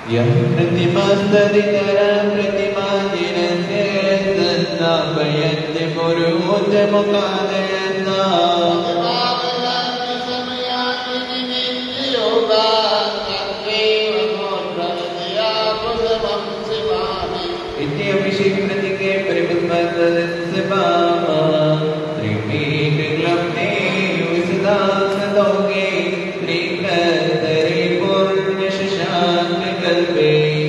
यः प्रतिमास्तदितरं प्रतिमादिनस्य स्थापयन्ति पुरोधमुखादयन्ता इत्यभिषेकप्रतिके परिपद्मतदस्यपामा त्रिपीठक्लब्धे विसदा सदौगे त्रिप्रतरे पूर्णशशाङ्ककल्पे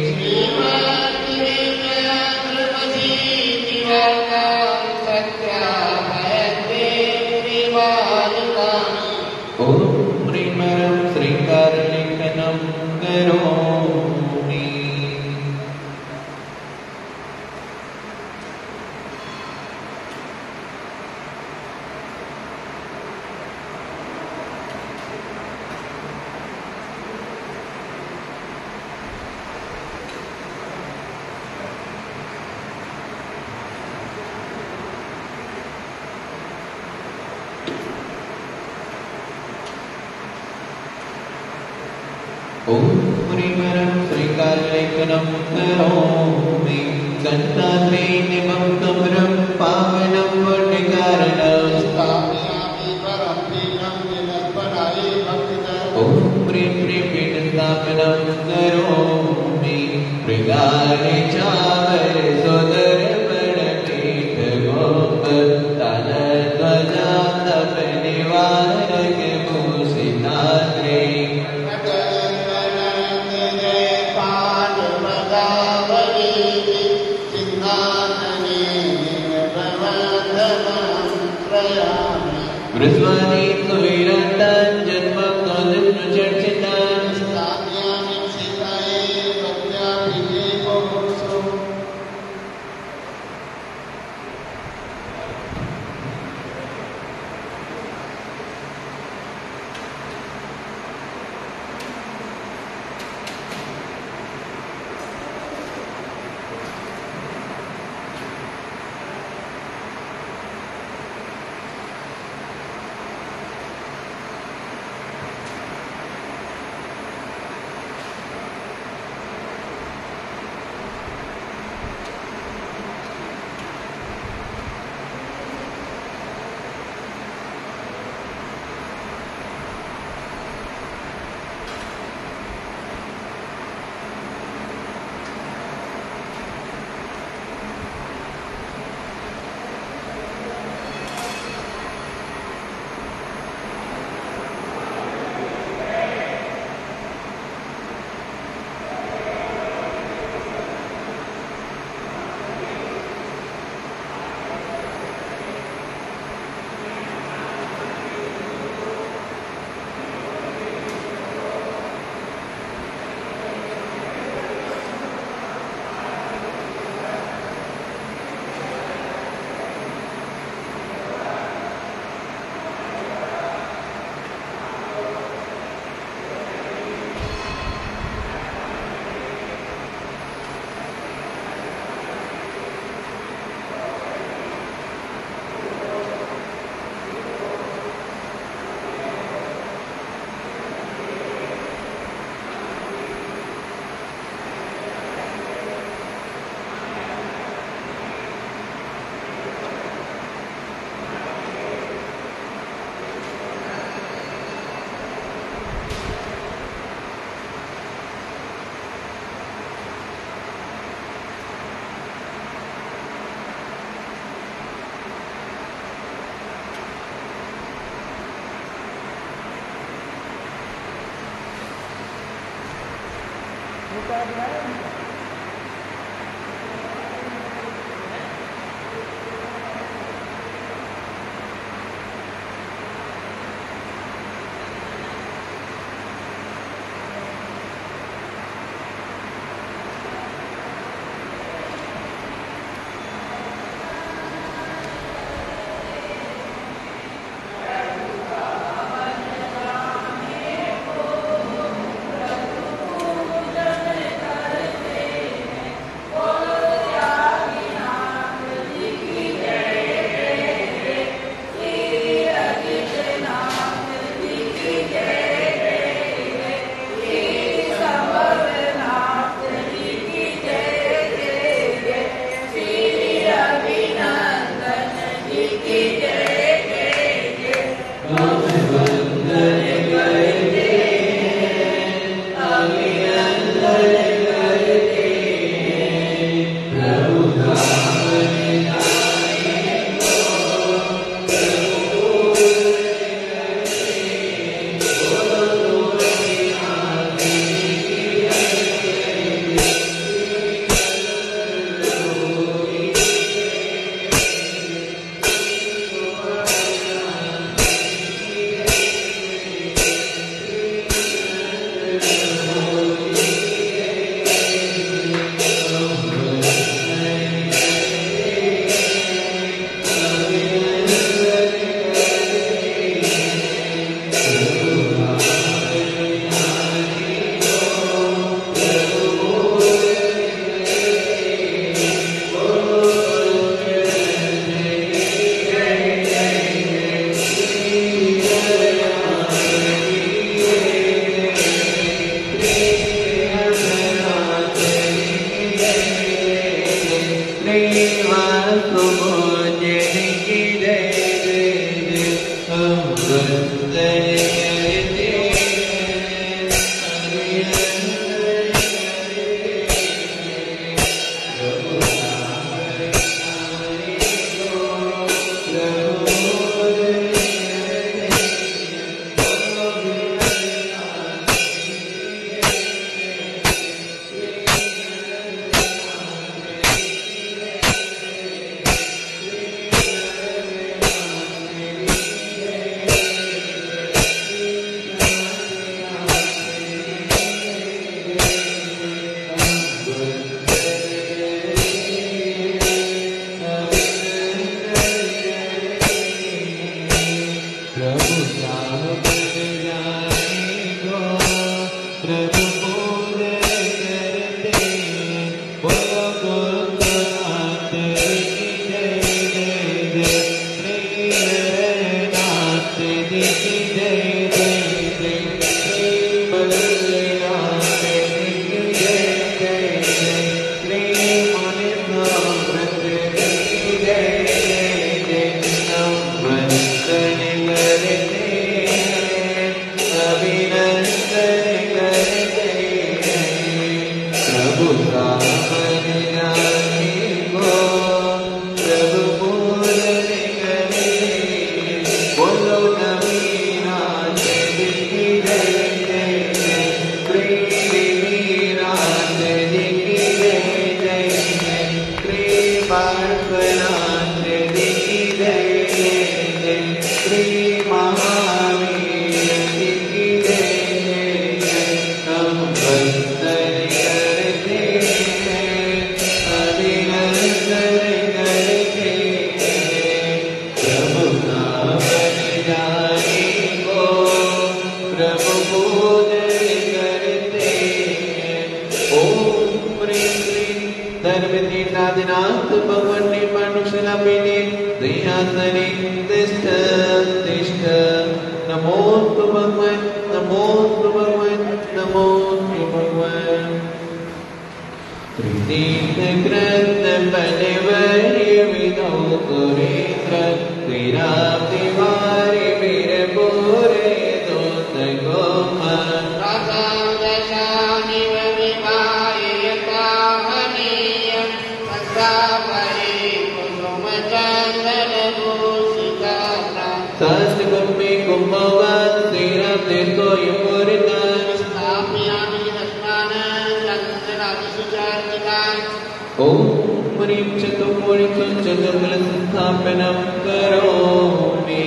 ॐ प्रेमरं श्रीकारलेखनं करोमि ॐ प्रेमरं श्रीकारलेखनं करोमि गन्धात्मे निमं कमरं पावनं पुण्यकारणं स्थापयामि परं पीठं विनर्पणायै भक्तितः ॐ प्रेम पीठस्थापनं करोमि मृगारे चावर सोदर प्रणपीठ गोप तनध्वजा तप निवारक भूषिताग्रे Brisbane Suiratan Janma Kolim Churchitan Stadiani Sitae Vatya Pije Koso Adinath भगवन् निर्माणुशलापिने दयासने तिष्ठ तिष्ठ नमोस्तु भगवन् नमोस्तु भगवन् नमोस्तु भगवन् त्रितीर्थकृत बलवरि विदौ कुरेन्द्र त्रिराब्धिवारि वीरपूरे दूत गोमन् राजादशानिव विवायता हनीयं सत्तापरि कुसुमचन्दनभूषिताना सत्कुम्भे कुम्भवान् श्रीरामतीर्थो यमुरितान् स्थापयामि रत्नान् चन्दनाभिषुचार्चितान् ॐ पुरीं चतुर्मुखं चतुर्बलसंस्थापनं करोमि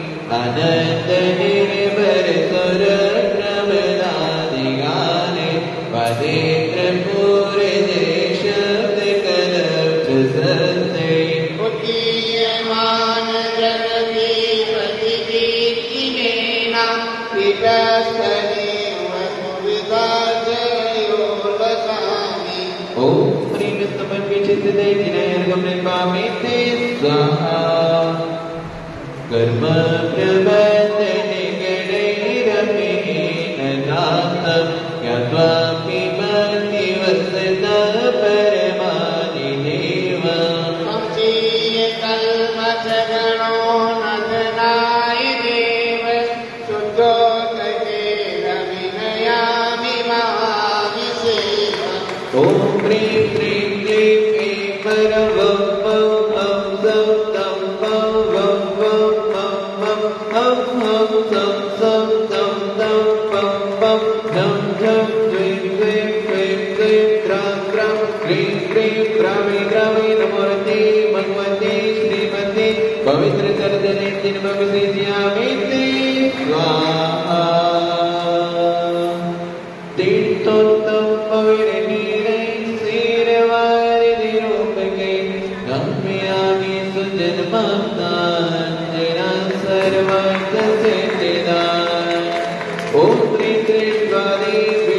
आनन्दनिर्भरसुरप्रमदादिगाने पदेन्द्रपूरे देशब्दकलब्धसत्ते उदीयमान जगदीपतिकीर्तिनेन विपस्तनेव सुविदाजयो लसामि ॐ प्रीं समर्पिचितदैर्घ्यनिर्गमनिर्वामिते स्वाहा कर्म प्रबन्धने गणैरभिहीननाथं ज्ञात्वापि मतिवसता परमादिदेव संशीयकल्मषगणो नन्दनाय देव शुद्धोदके रविनयामि महाभिषेकम् ॐ प्रीं प्रीं क्लीं क्लीं परवं वं हं सं तं वं वं वं हं हं सं सं तं तं वं वं झं झं द्वीं द्वीं क्लीं क्लीं ग्रां ग्रां क्रीं क्रीं ग्रामे ग्रामे नमोरते भगवते श्रीमते पवित्रचरदने दिनमभिषेचयामि ते स्वाहा तीर्थोत्तम पवित्रनीरै श्रीरवारिधिरूपके गम्यामि सुजन्मताञ्जना सर्वार्थसिद्धिदान् ॐ प्रीं क्लीं स्वादी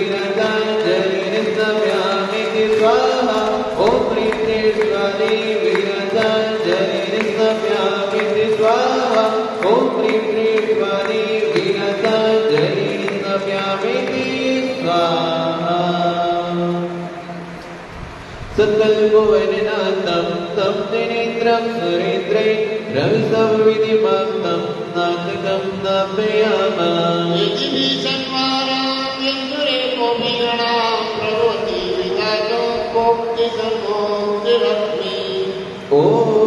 वीरताञ्जलिर्नम्यामि स्वाहा ॐ प्रीं क्लीं स्वादी वीरताञ्जलिर्नम्यामि स्वाहा ॐ प्रीं क्लीं स्वादी वीरताञ्जलिर्नम्यामि स्वाहा सकलभुवननाथं तं दिनेन्द्रं सुरेन्द्रै रविसंविधिमग्नं नाटकं नमयामः यजिभिषण्वारां कोपिगणां प्रभुति विदातो कोक्ति सम्मोक्तिरश्मि ॐ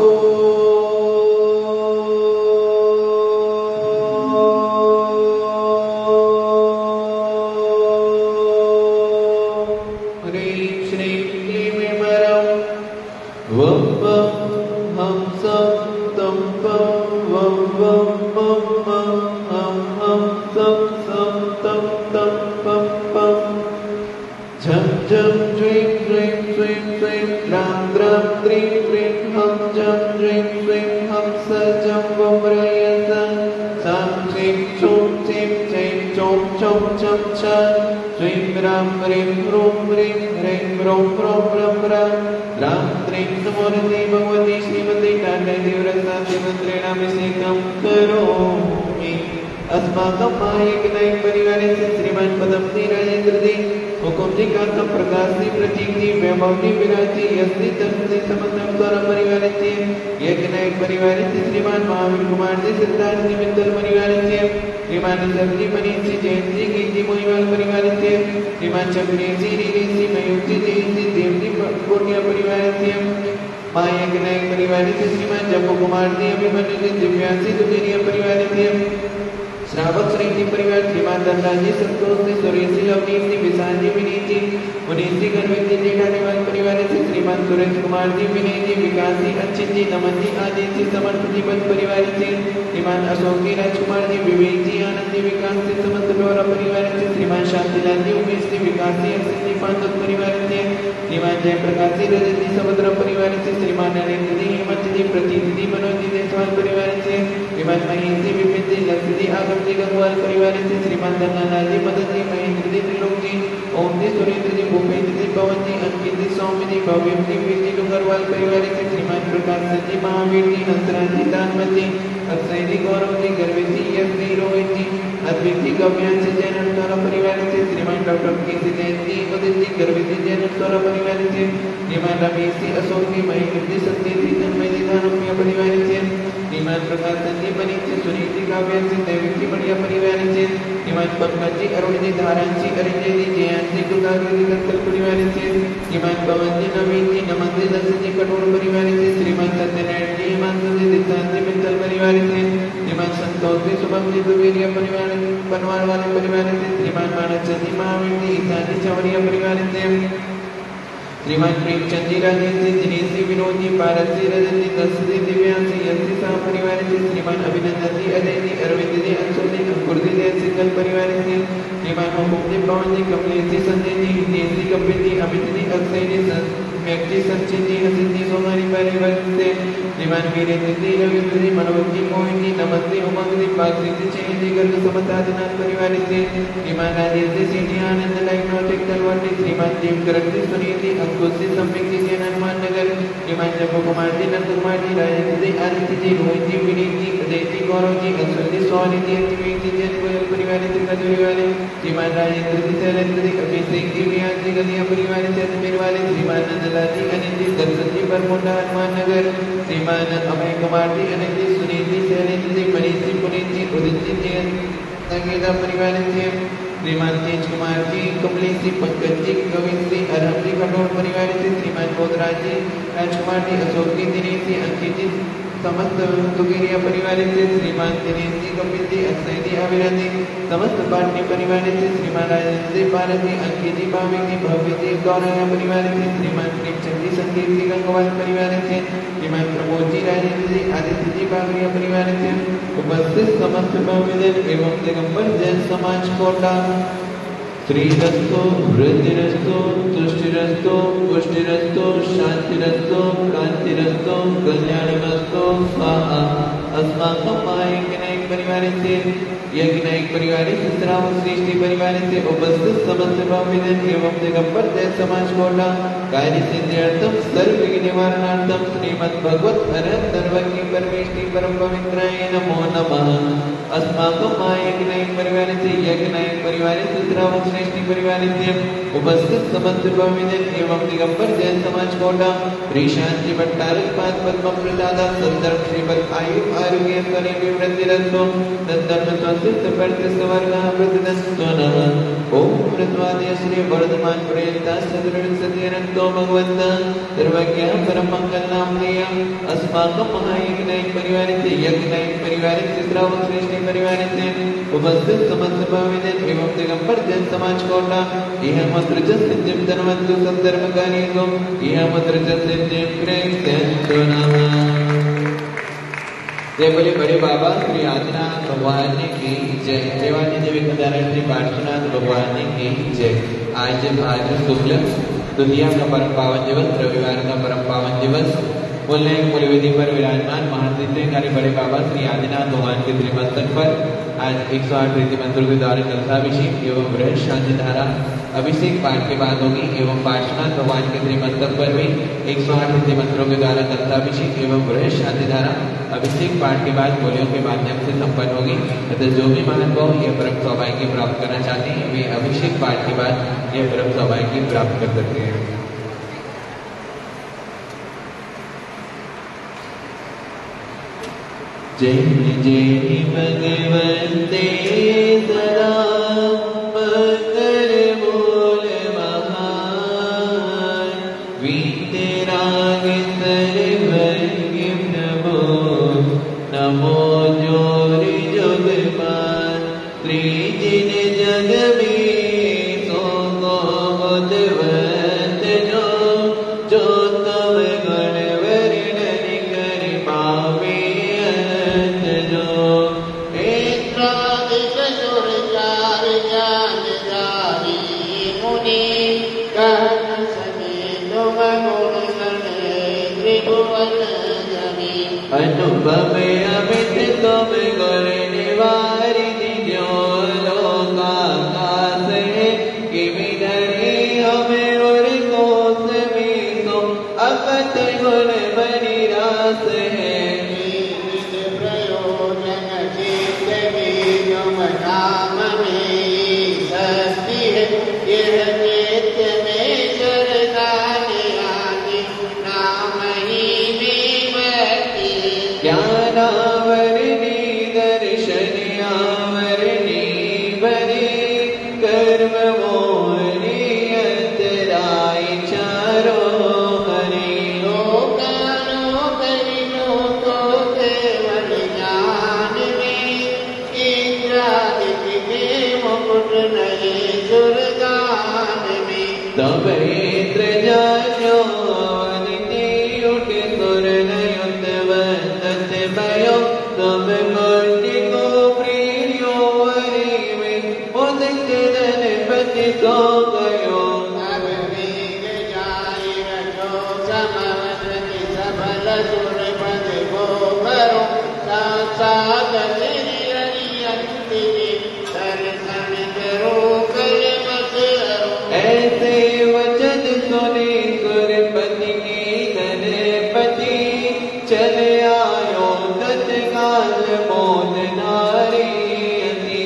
ह्रीं श्रीं क्लीं विमरं वं वं हं सं तं पं वं वं मं मं हं हं सं सं तं तं पं पं झं झं ज्वीं ज्वीं स्वीं स्वीं ग्रां ग्रां द्रीं द्रीं हं झं ज्वीं स्वीं हं स जं वं रयसं सां क्लीं छौं चीं चैं चौं छौं छं छं स्वीं रां ह्रीं ह्रूं ह्रीं ह्रीं ह्रौं ह्रौं रं रं रां त्रीं नमोरते भगवती श्रीमती काण्डदेवरसामन्त्रेणाभिषेकं करोमि अस्माकं महायज्ञनायक परिवारस्य श्रीमान् पदमति राजेन्द्रजी हुकुमजी कांतं प्रकाशजी प्रतीकजी वैभवजी विराजजी यशजी तनुजी समन्वय द्वारा परिवारस्य यज्ञनायक परिवारस्य श्रीमान् महावीर कुमारजी सिद्धार्थजी मित्तल परिवारस्य श्रीमान् सबजी मनीषजी जयंतजी कीर्ति मोहिवाल परिवारस्य श्रीमान् चक्रेजी रीरेजी मयूरजी जयंतजी देवजी पूर्णिया परिवारस्य महायज्ञनायक परिवारस्य श्रीमान् जम्बू कुमारजी अभिमन्युजी दिव्यांशी दुबेरिया परिवारस्य श्रावक श्रीजी परिवार श्रीमान धनराजी संतोष जी सुरेश जी अवनीश जी विशाल जी विनीत जी मुनीश जी गणवेश जी जेठानीवाल परिवार से श्रीमान सुरेश कुमार जी विनय जी विकास जी अच्छित जी नमन जी आदित्य जी समर्थ जी बंद परिवार से श्रीमान अशोक जी राजकुमार जी विवेक जी आनंद जी विकास जी समस्त गौरव परिवार से श्रीमान शांतिलाल जी उमेश जी विकास जी अक्षय जी पांडव परिवार से श्रीमान जयप्रकाश जी रजत जी समुद्र परिवार से श्रीमान नरेंद्र जी हेमंत जी प्रतीक जी मनोज जी देशवाल परिवार से श्रीमान महेश जी विपिन जी लक्ष्य जी आगम जी गंगवाल परिवार से श्रीमान धनलाल जी मदन जी महेंद्र जी त्रिलोक जी ओम जी सुरेंद्र जी भूपेंद्र जी भवन्ति अंकिति सौमिति भव्यंति वीति डुंगरवाल परिवारिते श्रीमान प्रकाश सजी महावीरजी हंसराजी दानवती अक्षयजी गौरवजी गर्वेजी यज्ञी रोहितजी अद्विती गव्यांशी जैन द्वारा परिवारिते श्रीमान डॉक्टर केसी जयंती उदितजी गर्वेजी जैन द्वारा परिवारिते श्रीमान रमेशजी अशोकजी महेंद्रजी सत्यजी जन्मजी दानव्य परिवारिते श्रीमान प्रकाश सजी बनीजी सुनीति काव्यांशी देवीजी बढ़िया परिवारिते श्रीमान पंकजी अरुणजी धारांशी अरिंजयजी जयांशी गुदागी दत्तल परिवारिते श्रीमान पवनजी नवीनजी नमनजी दत्तजी कठोर परिवारिते श्रीमान सत्यनारायणजी हेमंतजी दित्तांजी मित्तल परिवारिते श्रीमान संतोषजी शुभमजी दुवेरिया परिवार बनवार वाले परिवारिते श्रीमान मानसजी महावीरजी ईसाजी चवरिया परिवारिते श्रीमान प्रेमचंद राजेश जी दिनेश जी विनोद जी भारत जी रजत जी दस जी दिव्यांशी यशी साह परिवार जी श्रीमान अभिनंदन जी अजय जी अरविंद जी अंशुल जी अंकुर जी जय सिंगल परिवार जी श्रीमान मोहम्मद जी पवन जी कमलेश जी संजय जी हितेश जी कपिल जी अमित जी अक्षय जी व्यक्ति सचिन जी हसीन जी सोनारी परिवार से श्रीमान वीरेंद्र जी रविंद्र जी मनोज जी मोहित जी नमस्ते उमंग जी पात्री जी चयन जी गर्ग समतादिनाथ परिवार से श्रीमान राजेश जी सिंह आनंद डायग्नोस्टिक तलवार श्रीमान जीवकरण जी सुनील जी अंकुश जी सम्यक जी जैन हनुमान नगर श्रीमान जम्मू कुमार जी नंद कुमार जी राजेंद्र जी आदित्य जी रोहित जी विनीत जी अजय जी गौरव जी अंशुल जी सोनी जी अंजवेद जी जैन गोयल परिवार से खजूरी वाले श्रीमान राजेंद्र जी शैलेंद्र जी अभिषेक जी रियाज जी गलिया परिवार से अजमेर वाले श्रीमान नंदलाल जी अनिल जी दर्शन जी बरमुंडा हनुमान नगर श्रीमान अभय कुमार जी अनिल जी सुनील जी शैलेंद्र जी मनीष जी पुनीत जी उदित जी जैन संगीता परिवार से श्रीमान तेज कुमार जी कमलेश जी पंकज जी गोविंद जी अरहम जी खटोर परिवार से श्रीमान बोधराज जी राजकुमार जी अशोक जी दिनेश जी अंकित जी समस्त तुगेरिया परिवार से श्रीमान दिनेश जी कपिल जी अक्षय जी अविरत जी समस्त पाटनी परिवार से श्रीमान राजेंद्र जी भारत जी अंकित जी भाविक जी भव्य जी गौरव परिवार से श्रीमान प्रेमचंद जी संदीप जी गंगवाल परिवार से श्रीमान प्रमोद जी राजेंद्र जी आदित्य जी बागरिया परिवार से उपस्थित समस्त भव्यजन एवं दिगंबर जैन समाज कोटा श्रीरस्तो वृद्धिरस्तो तुष्टिरस्तो पुष्टिरस्तो शांतिरस्तो कांतिरस्तो कल्याणमस्तो स्वाहा अस्माकं एक परिवार से यज्ञनायक परिवार से श्रावण सृष्टि परिवार से उपस्थित समस्त भाविजन एवं दिगंबर जैन समाज कोटा कार्य सिद्ध्यर्थम सर्व विघ्न निवारणार्थम श्रीमद् भगवत अनंत सर्वज्ञ परमेष्टि परम पवित्राय नमो नमः अस्माकं यज्ञनायक परिवार से श्रावण सृष्टि परिवार से उपस्थित समस्त भाविजन एवं दिगंबर जैन समाज कोटा श्री शांति भट्टारक पाद पद्म प्रसाद संदर्भ श्रीमद आयु आरोग्य कले विवृद्धिरस्तो तद्धर्म संसिद्ध वर्गः वृद्धिरस्तो नमः ओम प्रद्वादय श्री वर्धमान प्रेरिता सदृढ़ सत्यनंतो भगवन्त सर्वज्ञ परम मंगल नामधेय अस्माकं महायज्ञनायक परिवार से श्रावण सृष्टि परिवार से उपस्थित समस्त भाविजन एवं दिगंबर जैन समाज कोटा यह मंत्र च सिद्धिं धनवन्तु सद्धर्मकार्येषु यह मंत्र च सिद्धिं प्रेक्षन्तु नमः। जय बोले बड़े बाबा श्री आदिनाथ भगवान की जय। देवानी देवी कदारण श्री पार्श्वनाथ भगवान की जय। आज भाद्र शुक्ल द्वितीया का परम पावन दिवस, रविवार का परम पावन दिवस, बोले वेदी पर विराजमान महासिद्धि बड़े बाबा श्री आदिनाथ भगवान के त्रिमस्तक पर आज 108 रीति मंत्रों के द्वारा कलशाभिषेक एवं बृहद शांति धारा अभिषेक पाठ के बाद होगी एवं पार्श्वनाथ भगवान के त्रिमस्तक पर भी 108 रीति मंत्रों के द्वारा कलशाभिषेक एवं बृहद शांति धारा अभिषेक पाठ के बाद बोलियों के माध्यम से संपन्न होगी। अतः जो भी महानुभाव यह परम सौभाग्य प्राप्त करना चाहते हैं वे अभिषेक पाठ के बाद यह परम सौभाग्य प्राप्त कर सकते हैं। जय जय भगवते सदा मकर बोल महान वीतराग सर्वज्ञ प्रभो नमो जोर जोगपान त्रिजिन जग में सो गोदवत जो तब गण वर्णन कर पावे अनुभव अमित तुम गुण निवारिणि जो लोकाकाश मुकुट नहीं सुरदान में तब इंद्र जान्यो अदिति उठे सुर नयुतवंत भयो तब मूर्ति को प्रियो वरी में उदित गणपति को गयो अब वेग जाई रचो समवदति सबल सुरपद को करो साक्षात श्री हरियंति दर्शन करो कलमस हरो ऐसे वचन सुने सुरपति की गणपति चले आयो तत्काल मोद नारी अति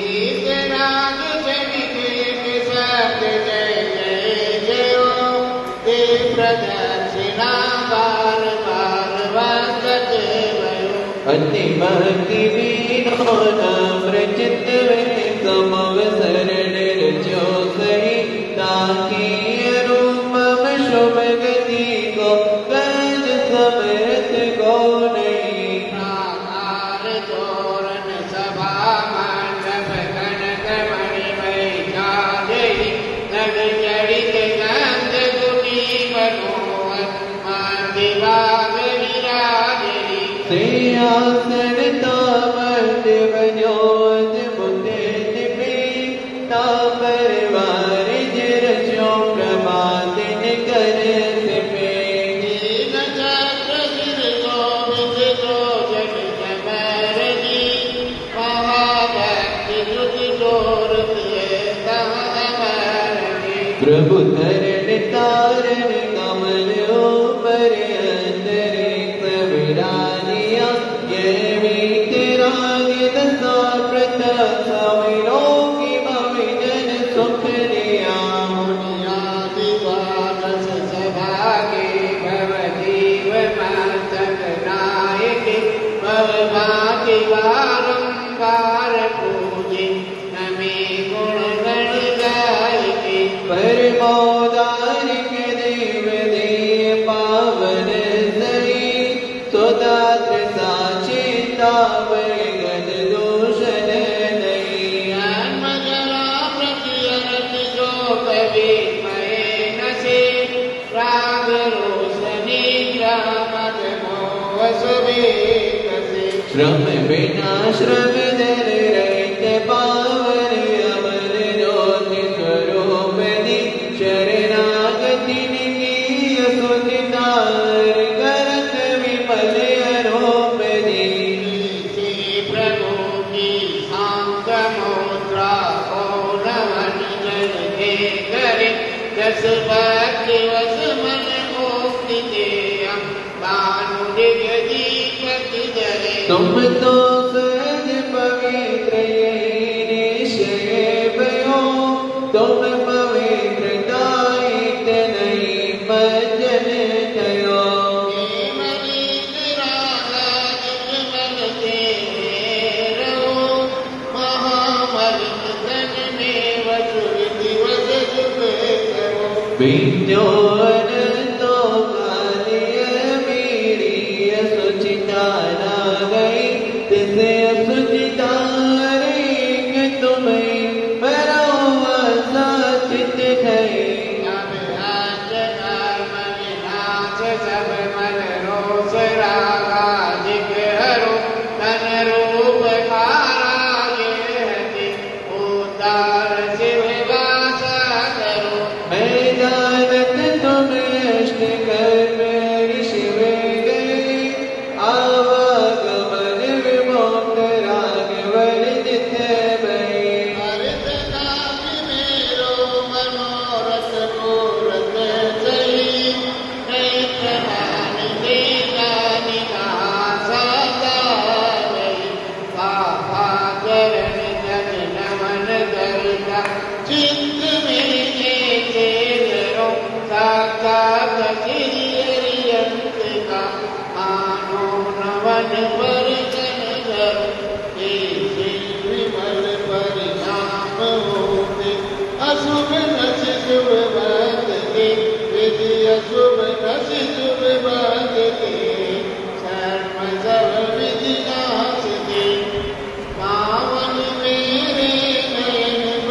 राग जनित एक शब्द जय जय जयो ते प्रदक्षिणा बार बार वंदत भयो अति भक्ति वीणो नम्र चित्त में समवसर निर्जो सही ताकि रूपम शुभ गति को गज समरथ को नहीं प्राकार तोरण सभा मंडप कनक मणि वैचारहि नग जड़ित गंध गुटी मनोहर मादिवाग विराजहि सिंहासन तामत बजोत बुद्ध पे तापरवार जिरजो प्रभात निकर से पे दीन चक्र गिर गोविंद द्रोजन कमरजी महाभक्ति श्रुति डोरते तम अमरजी प्रभु धरण तारण कमल ऊपर अंतरिक्ष विराजिया ये वीतराग दशा प्रताप सविरो की भविजन सुख लिया मुनियादिवानस सभागे भवदीव मस्तक नायके भवभाति बारंबार पूजे नमे गुण गण गायके परमोदार के देव देय पावन सही सुदात्र साचिता गद दूषण नहीं जन्मजरा प्रतिहरत जो कवि महे नसे राग रोशनी ग्रामद मोह सुबेक से श्रम बिना श्रम धर रहित पावन अमर ज्योति स्वरूप दी शरणागति निकीय सुनितार करत विमल अरोप दी श्री प्रभु की शांत मुद्रा को नमन जन के करे दस भक्ति वस मन मुक्ति देयम भानुरिग दीपक जरे तुम तो सहज पवित्र यही निश्चय भयो तुम पवित्र दायित नहीं भजन थयो विद्यो अनंतो कालिय मीरिय सुचिता ना गई तिसे सुचिता रेंग तुम्हें परोवसा चित गई सब मन रोष रागाधिक हरो तन रूप कारागे हति उदार शिव वासा करो मैदानत तुम अष्ट कर्म ऋषिव गए आवागमन विमोक्त राग वर्जित भय हरित नाम मेरो मनोरथ पूरत सही नैत्रमान देवानि नासा गई पापा चरण जन नमन करता चित्त में जैसे करो साक्षात श्री हरियंत का मानो नवन पर जन करो ऐसे विमल परिणाम होते अशुभ नशि शुभ बांधते विधि अशुभ नशि शुभ बांधते सर्व सब विधि नाशते पावन मेरे नयन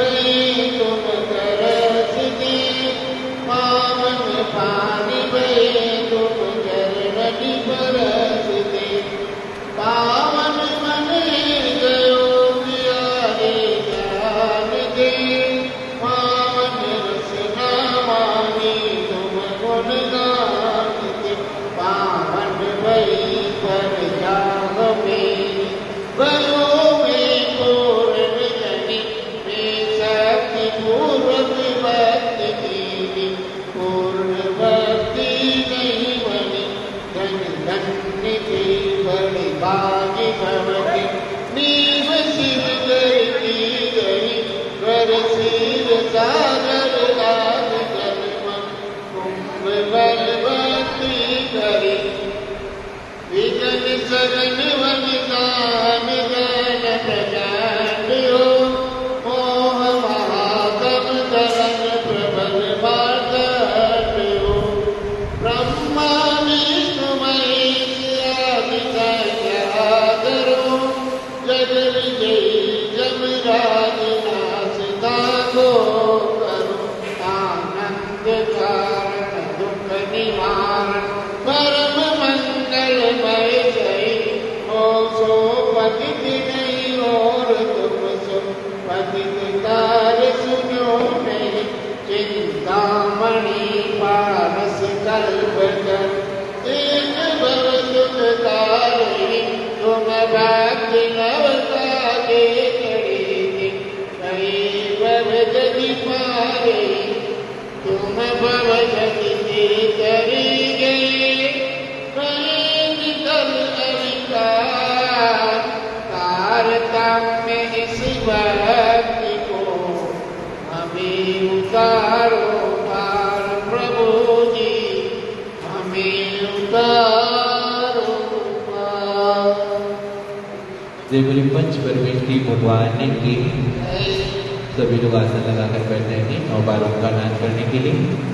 पूर्व विभक्ति की पूर्ण भक्ति नहीं बनी धन धन्य की बड़ी भागी भवती नीव शिव की गई कर सिर सागर लाल जन्म कुंभ बलवती करी विगन सगन वनिदान गण प्रचंड हो मोह महागम दलन प्रबल मार्दंड हो ब्रह्मा विष्णु महेश आदि संख्याधरो जग विजयी जमराज नासता को करो आनंद कारण दुख निवारण परम मंगलमय जय हो सो पतित नहीं और तुम सो पतित तार सुनो नहीं चिंतामणि पारस कल्प कर एक भव सुख तारे तुम भक्ति नवता के करी कई भव जदि पारे तुम भव जदि करी गए तारतम्य इस भक्ति को हमें उतारो पार प्रभु जी हमें उतारो पार। जय बोले पंच परमेष्ठी भगवान की। सभी लोग आसन लगाकर बैठे हैं 9 बार उनका नाम करने के लिए।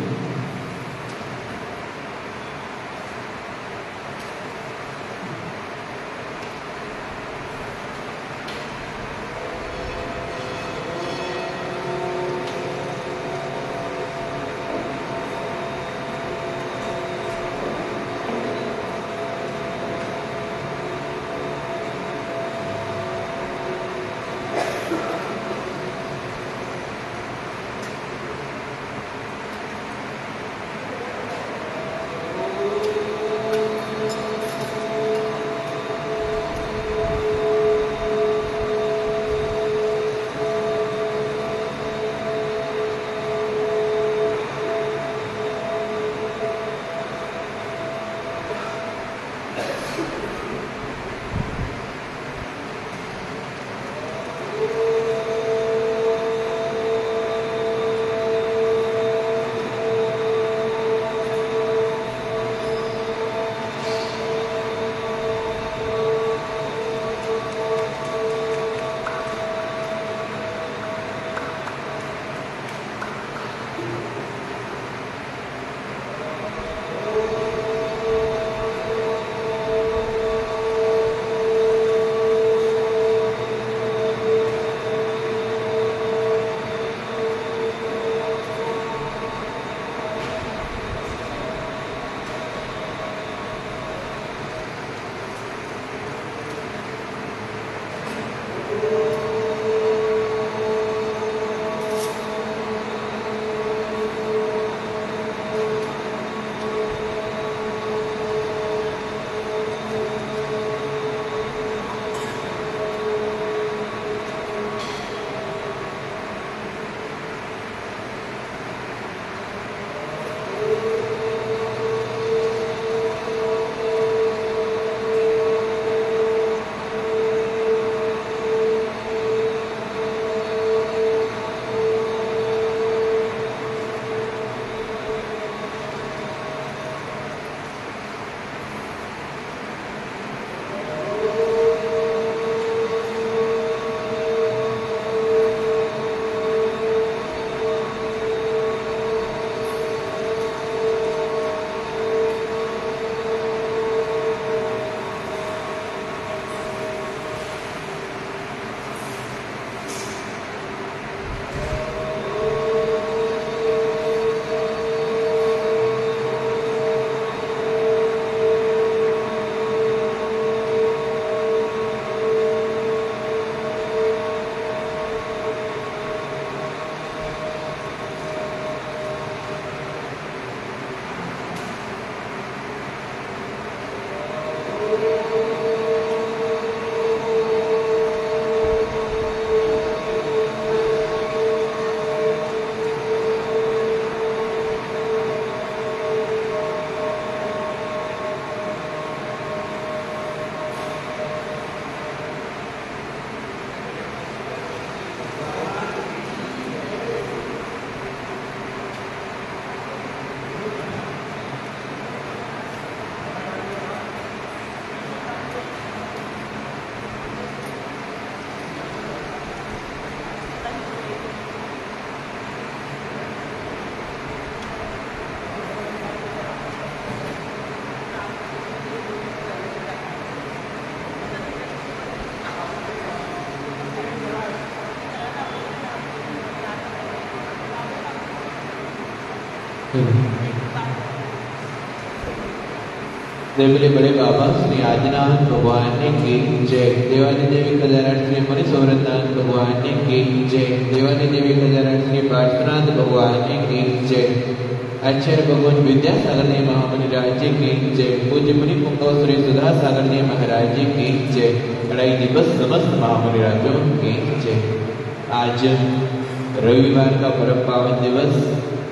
देवले बड़े बाबा श्री आदिनाथ भगवान की जय। देवानी देवी खजाराट श्री मणि सौरनाथ भगवान की जय। देवानी देवी खजाराट श्री पार्श्वनाथ भगवान की जय। आचार्य भगवान विद्यासागर जी महामुनि राज्य की जय। पूज्य मुनि पुंगव श्री सुधा सागर जी महाराज की जय। कड़ाई दिवस समस्त महामुनि राज्यों की जय। आज रविवार का परम पावन दिवस,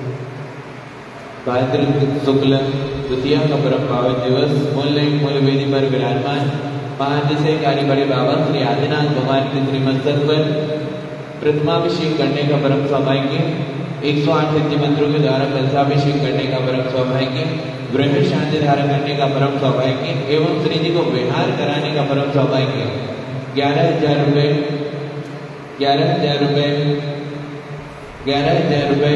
भाद्रपद शुक्ल द्वितीया का परम पावन दिवस, मूल वेदी पर विराजमान महाअतिशयकारी बड़े बाबा श्री आदिनाथ भगवान के श्रीमंदिर पर प्रथमाभिषेक करने का परम सौभाग्य, 108 सिद्धि मंत्रों के द्वारा कलशाभिषेक करने का परम सौभाग्य, गृह शांति धारण करने का परम सौभाग्य एवं श्री जी को विहार कराने का परम सौभाग्य। 11,000 रुपये, 11,000 रुपये, 11,000 रुपये,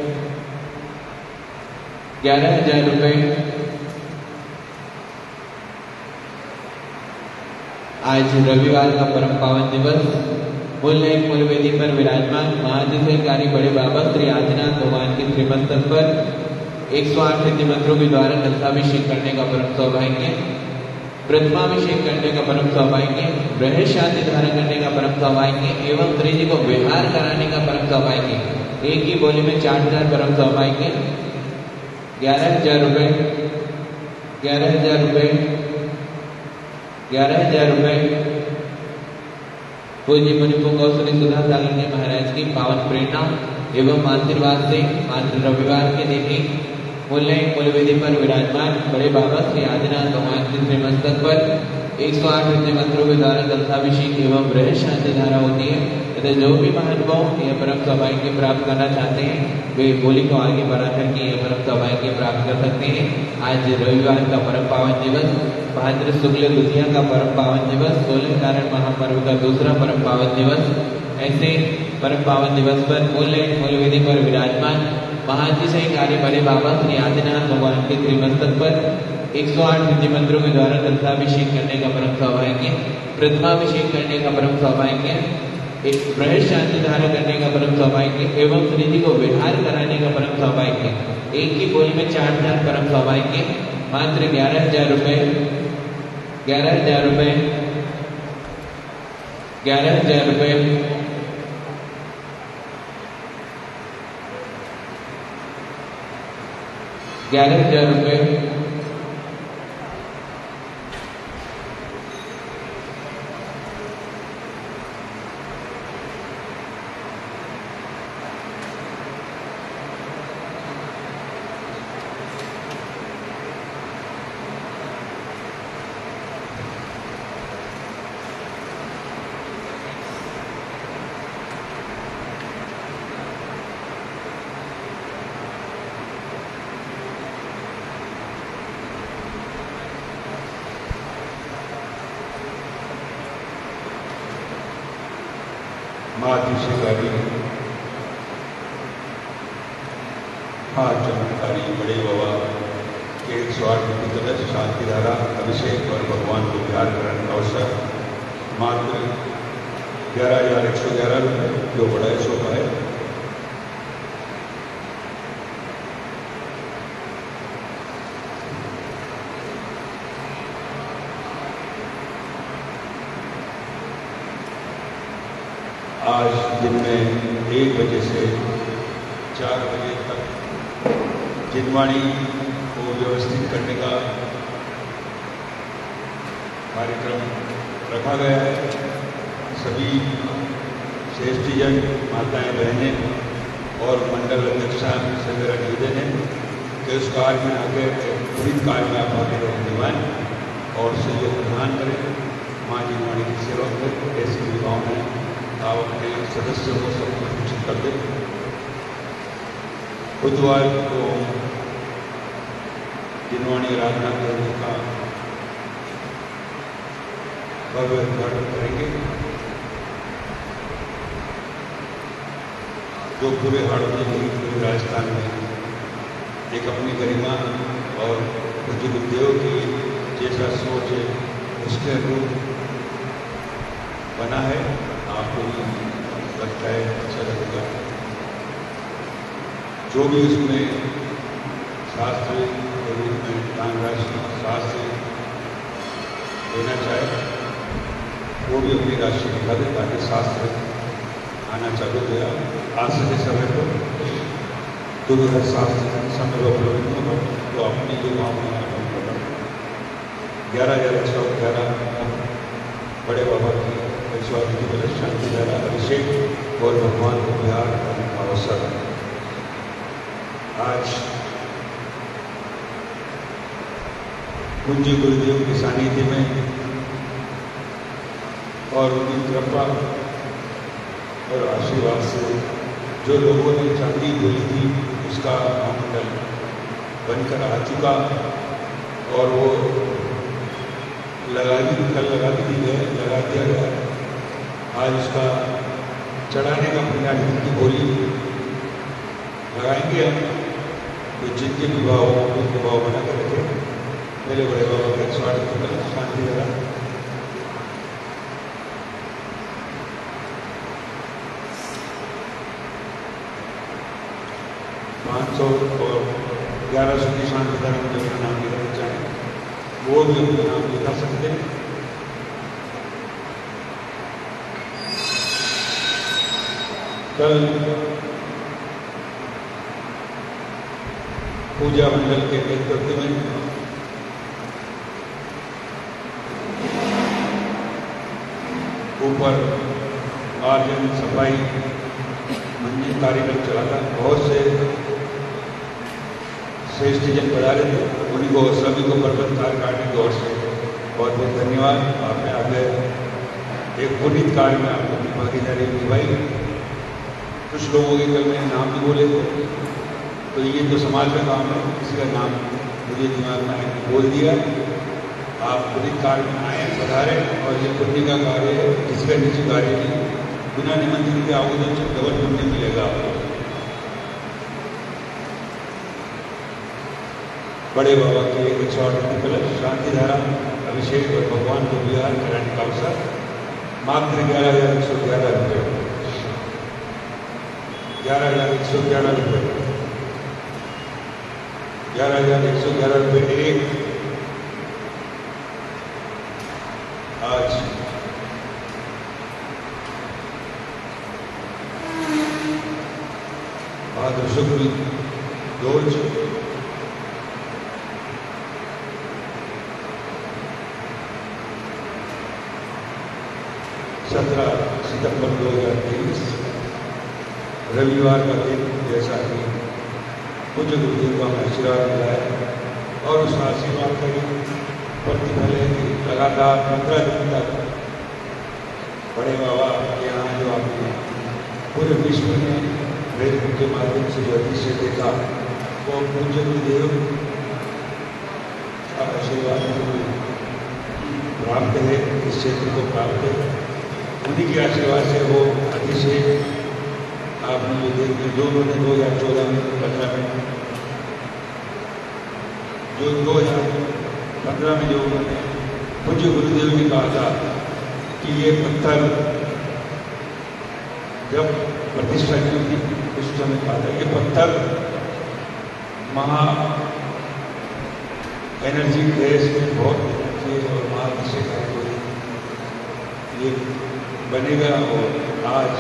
11,000 रुपये। आज रविवार का परम पावन दिवस, मूल वेदी पर विराजमान महाअतिशयकारी बड़े बाबा श्री आदिनाथ भगवान के श्रीमंदिर पर 108 सिद्धि मंत्रों के द्वारा कलशाभिषेक करने का परम सौभाग्य, प्रथमाभिषेक करने का परम सौभाग्य, गृह शांति धारण करने का परम सौभाग्य एवं श्री जी को विहार कराने का परम सौभाग्य। एक ही बोली में 4,000 परम सौभाग्य। 11,000 रुपये, 11,000 रुपये, 11,000 रुपये। पूज्य मुनि पुंगव श्री सुधा सागर जी महाराज की पावन प्रेरणा एवं आशीर्वाद से आज रविवार के दिन ही मूल वेदी पर विराजमान बड़े बाबा श्री आदिनाथ भगवान के श्रीमंदिर पर 108 सिद्धि मंत्रों के द्वारा कलशाभिषेक एवं गृह शांति धारा होती है। तथा जो भी महानुभाव यह परम सौभाग्य प्राप्त करना चाहते हैं वे बोली को आगे बढ़ाकर के यह परम सौभाग्य प्राप्त कर सकते हैं। आज रविवार का परम पावन दिवस, भाद्र शुक्ल द्वितीया का परम पावन दिवस, 16 कारण महापर्व का दूसरा परम पावन दिवस। ऐसे परम पावन दिवस पर मूल वेदी पर विराजमान महाअतिशयकारी बड़े बाबा श्री आदिनाथ भगवान के श्रीमंदिर पर 108 सिद्धि मंत्रों के द्वारा कलशाभिषेक करने का परम सौभाग्य, प्रथमाभिषेक करने का परम सौभाग्य, एक गृह शांति धारण करने का परम सौभाग्य एवं श्री जी को विहार कराने का परम सौभाग्य। एक ही बोली में 4,000 परम सौभाग्य। मात्र 11,000 रुपये, 11,000 रुपये, 11,000 रुपये, 11,000 रुपये। महाअतिशयकारी चमत्कारी बड़े बाबा के 108 कलश शांति धारा अभिषेक और भगवान को प्यार करने का अवसर मात्र 11,111 रुपये, जो बड़ा शोभा है। आज दिन में 1 बजे से 4 बजे तक जिनवाणी को व्यवस्थित करने का कार्यक्रम रखा गया है। सभी श्रेष्ठजन, माताएं, बहनें और मंडल अध्यक्षा से मेरा निवेदन है कि उस कार्य में आगे विविध कार्य में आप आगे निभाएं और सहयोग प्रदान करें। माँ जिनवाणी की सेवा करें। ऐसी विवाहों में आप अपने सदस्यों को सब सूचित कर दें। बुधवार को जिनवाणी आराधना करने का भव्य उद्घाटन करेंगे, जो पूरे हाड़ों में पूरे राजस्थान में एक अपनी गरिमा और बुजुर्ग देव की जैसा सोच है उसके अनुरूप बना है। आपको भी लगता है अच्छा लगेगा। जो भी उसमें शास्त्र के रूप में दान राशि शास्त्र देना चाहे वो भी अपनी राशि दिखा दे ताकि शास्त्र आना चालू हो गया। आज से के समय पर जो भी हर शास्त्र समय पर उपलब्ध होगा तो अपनी जो भावना 11,111 बड़े बाबा की 108 शांति द्वारा अभिषेक और भगवान को प्यार करने का अवसर आज पूज्य गुरुदेव के सानिध्य में और उनकी कृपा और आशीर्वाद से जो लोगों ने चांदी बोली थी उसका महामंडल बनकर आ चुका और वो लगा दिया गया। आज उसका चढ़ाने का प्रयास की बोली लगाएंगे हम तो जिनके विवाह हो उनके भाव बना कर रखे। मेरे बड़े बाबा के 108 शांति द्वारा और 1100 की शांति द्वारा मुझे अपना नाम लिखना चाहें वो भी अपना नाम लिखा सकते हैं। कल पूजा मंडल के नेतृत्व में ऊपर आर्जन सफाई मंदिर कार्यक्रम चला था। बहुत से श्रेष्ठ जन पधारे थे, उन्हीं को सभी को प्रबंध कार्यकारिणी की ओर से बहुत बहुत धन्यवाद। आपने आगे एक पुनीत कार्य में आपको अपनी भागीदारी निभाई। कुछ लोगों के कल मैंने नाम भी बोले थे तो ये तो समाज का काम है, किसी का नाम मुझे दिमाग में बोल दिया। आप पुनीत कार्य में आए पधारे और ये पुण्य का कार्य है, किसी का निजी कार्य नहीं। बिना निमंत्रण के आवेदन से डबल पुण्य मिलेगा आपको। बड़े बाबा के 108 कलश शांति धारा अभिषेक और भगवान को विहार कराने का अवसर मात्र 11,111 रुपये 11,111 रुपये 11,111 रुपये एक। आज भाद्र शुक्ल 2 17 सितंबर 2023 रविवार का दिन, जैसा कि पूज्य गुरुदेव का हमें आशीर्वाद मिला है और उस आशीर्वाद का प्रतिफल है कि लगातार 15 दिन तक बड़े बाबा के यहाँ जो आपने पूरे विश्व में फेसबुक के माध्यम से जो दृश्य देखा वो पूज्य गुरुदेव का आशीर्वाद प्राप्त है, इस क्षेत्र को प्राप्त है। उन्हीं के आशीर्वाद से वो अतिशय आपने जो देखते जो उन्होंने 2014 में 15 में जो 2015 में जो उन्होंने पूज्य गुरुदेव ने कहा था कि ये पत्थर जब प्रतिष्ठा की थी उस समय कहा था ये पत्थर महा एनर्जी गैस में बहुत एनर्जी और महाअतिशय ये बनेगा। और आज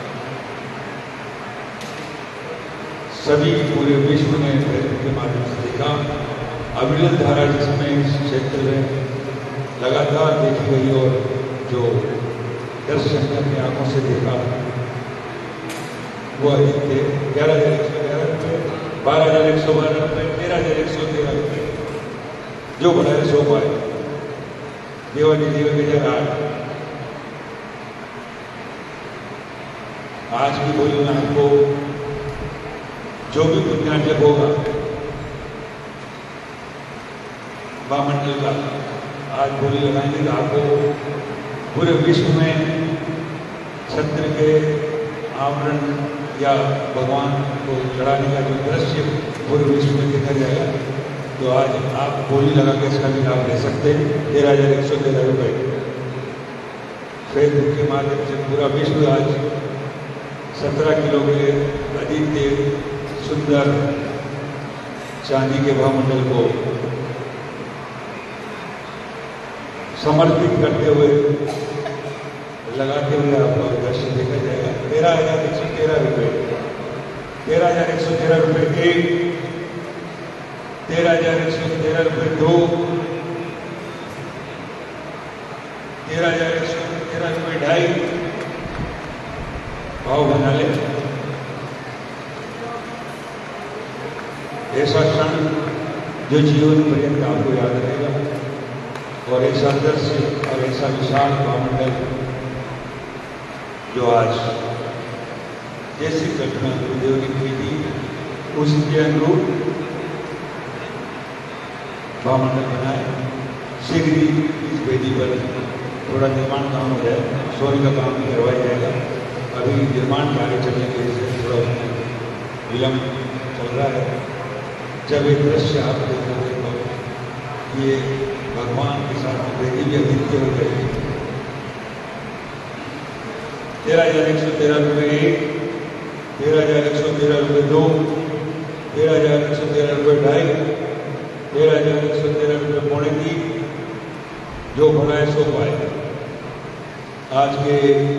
सभी पूरे विश्व ने फेसबुक के माध्यम से देखा। अविरल धारा जिसमें इस क्षेत्र में लगातार देखी गई और जो दर्शन अपनी आंखों से देखा वो अधिक थे। 11,111 रुपये 12,112 रुपये 13,113 रुपये जो बढ़ाए सो पाए देवानी देव के जगह। आज भी बोली मैं आपको जो भी पुण्यार्जक होगा वामंडल का आज बोली लगाएंगे कि आपको पूरे विश्व में छत्र के आवरण या भगवान को चढ़ाने का जो दृश्य पूरे विश्व में देखा जाएगा। तो आज आप बोली लगा के इसका भी लाभ ले सकते हैं। 13,113 रुपये फेसबुक के माध्यम से पूरा विश्व आज 17 किलो के अद्वितीय सुंदर चांदी के भावमंडल को समर्पित करते हुए लगाते हुए आपका दर्शन देखा जाएगा। 13,113 रुपये, 13,113 रुपये एक, 13,113 रुपये दो, 13,113 रुपये ढाई। भाव बना ले। ऐसा क्षण जो जीवन पर्यंत आपको याद रहेगा और ऐसा दृश्य और ऐसा विशाल भावमंडल जो आज जैसी कल्पना गुरुदेव ने की थी उसके अनुरूप भावमंडल बनाए। शीघ्र ही इस वेदी पर थोड़ा निर्माण काम हो जाए, सोने का काम भी करवाया जाएगा। अभी निर्माण कार्य चलने की वजह से थोड़ा उसमें विलम्ब चल रहा है। जब एक दृश्य आप देखोगे तो ये भगवान के साथ वेदी भी अद्वितीय हो जाएगी। 13,113 रुपये एक, 13,113 रुपये दो, 13,113 रुपये ढाई, 13,113 रुपये पौने तीन। जो बड़ा है सो पाए। आज के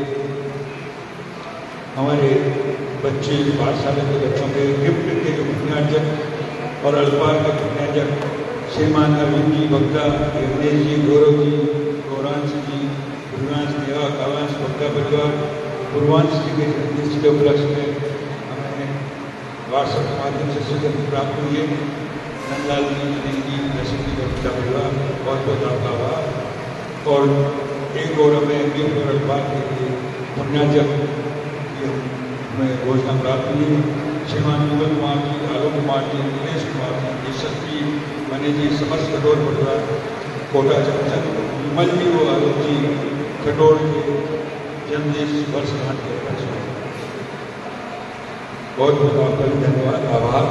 हमारे बच्चे पाठशाला के बच्चों के गिफ्ट के जो पुण्यार्जक और अल्पार के पुण्यार्जक श्रीमान अरविंद जी, भक्ता यज्ञेश जी, गौरव जी, गौरांश जी, गुरुरांश देवा, कावांश भक्ता परिवार, पूर्वांश जी के जन्मदिन के उपलक्ष्य में हमें व्हाट्सएप के माध्यम से सूचना प्राप्त हुई है। नंदलाल जी, दर्शन जी का भक्ता परिवार, बहुत बहुत आपका आभार। और एक गौरव में गिफ्ट और अल्पार के लिए पुण्यार्जक हमें घोषणा प्राप्त हुई है। श्रीमान मुगल कुमार जी, आलोक कुमार जी, दिनेश कुमार जी, यशस्वी मने जी, समस्त खटोर परिवार, कोटा जंक्शन, विमल जी व आलोक जी खटोर के जन्मदिन वर्षगांठ के उपलक्ष्य में बहुत बहुत आपका भी धन्यवाद, आभार।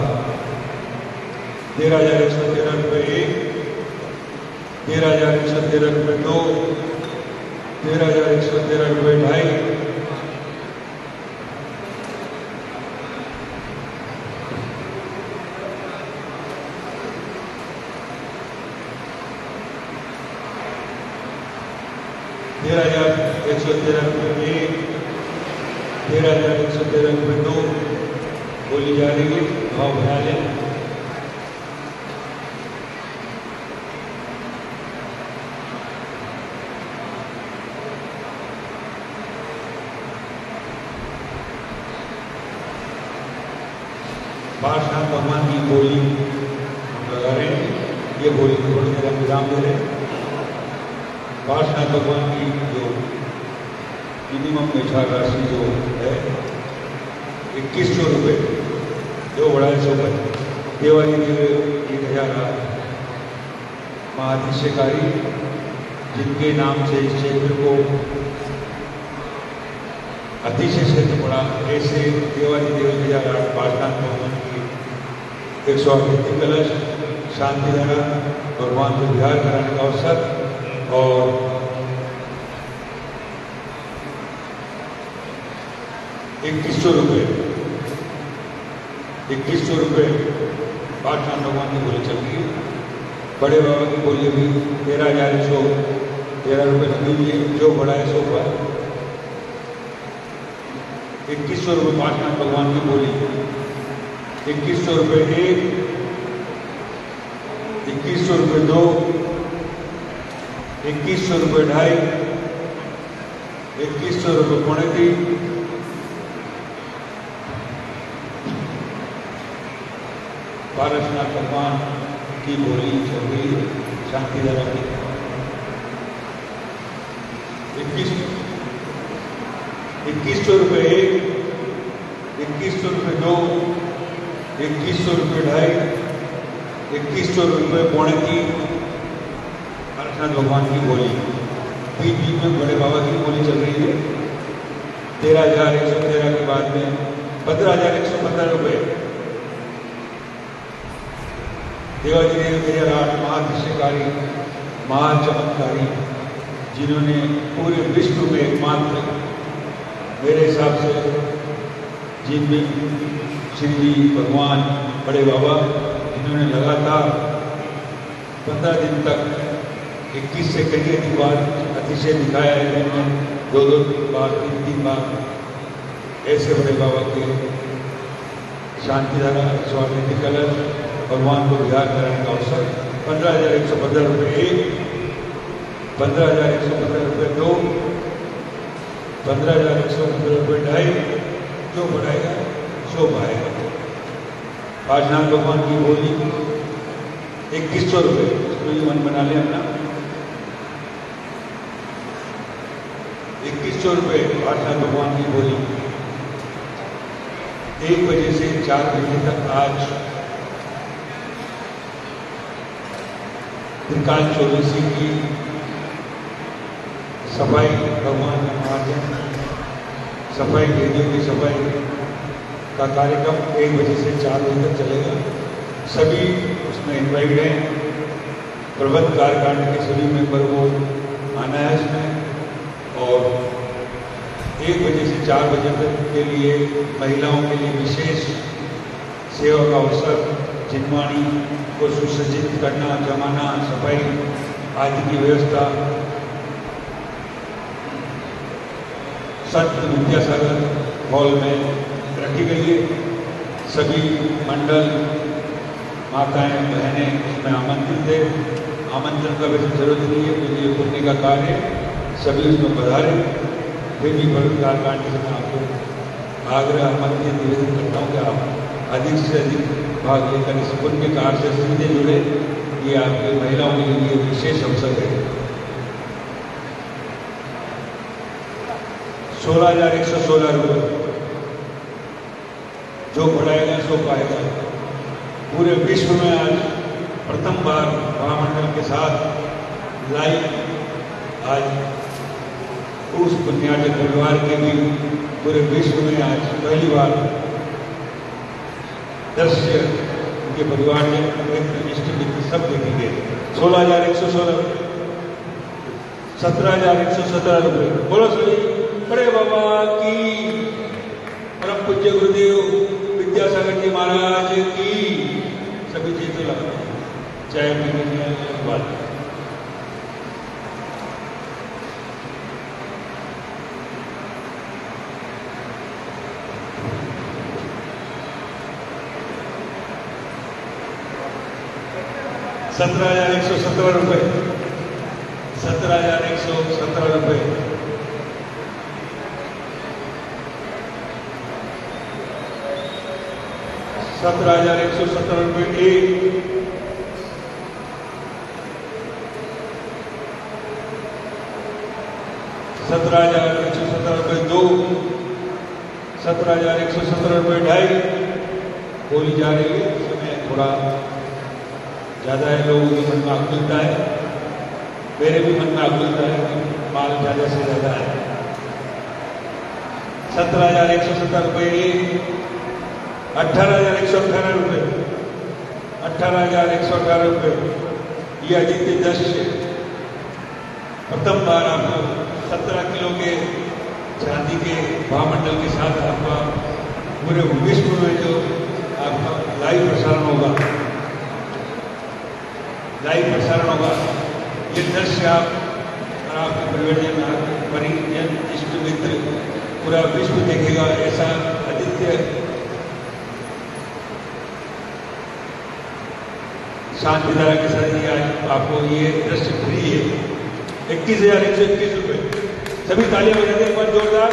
13,113 रुपये एक, 13,113 रुपये दो, 13,113 रुपये ढाई, 13,113 रुपये एक, 13,113 रुपये दो। बोली जा रही है, भाव बना लें। पार्शनाथ भगवान की बोली हम लगा रहे हैं। ये बोली थोड़ी देर हम विराम दे रहे हैं। पार्शनाथ भगवान की जो मिनिमम निछाड़ राशि जो है 2100 रुपये, जो बड़ा है 100 देवाली देव 1008 महाधिष्यकारी, जिनके नाम से इस क्षेत्र को अतिशय क्षेत्र पड़ा, ऐसे देवाली देव 1008 पार्शनाथ भगवान की 108 कलश, शांति धारा, भगवान को विहार कराने का अवसर और 2100 रुपये, 2100 रुपये पार्शनाथ भगवान की बोली चल रही है। बड़े बाबा की बोली अभी 13,113 रुपये लगी हुई है, जो बड़ा है 100 पर 2100 रुपये पार्शनाथ भगवान की बोली, 2100 रुपये एक, 2100 रुपये दो, 2100 रुपये ढाई, 2100 रुपये पौने तीन, पार्शनाथ भगवान की बोली चल रही है। शांति धारा की 2100 रुपये एक, 2100 रुपये दो, 2100 रुपये ढाई, 2100 रुपये पौने तीन, पार्शनाथ भगवान की बोली। बीच बीच में बड़े बाबा की बोली चल रही है। 13,113 के बाद में 15,115 रुपये देवाली देव 1008 महाधिष्यकारी, महाचमत्कारी, जिन्होंने पूरे विश्व में एकमात्र मेरे हिसाब से जिनमें श्री जी भगवान बड़े बाबा इन्होंने लगातार 15 दिन तक 21 से कई अधिक बार अतिशय दिखाया है। इन्होंने 2-2 बार 3-3 बार ऐसे बड़े बाबा के शांतिधारा स्वागत कलर भगवान को विहार कराने का अवसर 15,115 रुपये एक, 15,115 रुपये दो, 15,115 रुपये ढाई, जो बढ़ाएगा सो पाएगा। पाठनाथ भगवान की बोली 2100 रुपये, इसको ये मन बना ले अपना 2100 रुपये पाठनाथ भगवान की बोली। 1 बजे से 4 बजे तक आज त्रिकाल चौदसी की सफाई, भगवान का महाजन सफाई, वेदियों की सफाई का कार्यक्रम 1 बजे से 4 बजे तक चलेगा। सभी उसमें इन्वाइट हैं। प्रबंध कार्यकांड के सभी मेंबर को आना है इसमें। और 1 बजे से 4 बजे तक के लिए महिलाओं के लिए विशेष सेवा का अवसर, जिनवाणी को सुसज्जित करना, जमाना, सफाई आदि की व्यवस्था संत विद्यासागर हॉल में रखी गई है। सभी मंडल, माताएं, बहनें उसमें आमंत्रित है। आमंत्रण का वैसे जरूरत नहीं है क्योंकि ये पुण्य का कार्य है, सभी उसमें पधारे। फिर भी बड़कार कांड से मैं आपको आग्रह आमंत्रित निवेदन करता हूँ कि आप अधिक से अधिक भाग लेकर इस पुण्य कार्य से सीधे जुड़े। ये आपके महिलाओं के लिए विशेष अवसर है। 16,116 रुपये, जो बढ़ाएगा सो पाएगा। पूरे विश्व में आज प्रथम बार महामंडल के साथ लाइव आज उस पुण्याटक परिवार के भी पूरे विश्व में आज पहली बार दृश्य उनके परिवार ने इष्ट मित्र सब देखेंगे। 16,116 रुपये, 17,117 रुपये। बोलो सभी बड़े बाबा की, परम पूज्य गुरुदेव विद्यासागर जी महाराज की सभी चीजें लगता है। जय भीम। ₹17,117 रुपये, 17,117 रुपये, 17,117 रुपये एक, 17,117 रुपये दो, 17,117 रुपये ढाई। बोली जा रही है, समय थोड़ा ज़्यादा है, लोगों के मन में आकुलता है, मेरे भी मन में आकुलता है कि माल ज़्यादा से ज़्यादा है। 17,117 रुपये एक, 18,118 रुपये, 18,118 रुपये। ये आदित्य दृश्य प्रथम बार आपको 17 किलो के चांदी के महामंडल के साथ आपका पूरे विश्व में जो आपका लाइव प्रसारण होगा, ये दृश्य आप और आपके परिजन, इष्ट मित्र पूरा विश्व देखेगा। ऐसा आदित्य शांतिधारा के साथ ही आज आपको ये दृश्य फ्री है। 21,121 रुपये। सभी तालियां बजाते हैं एक बार जोरदार।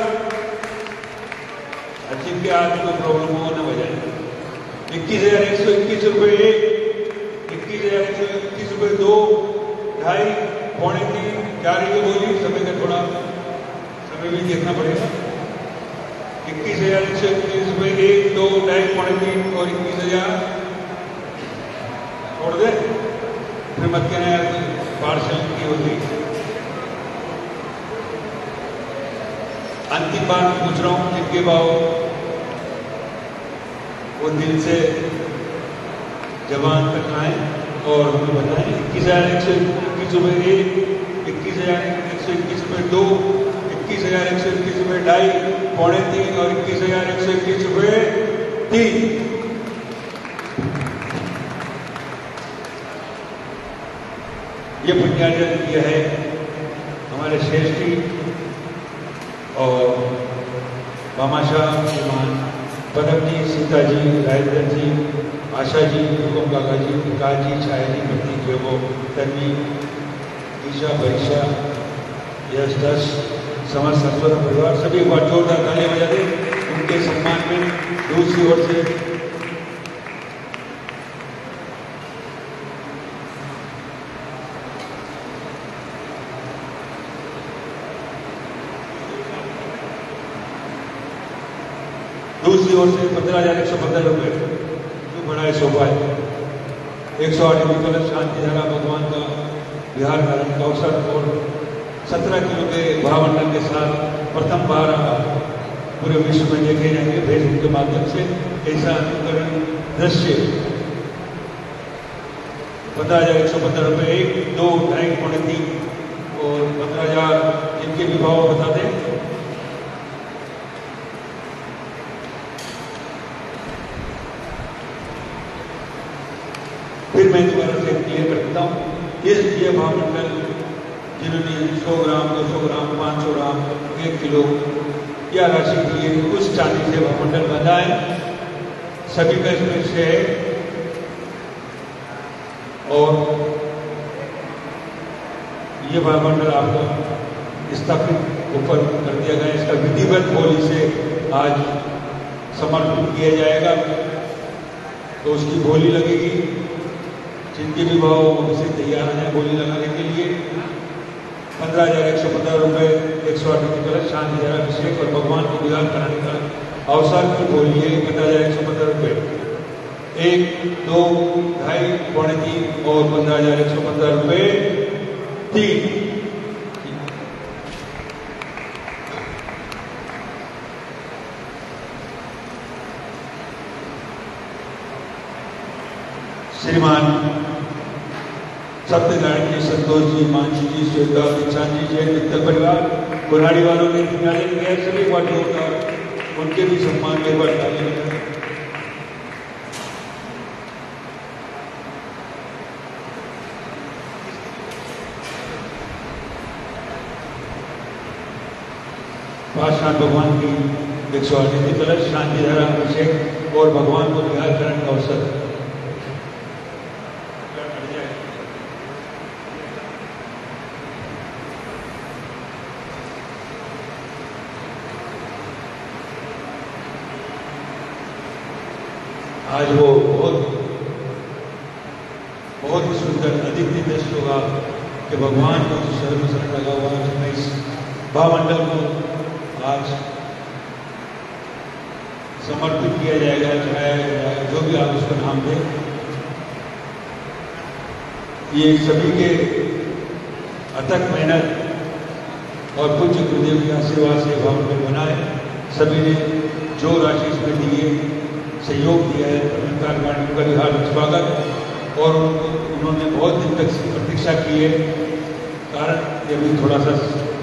जिनके हाथ में प्रॉब्लम हो ना बजाए। 21,121 रुपये एक, 21,121 रुपये दो, ढाई, पौने तीन, 4 की बोली। समय का थोड़ा समय भी देखना पड़ेगा। 21,121 रुपये एक, दो, ढाई, पौने तीन और 21,000 छोड़ दे। फिर मत कहना यार पार्सल की होती। अंतिम बार पूछ रहा हूं, जिनके भाव वो दिल से जवान करना है और हमें बताएं। 21,121 रुपये एक, 21,121 रुपये दो, 21,121 रुपये ढाई, पौने तीन और 21,121 रुपये तीन। ये पुण्यार्जन किया है हमारे श्रेष्ठी और भामाशाह श्रीमान पदम जी, सीता जी, राजेंद्र जी, आशा जी, हुकुम काका जी, विकास जी, छाया जी, प्रतीक बेबो, तन्वी, ईशा, बरीशा, यश, दस, समर सरस्वत परिवार सभी एक बार जोरदार तालियां बजा दें उनके सम्मान में। दूसरी ओर से दूसरी ओर से 15,115 रुपये जो बढ़ाए सोपाए 108 कलश शांति धारा भगवान का बिहार धारण का अवसर और 17 किलो के भावमंडल के साथ प्रथम बार पूरे विश्व में देखे जाएंगे फेसबुक के माध्यम से। ऐसा अनुकरण दृश्य 15,115 रुपये 1, 2, 2.5, पौने 3 और 15,000 जिनके भी भाव बता दें। फिर मैं दोबारा से क्लियर करता हूँ, ये भावमंडल जिन्होंने 100 ग्राम, 200 ग्राम, 500 ग्राम, 1 किलो या राशि दी है, उस चांदी से भावमंडल बंधा है, सभी का इसमें से है। और ये भावमंडल आपको स्थापित ऊपर कर दिया गया, इसका विधिवत होली से आज समर्पित किया जाएगा, तो उसकी बोली लगेगी। जिनके भी भाव उसे तैयार हैं बोली लगाने के लिए 15,115 रुपये 108 कलश शांति धारा अभिषेक और भगवान को विदान कराने का अवसर की बोली है 15,115 रुपये 1, 2, 2.5, पौने 3 और 15,115 रुपये 3। श्रीमान सत्यनारायण जी, संतोष जी, मानसी जी, श्वेता, दीक्षांत जी, मित्तल परिवार कुल्हाड़ी वालों ने पुण्यार्जन किया, सभी पार्टियों का उनके भी सम्मान में बढ़ाने लगा। पाशान भगवान की 108 कलश शांति धारा अभिषेक और भगवान को विहार करण का अवसर। आज वो बहुत ही सुंदर अधिक दृश्य होगा कि भगवान को शरण शरण लगा हुआ है। मैं इस भावमंडल को आज समर्पित किया जाएगा, चढ़ाया जाएगा, जो भी आप उसका नाम दें। ये सभी के अथक मेहनत और पूज्य गुरुदेव के आशीर्वाद से भावमंडल बना है। सभी ने जो राशि इसमें दी है, सहयोग दिया है, उनका हार्दिक स्वागत। और उन्होंने बहुत दिन तक प्रतीक्षा की है, कारण ये भी थोड़ा सा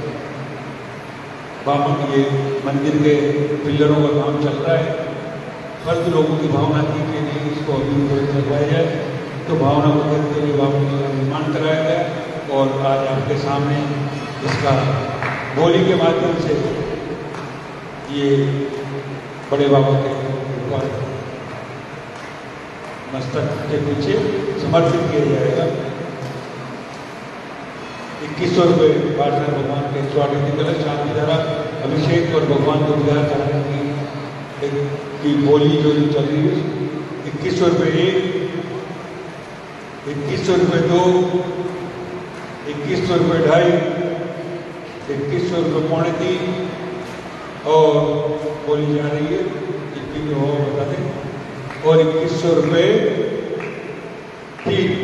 ये मंदिर के पिलरों का काम चल रहा है। फर्द लोगों की भावना थी कि नहीं इसको अभी लगवाया जाए, तो भावना को देखते हुए भावना का निर्माण कराया गया और आज आपके सामने इसका बोली के माध्यम से ये बड़े बाबा के ऊपर मस्तक के पीछे समर्पित किया जाएगा। 2100 रुपये पार्षद भगवान के 108 कलश शांति धारा अभिषेक और भगवान को विदान कराने की बोली जो चल रही है। 2100 रुपये 1, 2100 रुपये 2, 2100 रुपये 2.5, 2100 रुपये पौने 3 और बोली जा रही है जितनी हो बता दें, और 2100 रुपये 3।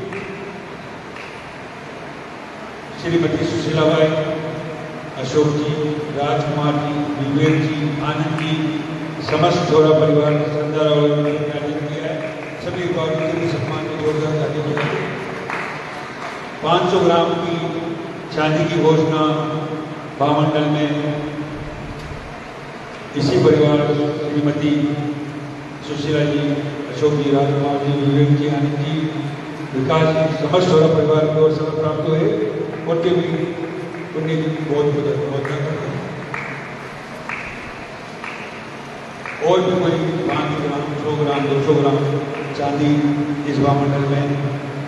श्रीमती सुशीलाबाई, अशोक जी, राजकुमार जी, विवेक जी, आनंद जी, समस्त झोरा परिवार ने श्रद्धा और पुण्यार्जन किया है। सभी बाबू के सम्मान में जोरदार ताली बजाई। 500 ग्राम की चांदी की घोषणा भावमंडल में इसी परिवार श्रीमती सुशीला जी, अशोक जी, राजकुमार जी, विवेक जी, आनंद जी, विकास की समस्त सोलह परिवार को समय प्राप्त हुए, उनके भी पुण्य की बहुत बहुत करते हैं। और भी कोई 5 ग्राम 100 ग्राम 200 ग्राम चांदी इस महामंडल में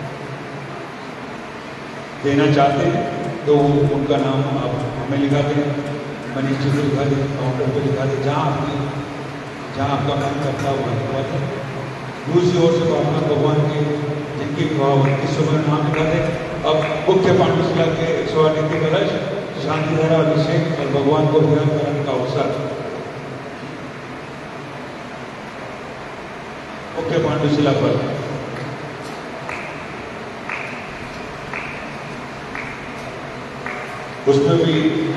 देना चाहते हैं तो उनका नाम आप हमें लिखा दें, मनीष जी को लिखा दें, काउंटर को लिखा दें, जहाँ आपका मन करता हुआ लिखा दें। दूसरी ओर से भावना भगवान के जिनकी भाव इस समय नाम लिखा दें। अब मुख्य पांडुशिला के 108 नीति कलश शांतिधारा अभिषेक और भगवान को ध्यान कराने का अवसर मुख्य पांडुशिला पर उसमें भी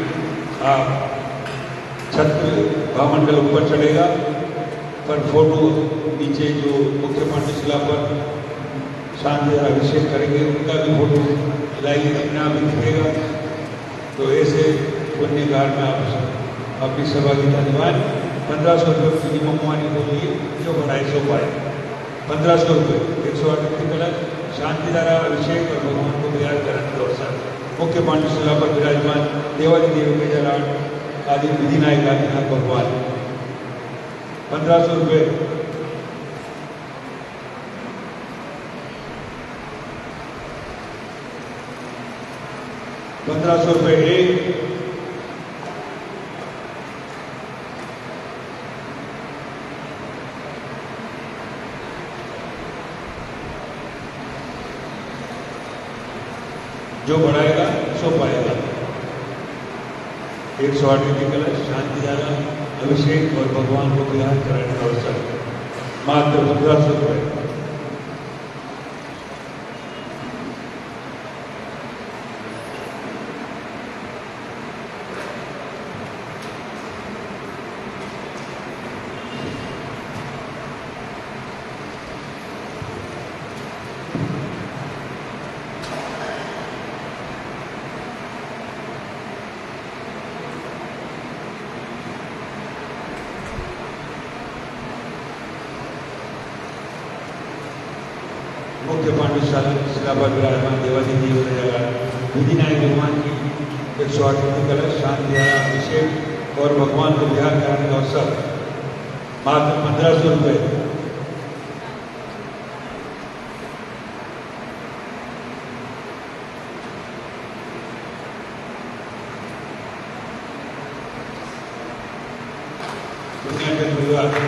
छत्र भावमंडल ऊपर चढ़ेगा, पर फोटो नीचे जो मुख्य पांडुशिला पर शांति अभिषेक करेंगे उनका भी फोटो लाइए, अपने आप ही दिखेगा। तो ऐसे पुण्य कार्य में आप अपनी सहभागिता निभाएं। 1500 रुपये की ममवानी बोलिए जो 250 पाए। 1500 रुपये 108 कलश शांतिधारा अभिषेक और भगवान को तैयार कराने का अवसर मुख्य पांडुशिला पर विराजमान देवादी देव मेजराट आदि विधि नायक आदिनाथ भगवान। 1500 रुपये। एक जो बढ़ाएगा सो पाएगा। 108 नीति कलश शांतिधारा अभिषेक और भगवान को विहार कराने का अवसर मात्र 1500 रुपये। मुख्य पांडुशिला पर विराजमान देवादी देव विधि नायक भगवान की 108 नीति कलश शांतिधारा अभिषेक और भगवान को विहार कराने का अवसर मात्र 1500 रुपये। दुनिया के परिवार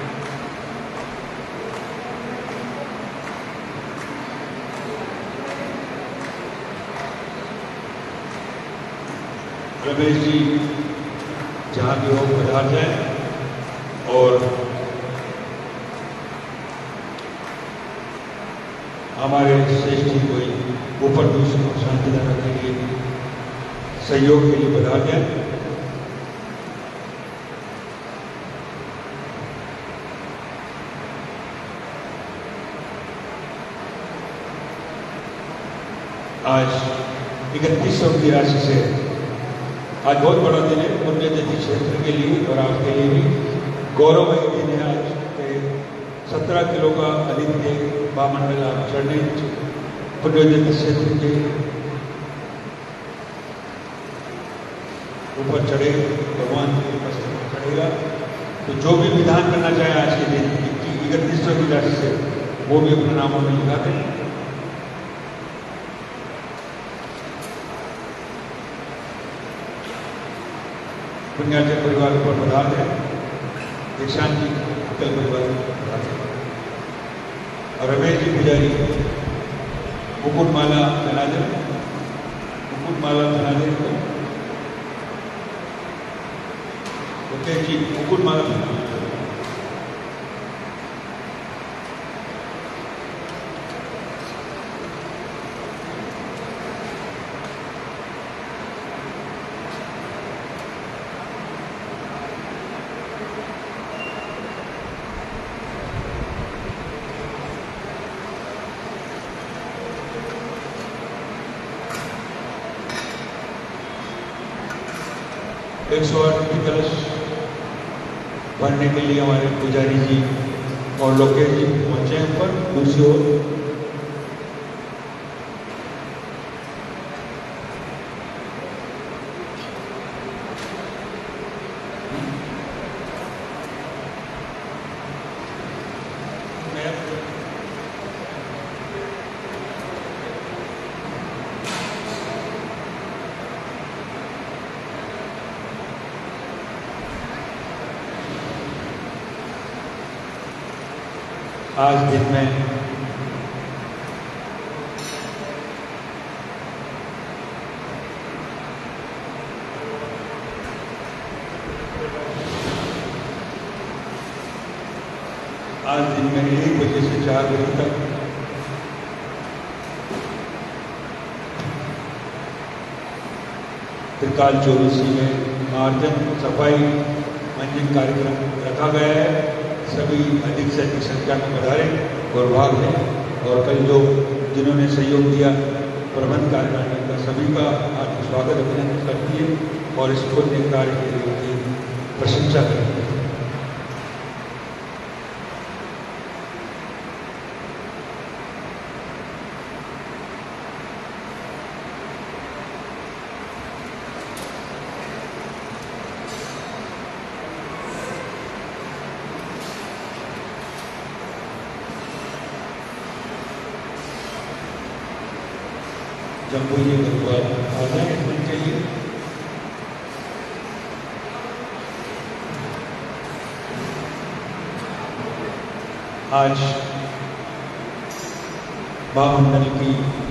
रमेश जी जहाँ भी हो पधार जाए और हमारे श्रेष्ठ जी कोई ऊपर दूसरों को शांतिधारा के लिए सहयोग के लिए पधार जाए। आज 3100 की राशि से आज बहुत बड़ा दिन है पुण्यतिथि क्षेत्र के लिए और आपके लिए भी गौरवमयी दिन है। आज 17 किलो का आदित्य महामंडल आप चढ़ने पुण्यतिथि क्षेत्र के ऊपर चढ़े, भगवान के उपस्थित चढ़ेगा। तो जो भी विधान करना चाहे आज के दिन 3100 की राशि से वो भी अपने नामों में लिखा दें। पुण्यार्चन परिवार पर पधार है, दीक्षांत जी कल परिवार पधार है और रमेश जी पुजारी मुकुटमाला पहना दे, मुकुटमाला पहना दे। ओके जी, मुकुटमाला पहना दे। एक 108 की कलश भरने के लिए हमारे पुजारी जी और लोकेश जी पहुंचे ऊपर। दूसरी ओर आज दिन में आज दिन में 1 बजे से 4 बजे तक त्रिकाल चौबीसी में मार्जन सफाई मंजन कार्यक्रम रखा गया है। सभी अधिक से अधिक संख्या में पधारें और भाग लें। और कल जो जिन्होंने सहयोग दिया प्रबंध कार्यकारिणी का सभी का आज स्वागत अभिनंदन करती है और इस पुण्य कार्य के लिए उनकी प्रशंसा करती है। जब वो ये आ जाए इसमें चाहिए आज महामंडल की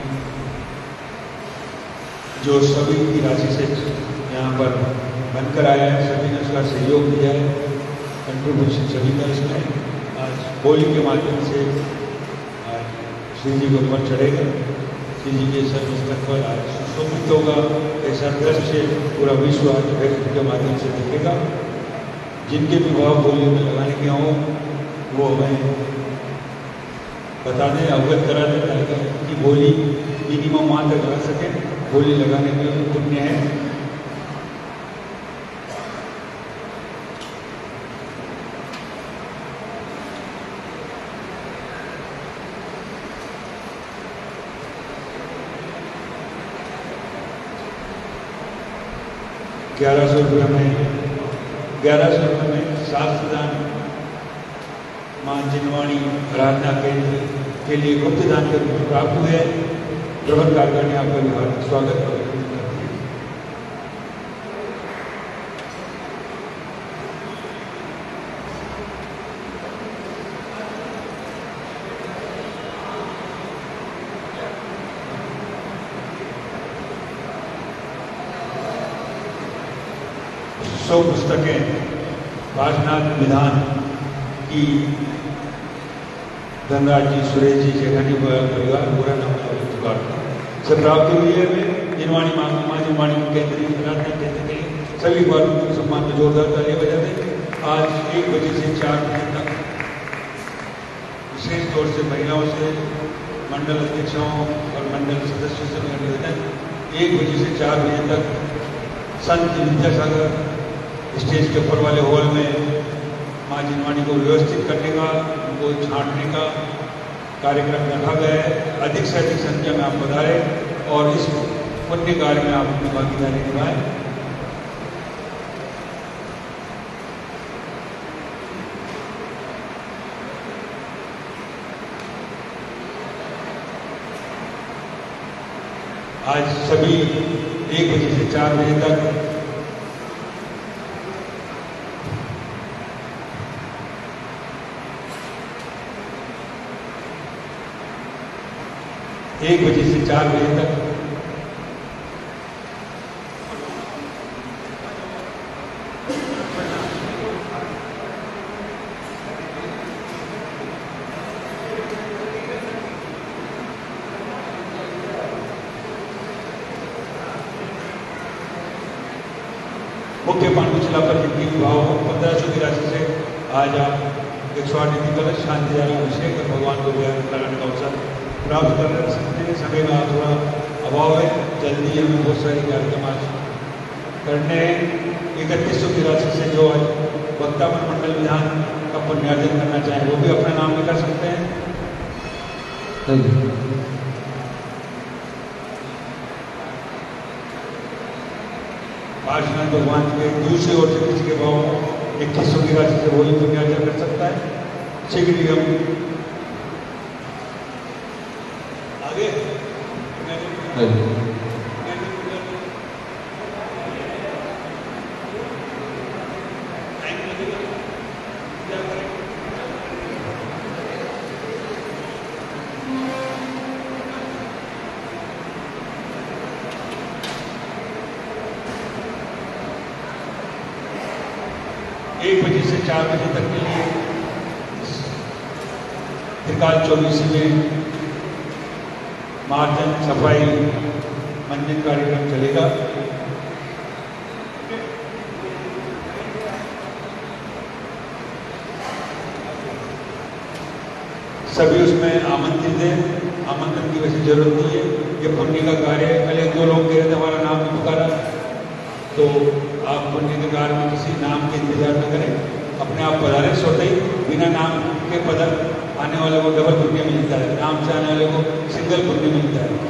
जो सभी की राशि से यहाँ पर बनकर आया है, सभी ने उसका सहयोग दिया है, कंट्रीब्यूशन सभी का इसमें आज होली के माध्यम से आज श्री जी के ऊपर चढ़ेगा। श्री जी के सर्वस्तर पर आज सुशोभित होगा। ऐसा दृश्य पूरा विश्व आज के माध्यम से देखेगा। जिनके भी भाव होली में लगाने के हों वो हमें बता दें, अवगत करा दें ताकि कि होली मिनिमम वहाँ तक लगा सकें। होली लगाने में पुण्य है। ₹1100 में शास्त्रदान मां जिनवाणी आराधना केंद्र के लिए गुप्त दान कर प्राप्त हुए। प्रबंध कार्यकारिणी आपका भी हार्दिक स्वागत करती है। सौ पुस्तकें पार्श्वनाथ विधान की धनराज जी, सुरेश जी, जेठानी परिवार पूरा नाम से प्राप्त हुई है। जिनवाणी मां जिनवाणी केंद्रीय आराधना केंद्र के सभी वर्ग सम्मान में जोरदार तालियां बजाते। आज 1 बजे से 4 बजे तक विशेष तौर से महिलाओं से, मंडल अध्यक्षों और मंडल सदस्यों से मेरा निवेदन, 1 बजे से 4 बजे तक संत विद्यासागर स्टेज के ऊपर वाले हॉल में मां जिनवाणी को व्यवस्थित करने का, उनको छांटने का कार्यक्रम रखा गया है। अधिक से अधिक संख्या में आप पधारें और इस पुण्य कार्य में आप अपनी भागीदारी निभाएं। आज सभी 1 बजे से 4 बजे तक एक बजे से 4 बजे तक मुख्य पांडुशिला पर जिनकी विवाह हो 1500 की राशि से आज आप 108 निधि कलश शांति द्वारा अभिषेक कर भगवान को लगाने का अवसर प्राप्त कर सकते हैं। समय में थोड़ा अभाव है, जल्दी हमें बहुत सारे कार्यक्रम आज करने हैं। 3100 की राशि से जो आज वक्तावन मंडल विधान का पुण्यार्जन करना चाहें वो भी अपना नाम लिखा सकते हैं। पार्श्वनाथ भगवान के दूसरी ओर से किसी के भाव 2100 की राशि से वही पुण्यार्जन कर सकता है। शीघ्र ही हम आगे से 4 बजे तक के लिए त्रिकाल 24 में मार्जन सफाई मंजन कार्यक्रम चलेगा। सभी उसमें आमंत्रित हैं। आमंत्रण की वैसे जरूरत नहीं है, ये पुण्य का कार्य है। कल 1-2 लोग कह रहे थे हमारा नाम नहीं पुकारा, तो आप पुण्य के कार्य में किसी नाम के इंतजार न करें, अपने आप पधारें। स्वतः ही बिना नाम के पधार आने वाले को डबल पुण्य मिलता है, नाम से आने वाले को सिंगल पुण्य मिलता है।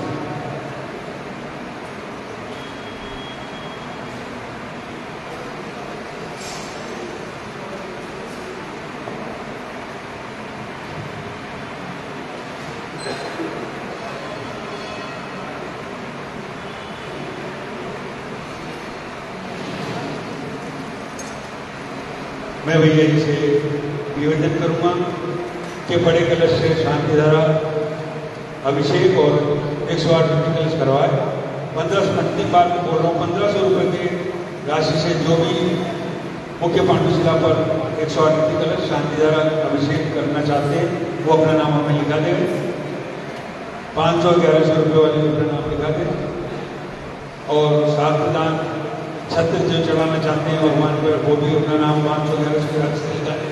मैं भैया जी से निवेदन करूंगा कि बड़े कलश से शांति धारा अभिषेक और 108 मिट्टी कलश करवाए। 1500 बार में बोल रहा हूँ, 1500 रुपये की राशि से जो भी मुख्य पांडुशिला पर 108 मिट्टी कलश शांति धारा अभिषेक करना चाहते हैं वो अपना नाम हमें लिखा दें। 500-1100 रुपये वाले अपना नाम लिखा दें। और सात प्रदान छत्र जो चढ़ाना चाहते हैं भगवान पर वो भी अपना नाम 500-1100 के राशि से लिखा दें।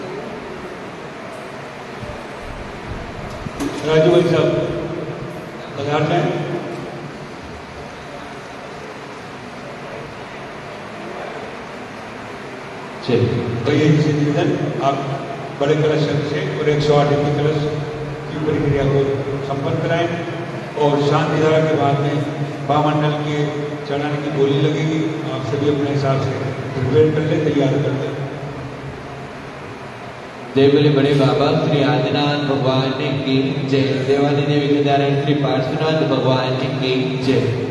राजू भाई साहब पधार जाए। चलिए भैया जी से निवेदन, आप बड़े कलश से और 108 मिट्टी कलश की प्रक्रिया को संपन्न कराएं। और शांति धारा के बाद में महामंडल के चढ़ाने की बोली लगेगी। आप सभी अपने हिसाब से प्रिपेयर कर ले, तैयार कर ले। देवले बड़े बाबा श्री आदिनाथ भगवान की जय। देवानी देवी के द्वारा श्री पार्श्वनाथ भगवान की जय।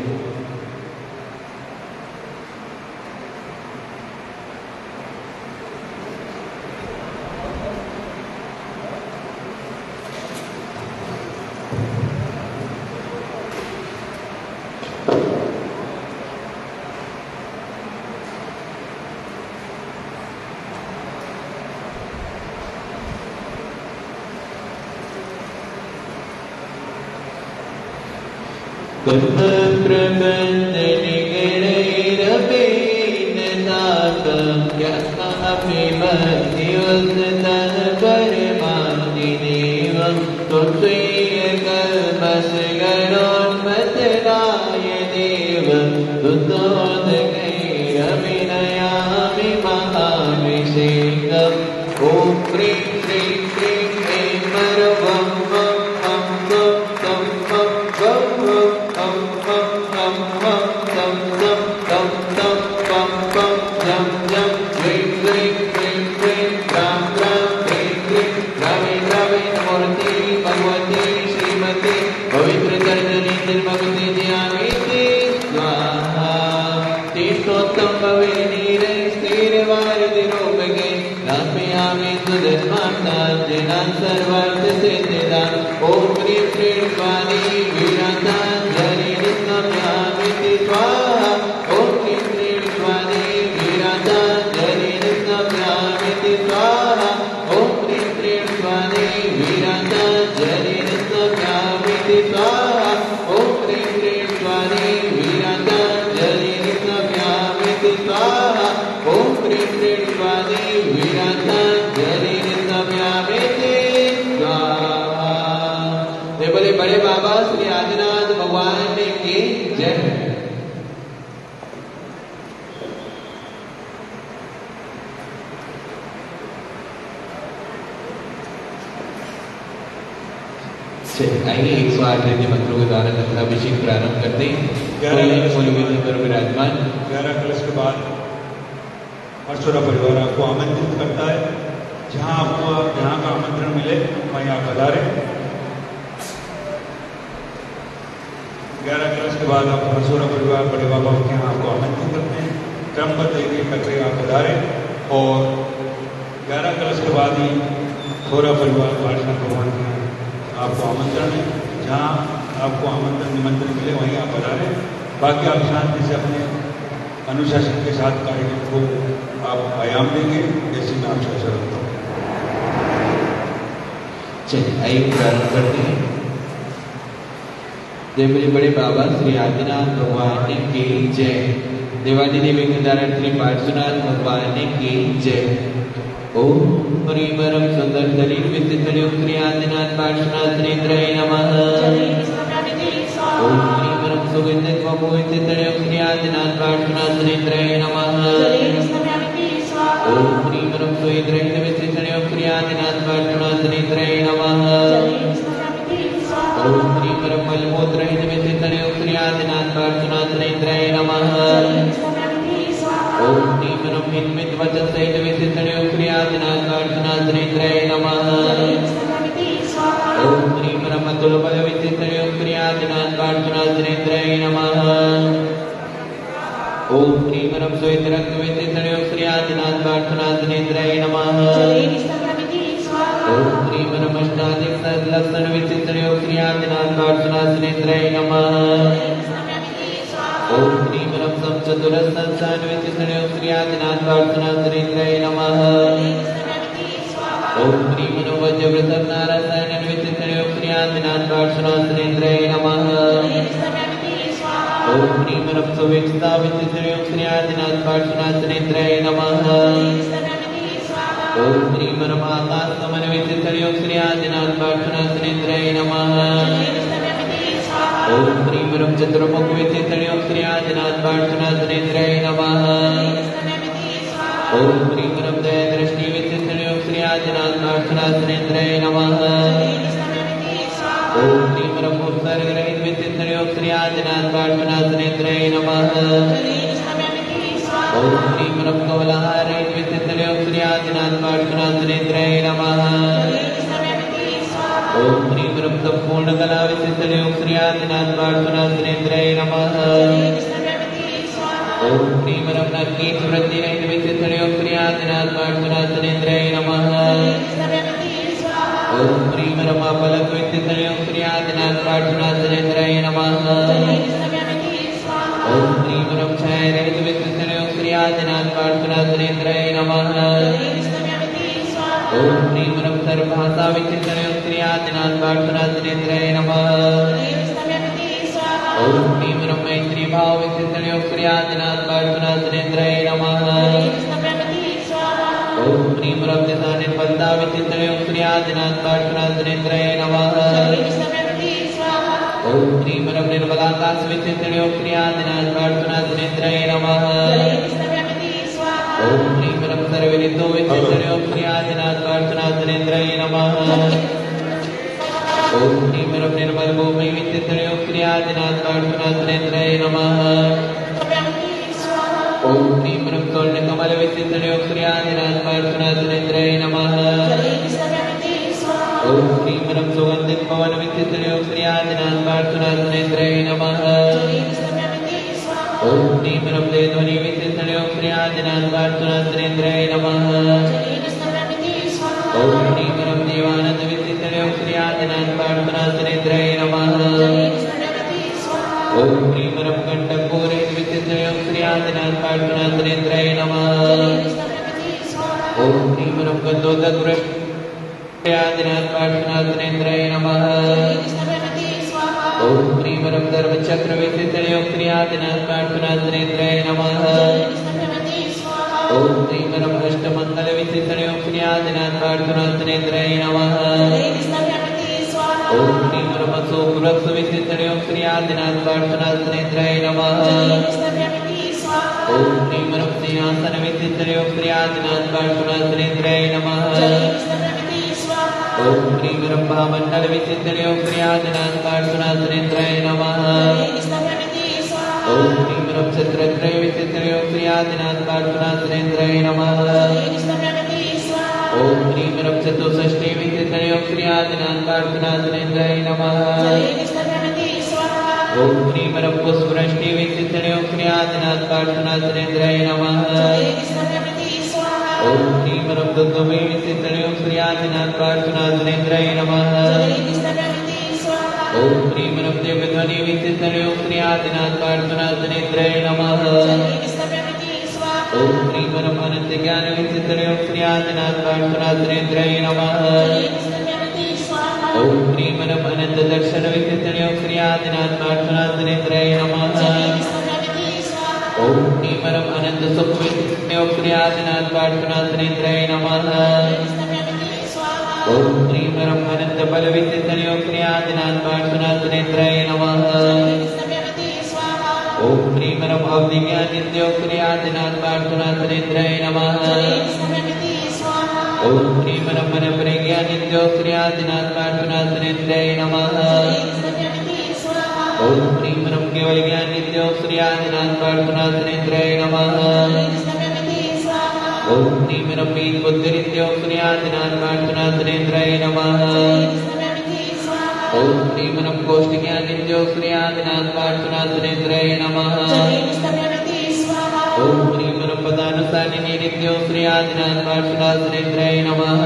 बड़े बाबा श्री आदिनाथ भगवान की जय। आइए 108 मंत्रों के द्वारा कथाभिषेक प्रारंभ करते हैं। विराजमान 11 कलश के बाद परशुरा परिवार आपको आमंत्रित करता है। जहां आपको जहां का आमंत्रण मिले वहीं आप पधारें। 11 कलश के बाद आप परशुरा परिवार बड़े बाबा के यहाँ आपको आमंत्रित करते हैं। क्रमबद्ध एक करके आप पधारें। और 11 कलश के बाद ही थोड़ा परिवार पार्षद भगवान के आपको आमंत्रण है। जहाँ आपको आमंत्रण निमंत्रण मिले वहीं आप पधारें। बाकी आप शांति से अपने अनुशासन के साथ कार्यक्रम को आप आयाम देंगे, ऐसी मैं आपसे आशा रखता हूँ। चलिए आइए प्रारंभ करते हैं। जय मेरे बड़े बाबा श्री आदिनाथ भगवान की जय। देवादिदेव विघ्नधारण श्री पार्श्वनाथ भगवान की जय। ओम परिमरम सुंदर सलील विचित्र श्री आदिनाथ पार्श्वनाथ नेत्रये नमः। ओम परिमरम सुगंधित वपुविचित श्री आदिनाथ पार्श्वनाथ नेत्रये नमः। ओम परिमरम सुइद्रहित विचित्र श्री आदिनाथ पार्श्वनाथ नेत्रये नमः। ओम परिमरम मलमूत्रहित विचित्र श्री आदिनाथ पार्श्वनाथ नेत्रये नमः। ओम प्रीमरम हिन्मित वचन सहित विचित्र श्री आदिनाथ पार्श्वनाथ नेत्रये नमः। ओम प्रीमरम अतुल बल विचित्र श्री आदिनाथ पार्श्वनाथ नेत्रये नमः। ओम प्रीमरम श्वेत रक्त विचित्र श्री आदिनाथ पार्श्वनाथ नेत्रये नमः। ओम प्रीमरम अष्टाधिक लक्षण विचित्र श्री आदिनाथ पार्श्वनाथ नेत्रये नमः। ओम प्रीमरम समचतुरस संस्थान विचित्र श्री आदिनाथ पार्श्वनाथ नेत्रये नमः। ओम प्रीमरम वज्रवृतम नारायण विचित्र श्री आदिनाथ पार्श्वनाथ नेत्रये नमः। ओम प्रीमरम सुविक्षता विचित्र श्री आदिनाथ पार्श्वनाथ नेत्रये नमः। ओम प्रीमरम आकाश समन विचित्र श्री आदिनाथ पार्श्वनाथ नेत्रये नमः। ओम प्रीमरम चतुर्मुख विचित्र श्री आदिनाथ पार्श्वनाथ नेत्रये नमः। ओम प्रीमरम दया दृष्टि विचित्र श्री आदिनाथ पार्श्वनाथ नेत्रये नमः। ओम प्रीमरम उपसर्ग रहित विचित्र श्री आदिनाथ पार्श्वनाथ नेत्रये नमः। ओम प्रीमरम कवलहार रहित विचित्र श्री आदिनाथ पार्श्वनाथ नेत्रये नमः। ओम प्रीमरम संपूर्ण कला विचित्र श्री आदिनाथ पार्श्वनाथ नेत्रये नमः। ओम प्रीमरम नरकीच वृत्ति रहित विचित्र श्री आदिनाथ पार्श्वनाथ नेत्रये नमः। ओम प्रीमरम अपलक विचित्र श्री आदिनाथ पार्श्वनाथ नेत्रये नमः। ओम प्रीमरम छाया रहित विचित्र श्री आदिनाथ पार्श्वनाथ नेत्रये नमः। ओम प्रीमरम सर्वभाषा विचित्र श्री आदिनाथ पार्श्वनाथ नेत्रये नमः। ओम प्रीमरम मैत्री भाव विचित्र श्री आदिनाथ पार्श्वनाथ नेत्रये नमः। ओम प्रीमरम दिशा निर्बलता विचित्र श्री आदिनाथ पार्श्वनाथ नेत्रये नमः। ओम प्रीमरम निर्मलाकाश विचित्र श्री आदिनाथ पार्श्वनाथ नेत्रये नमः। ओम प्रीमरम सर्वऋतु विचित्र श्री आदिनाथ पार्श्वनाथ नेत्रये नमः। ओम प्रीमरम निर्मल भूमि विचित्र श्री आदिनाथ पार्श्वनाथ नेत्रये नमः। ओम प्रीमरम स्वर्ण कमल विचित्र श्री आदिनाथ पार्श्वनाथ नेत्रये नमः। ओम प्रीमरम सुगंधित पवन विचित्र श्री आदिनाथ पार्श्वनाथ नेत्रये नमः। ओम प्रीमरम ध्वनि विचित्र श्री आदिनाथ पार्श्वनाथ नेत्रये नमः। ओम प्रीमरम देवानंद विचित्र श्री आदिनाथ पार्श्वनाथ नेत्रये नमः। ओम प्रीमरम कंटकपूर विचित्र श्री आदिनाथ पार्श्वनाथ नेत्रये नमः। ओम प्रीमरम गंधोदक वृक्ष श्री आदिनाथ पार्श्वनाथ नेत्रये नमः। ओम प्रीमरम धर्मचक्र विचित्र श्री आदिनाथ पार्श्वनाथ नेत्रये नमः। ओम प्रीमरम अष्टमंगल विचित्र श्री आदिनाथ पार्श्वनाथ नेत्रये नमः। ओम प्रीमरम अशोक वृक्ष विचित्र श्री आदिनाथ पार्श्वनाथ नेत्रये नमः। ओम प्रीमरम सिंहासन विचित्र श्री आदिनाथ पार्श्वनाथ नेत्रये नमः। ओम प्रीमरम महामंडल विचित्र श्री आदिनाथ पार्श्वनाथ नेत्रये नमः। ओम प्रीमरम छत्रत्रय विचित्र श्री आदिनाथ पार्श्वनाथ नेत्रये नमः। ओम प्रीमरम चतुष्षष्टि विचित्र श्री आदिनाथ पार्श्वनाथ नेत्रये नमः। ओम प्रीमरम पुष्पवृष्टि विचित्र श्री आदिनाथ पार्श्वनाथ नेत्रये नमः। ओम प्रीमरम दुर्गमे विचित्र श्री आदिनाथ पार्श्वनाथ नेत्रये नमः। ओम प्रीमरम दिव्य ध्वनि विचित्र श्री आदिनाथ पार्श्वनाथ नेत्रये नमः। ओम श्री परम अनंत ज्ञान विचित्रयोग श्री आदिनाथ पार्श्वनाथनेन्द्राय नमः। ओम श्री परम अनंत दर्शन विचित्रयोग श्री आदिनाथ पार्श्वनाथनेन्द्राय नमः। ओम श्री परम अनंत सुख विचित्रयोग श्री आदिनाथ पार्श्वनाथनेन्द्राय नमः। ओम श्री परम अनंत बल विचित्रयोग श्री आदिनाथ पार्श्वनाथनेन्द्राय नमः। ओम श्री परम अवधि ज्ञानयोग श्री आदिनाथ पार्श्वनाथनेन्द्राय नमः। ओम श्री परम मन प्रज्ञानयोग श्री आदिनाथ पार्श्वनाथनेन्द्राय नमः। ओम श्री परम केवल ज्ञानयोग श्री आदिनाथ पार्श्वनाथनेन्द्राय नमः। ओम श्री परम बीज बुद्धियोग श्री आदिनाथ पार्श्वनाथनेन्द्राय नमः। ओम श्री परम कोष्ठ ज्ञानयोग श्री आदिनाथ पार्श्वनाथनेन्द्राय नमः। ओम श्री परम पदानुसारिणीयोग श्री आदिनाथ पार्श्वनाथनेन्द्राय नमः।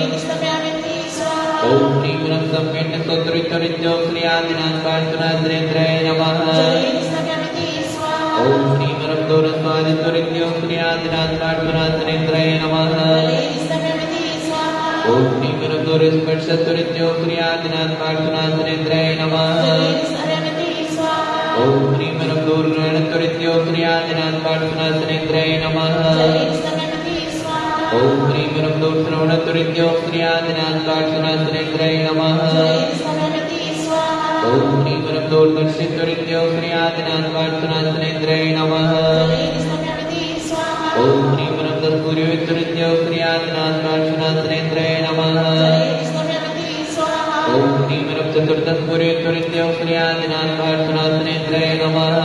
ओम श्री परम सम्यक सूत्रितयोग श्री आदिनाथ पार्श्वनाथनेन्द्राय नमः। ओम श्री परम दूरस्वादितयोग श्री आदिनाथ पार्श्वनाथनेन्द्राय नमः। ओम श्री परम दूरस्पर्शतयोग श्री आदिनाथ पार्श्वनाथनेन्द्राय नमः। ओम श्री परम दूरग्रहणतयोग श्री आदिनाथ पार्श्वनाथनेन्द्राय नमः। ओम श्री परम दूरश्रवणतयोग श्री आदिनाथ पार्श्वनाथनेन्द्राय नमः। ओम श्री परम दूरदर्शितयोग श्री आदिनाथ पार्श्वनाथनेन्द्राय नमः। ओम श्री परम तत्पूर्वयोग श्री आदिनाथ पार्श्वनाथनेन्द्राय नमः। ओम श्री परम चतुर्थपूर्वयोग श्री आदिनाथ पार्श्वनाथनेन्द्राय नमः।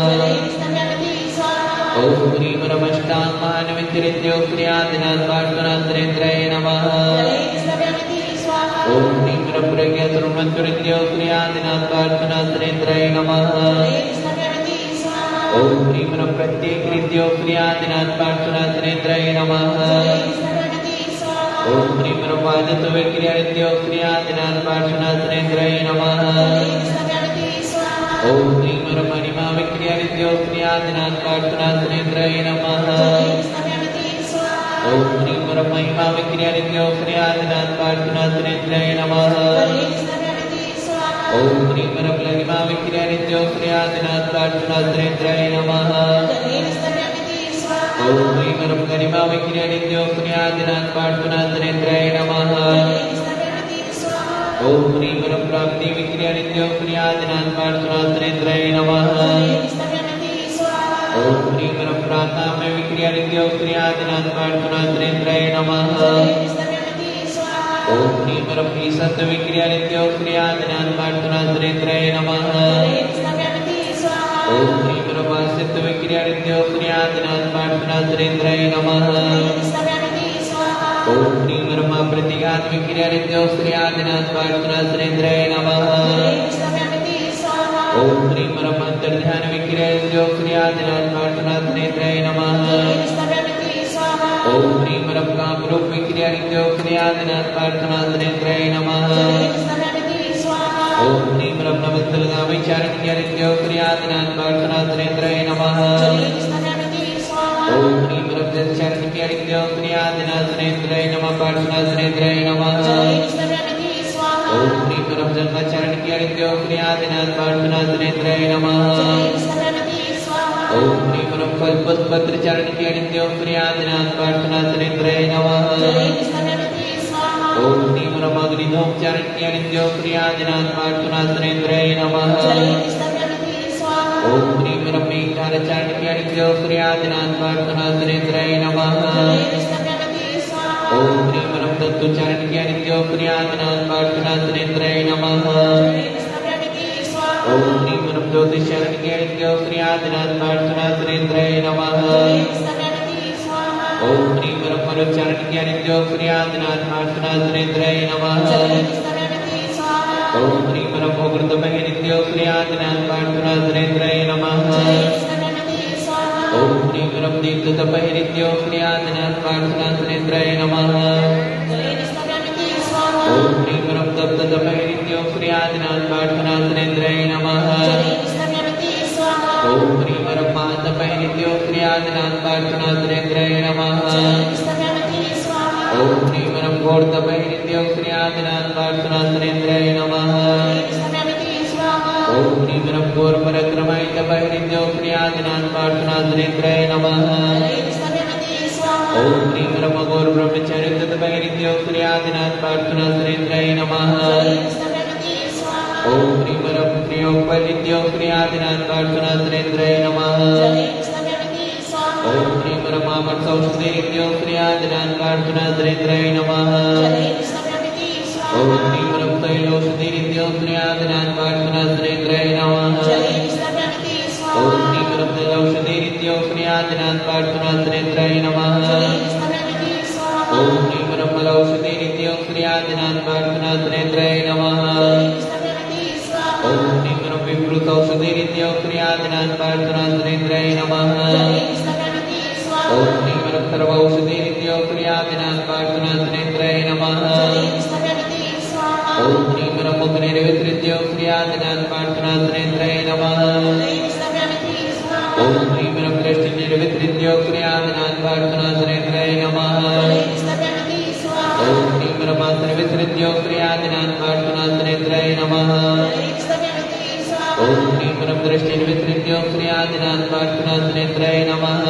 ओम श्री परम अष्टांग महानवितयोग श्री आदिनाथ पार्श्वनाथनेन्द्राय नमः। ओम श्री परम प्रज्ञा सर्वमंत्योग श्री आदिनाथ पार्श्वनाथनेन्द्राय नमः। ओम श्री परम प्रत्येक योग श्री आदिनाथ पार्श्वनाथनेन्द्राय नमः। ओम श्री परम वाजत विक्रियायोग श्री आदिनाथ पार्श्वनाथनेन्द्राय नमः। ओम श्री परम महिमा विक्रियायोग श्री आदिनाथ पार्श्वनाथनेन्द्राय नमः। ओम श्री परम महिमा विक्रियायोग श्री आदिनाथ पार्श्वनाथनेन्द्राय नमः। ओम श्री परम लघिमा विक्रियायोग श्री आदिनाथ पार्श्वनाथनेन्द्राय नमः। ओम श्री परम गरिमा विक्रियायोग श्री आदिनाथ पार्श्वनाथनेन्द्राय नमः। ओम श्री परम प्राप्ति विक्रियायोग श्री आदिनाथ पार्श्वनाथनेन्द्राय नमः। ओम श्री परम प्राणायाम विक्रियायोग श्री आदिनाथ पार्श्वनाथनेन्द्राय नमः। ओम श्री परम ईसत विक्रियायोग श्री आदिनाथ पार्श्वनाथनेन्द्राय नमः। ओम श्री परम वासित विक्रियायोग श्री आदिनाथ पार्श्वनाथनेन्द्राय नमः। ओम श्री परम प्रतिघात विक्रियायोग श्री आदिनाथ पार्श्वनाथनेन्द्राय नमः। ओम श्री परम अंतर्ध्यान विक्रियायोग श्री आदिनाथ पार्श्वनाथनेन्द्राय नमः। ओम श्री परम कामरूप विक्रियायोग श्री आदिनाथ पार्श्वनाथनेन्द्राय नमः। ओम श्री परम नमस्तलगामी चारणयोग श्री आदिनाथ पार्श्वनाथनेन्द्राय नमः। ओम श्री परम जलचारणयोग श्री आदिनाथनेन्द्राय नमः पार्श्वनाथनेन्द्राय नमः। ओम श्री परम जन्माचारणयोग श्री आदिनाथ पार्श्वनाथनेन्द्राय नमः। ओम श्री परम फलपुष्पत्र चारणयोग श्री आदिनाथ पार्श्वनाथनेन्द्राय नमः। ओम श्री परम अग्निधूम चारणयोग श्री आदिनाथ पार्श्वनाथनेन्द्राय नमः। ओम श्री परम मेघधार चारणयोग श्री आदिनाथ पार्श्वनाथनेन्द्राय नमः। ओम श्री परम तत्व चारणयोग श्री आदिनाथ पार्श्वनाथनेन्द्राय नमः। ओम श्री परम ज्योतिष चारणयोग श्री आदिनाथ पार्श्वनाथनेन्द्राय नमः। ओम श्री परम चारणयोग श्री आदिनाथ पार्श्वनाथनेन्द्राय नमः। ओम श्री परम भोगृतयोग श्री आदिनाथ पार्श्वनाथनेन्द्राय नमः। ओम श्री परम दीप्ततपहरित्योग श्री आदिनाथ पार्श्वनाथनेन्द्राय नमः। ओम श्री परम तप्ततपहरित्योग श्री आदिनाथ पार्श्वनाथनेन्द्राय नमः। ओम श्री परम मातपहरित्योग श्री आदिनाथ पार्श्वनाथनेन्द्राय मुहूर्तपैरिद्यो श्रियादिनान्तार्चनासनेन्द्राय नमः। ओम ह्रीं परक्रमैतपैरिद्यो श्रियादिनान्तार्चनासनेन्द्राय नमः। ओम ह्रीं ब्रह्मचर्यतपैरिद्यो श्रियादिनान्तार्चनासनेन्द्राय नमः। ओम ह्रीं प्रियोपलिद्यो श्रियादिनान्तार्चनासनेन्द्राय नमः। ओम ह्रीं परमामर्सौषधेरिद्यो श्रियादिनान्तार्चनासनेन्द्राय नमः। ओम ह्रीं तैलोषधेरिद्यो श्रियादिनान्तार्चनासनेन्द्राय नमः। ओम ह्रीं तैलोषधेरिद्यो श्रियादिनान्तार्चनासनेन्द्राय नमः। ओम ह्रीं मलौषधेरिद्यो श्रियादिनान्तार्चनासनेन्द्राय नमः। ओम ह्रीं विवृतौषधेरिद्यो श्रियादिनान्तार्चनासनेन्द्राय नमः। ओम ह्रीं सर्वौषधेरिद्यो श्रियादिनान्तार्चनासनेन्द्राय नमः। ओम ह्रीं मुखनिर्वितृद्यो श्रियादिनान्तार्चनासनेन्द्राय नमः। ओम ह्रीं दृष्टिनिर्वितृद्यो श्रियादिनान्तार्चनासनेन्द्राय नमः। ओम ह्रीं सर्वितृद्यो श्रियादिनान्तार्चनासनेन्द्राय नमः। ओम ह्रीं दृष्टिनिर्वितृद्यो श्रियादिनान्तार्चनासनेन्द्राय नमः।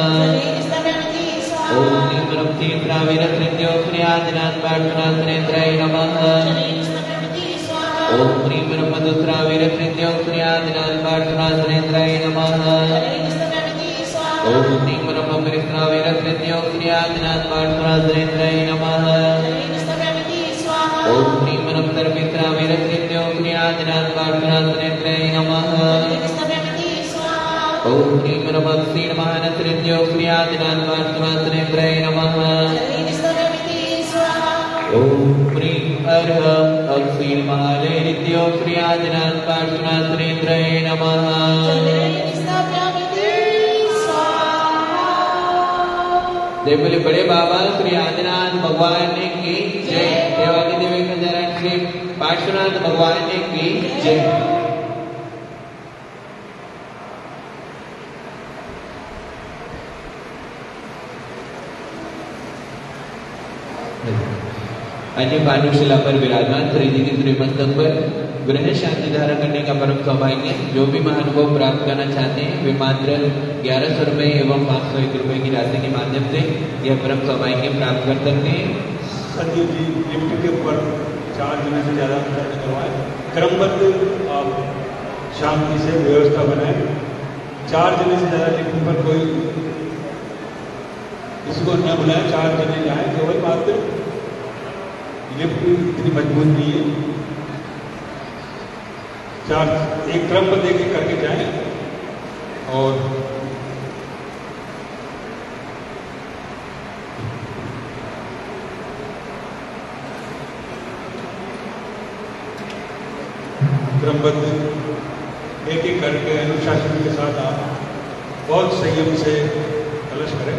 ओम ह्रीं तीर्थाविरतृद्यो श्रियादिनान्तार्चनासनेन्द्राय नमः। ओम ह्रीं मधुत्राविरतृद्यो श्रियादिनान्तार्चनासनेन्द्राय नमः। ओम ह्रीं परिस्राविरतृद्यो श्रियादिनान्तार्चनासनेन्द्राय नमः। ओम ह्रीं सर्वित्राविरतृद्यो श्रियादिनान्तार्चनासनेन्द्राय नमः। ओम ह्रीं क्षीणमहानतृद्यो श्रियादिनान्तार्चनासनेन्द्राय नमः। ओम ह्रीं क्षीणमहालेरिद्यो श्रियादिनान्तार्चनासनेन्द्राय नमः। जय बोले बड़े बाबा श्री आदिनाथ भगवान की जय। देवादी देवी खंडारण श्री पार्श्वनाथ भगवान की जय। अन्य भानुशिला पर विराजमान त्रिजी के त्रिमस्तक पर ग्रह शांति धारण करने का परम सौभाग्य जो भी महानुभव प्राप्त करना चाहते हैं वे मात्र 1100 रुपये एवं 501 रुपये की राशि के माध्यम से यह परम सौभाग्य प्राप्त कर सकते हैं। संजीव जी लिफ्ट के ऊपर 4 जने से ज़्यादा खर्च करवाएं, क्रमबद्ध आप शांति से व्यवस्था बनाएं। 4 जने से ज़्यादा लिफ्ट पर कोई किसी को न बुलाएं, 4 जने जाएं केवल मात्र। लिफ्ट इतनी मजबूत नहीं है, 4 एक क्रमबद्ध एक करके जाएं। और क्रमबद्ध एक एक करके अनुशासन के साथ आप बहुत संयम से कलश करें।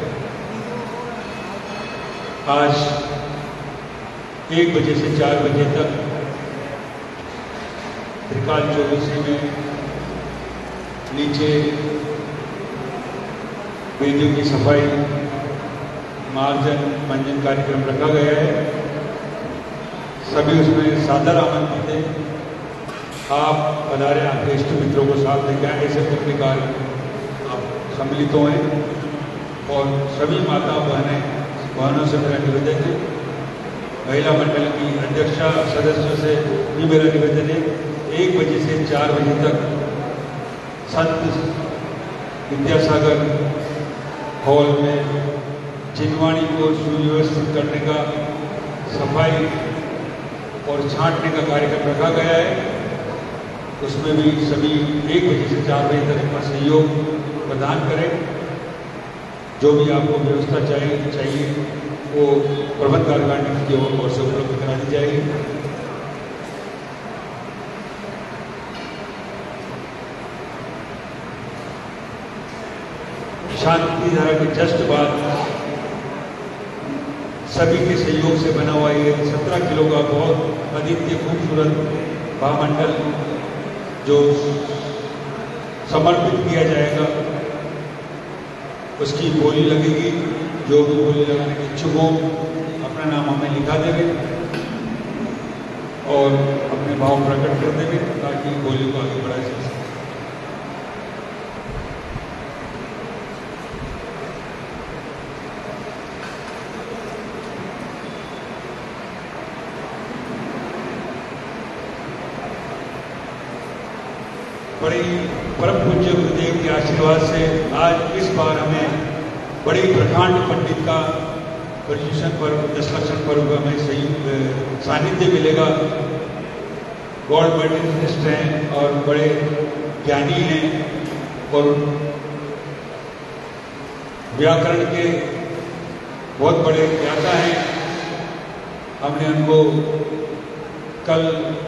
आज 1 बजे से 4 बजे तक त्रिकाल चौबीसी में नीचे वेदियों की सफाई, मार्जन मंजन कार्यक्रम रखा गया है। सभी उसमें सादर आमंत्रित हैं। आप पधारे, आपके इष्ट मित्रों को साथ लेकर आए, ऐसे प्रकार आप सम्मिलित हुए। और सभी माता बहनों से मेरा निवेदन है, महिला मंडल की अध्यक्षा सदस्यों से भी मेरा निवेदन है, 1 बजे से 4 बजे तक संत विद्यासागर हॉल में चिन्हवाणी को सुव्यवस्थित करने का, सफाई और छांटने का कार्यक्रम रखा गया है। उसमें भी सभी 1 बजे से 4 बजे तक अपना सहयोग प्रदान करें। जो भी आपको व्यवस्था चाहिए वो प्रबंध कार्यकारिणी की ओर से उपलब्ध करा दी जाएगी। शांति धारा के जस्ट बाद सभी के सहयोग से बना हुआ ये 17 किलो का बहुत अद्वितीय खूबसूरत महामंडल जो समर्पित किया जाएगा, उसकी बोली लगेगी। जो भी बोली लगाने के इच्छुक हो अपना नाम हमें लिखा देंगे। और अपने भाव प्रकट करते हुए ताकि होली को आगे बढ़ाया जा सके। बड़ी परम पूज्य गुरुदेव के आशीर्वाद से आज इस बार हमें बड़ी प्रकांड पंडित का प्रशिक्षण पर्व, 10 लक्षण पर्व का हमें सही सानिध्य मिलेगा। गॉड मेडलिस्ट हैं और बड़े ज्ञानी हैं और व्याकरण के बहुत बड़े ज्ञाता हैं। हमने उनको कल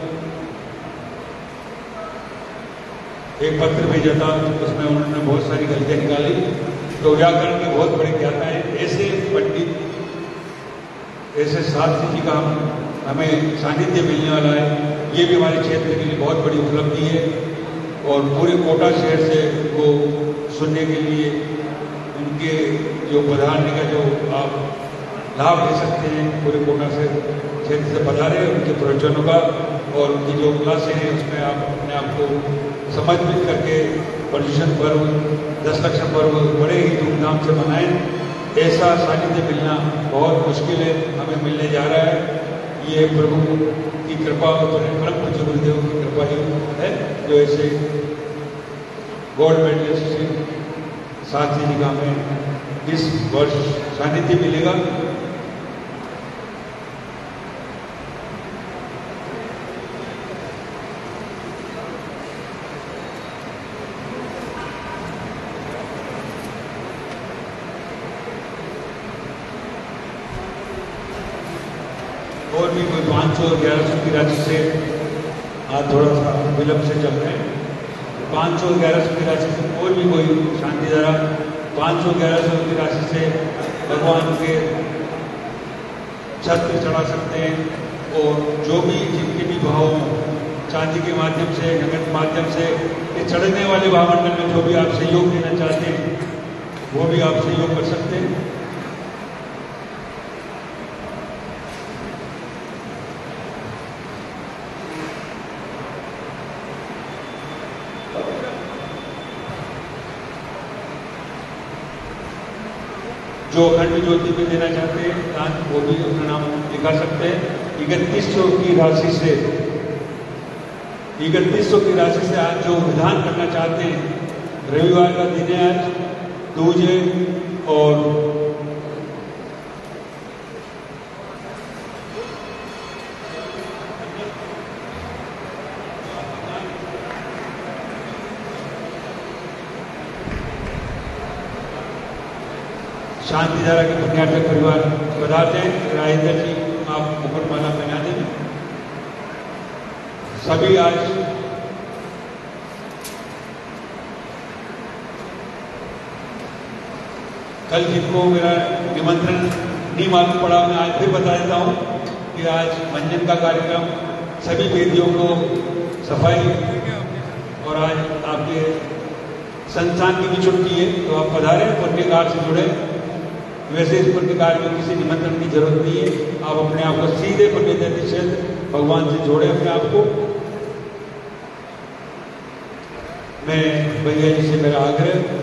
एक पत्र भेजा था, उसमें उन्होंने बहुत सारी गलतियां निकाली। तो व्याकरण के बहुत बड़े ज्ञाता हैं। ऐसे पंडित, ऐसे शास्त्री जी का हमें सानिध्य मिलने वाला है। ये भी हमारे क्षेत्र के लिए बहुत बड़ी उपलब्धि है और पूरे कोटा शहर से वो सुनने के लिए उनके जो पधारने का जो आप लाभ ले सकते हैं, पूरे कोटा से क्षेत्र से पधारे उनके प्रवचनों का और उनकी जो क्लासें हैं उसमें आप अपने आप को समर्पित करके प्रशिक्षण पर्व, 10 लक्षण पर्व बड़े ही धूमधाम से मनाएं। ऐसा सानिध्य मिलना बहुत मुश्किल है, हमें मिलने जा रहा है। ये प्रभु की कृपा और परम पूज्य गुरुदेव की कृपा ही है जो ऐसे गॉड मेडलिस्ट साथी जी का हमें इस वर्ष सानिध्य मिलेगा। और भी कोई 500 और 1100 की राशि से आज थोड़ा सा विलंब से चल रहे हैं। 500 और 1100 की राशि से और भी कोई शांति धारा 500 1100 की राशि से भगवान के छत्र चढ़ा सकते हैं। और जो भी जिनके भी भाव चांदी के माध्यम से, नगद माध्यम से ये चढ़ने वाले भावमंडल में जो भी आप सहयोग देना चाहते हैं वो भी आप सहयोग कर सकते हैं। जो अखंड ज्योति में देना चाहते हैं दान वो भी अपना नाम लिखा सकते हैं। 3100 की राशि से 3100 की राशि से आज जो विधान करना चाहते हैं, रविवार का दिन है आज, दूजे और शांति धारा के पुण्यार्चक परिवार पधारते हैं। राजेंद्र जी आप मुकुटमाला पहना दें। सभी आज कल जिनको मेरा निमंत्रण नहीं मालूम पड़ा, मैं आज फिर बता देता हूं कि आज मंजन का कार्यक्रम, सभी वेदियों को सफाई और आज आपके संस्थान की भी छुट्टी है तो आप पधारें, पुण्य कार्य से जुड़े। वैसे इस पुण्य कार्य में किसी निमंत्रण की जरूरत नहीं है, आप अपने आप को सीधे पुण्य देते क्षेत्र भगवान से जोड़े अपने आप को। मैं भैया जी से मेरा आग्रह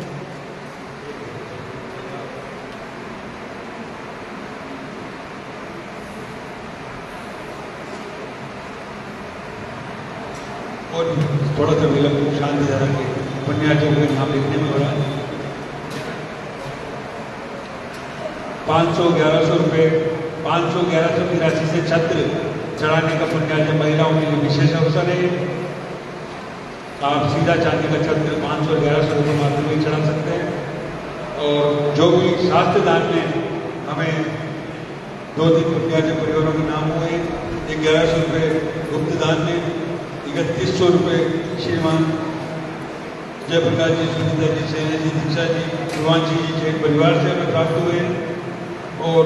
और थोड़ा सा विलंब शांति धारा के पुण्यार्चकों के नाम लिखने में हो रहा है। 500-1100 रुपये 500-1100 की राशि से छत्र चढ़ाने का पुण्यार्चन महिलाओं के लिए विशेष अवसर है। आप सीधा चांदी का छत्र 500-1100 रुपये मात्र में चढ़ा सकते हैं। और जो भी शास्त्र दान में हमें 2-3 पुण्यार्चक परिवारों के नाम हुए, 1100 रुपये गुप्त दान में, 3100 रुपये श्रीमान जयप्रकाश जी, सुनीता जी, शैलेश जी, दीक्षा जी, शिवांशी जी जैन परिवार से हमें प्राप्त हुए। और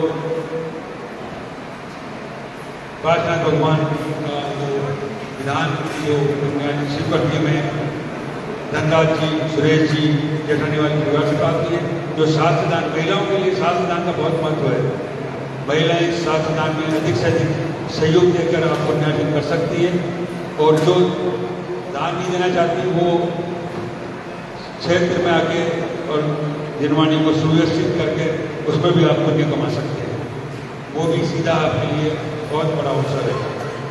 पार्षद भगवान का जो विधान जो शिवकर्मी में धनराज जी, सुरेश जी, जेठानी वाली परिवार से प्राप्त हुई है। जो शास्त्रदान महिलाओं के लिए शास्त्रदान का बहुत महत्व है। महिलाएं शास्त्रदान में अधिक से अधिक सहयोग देकर आप पुण्यार्जन कर सकती है। और जो दान नहीं देना चाहती वो क्षेत्र में आके और दिनवाणी को सुव्यवस्थित करके उसमें भी आप पुण्य कमा सकते हैं। वो भी सीधा आपके लिए बहुत बड़ा अवसर है।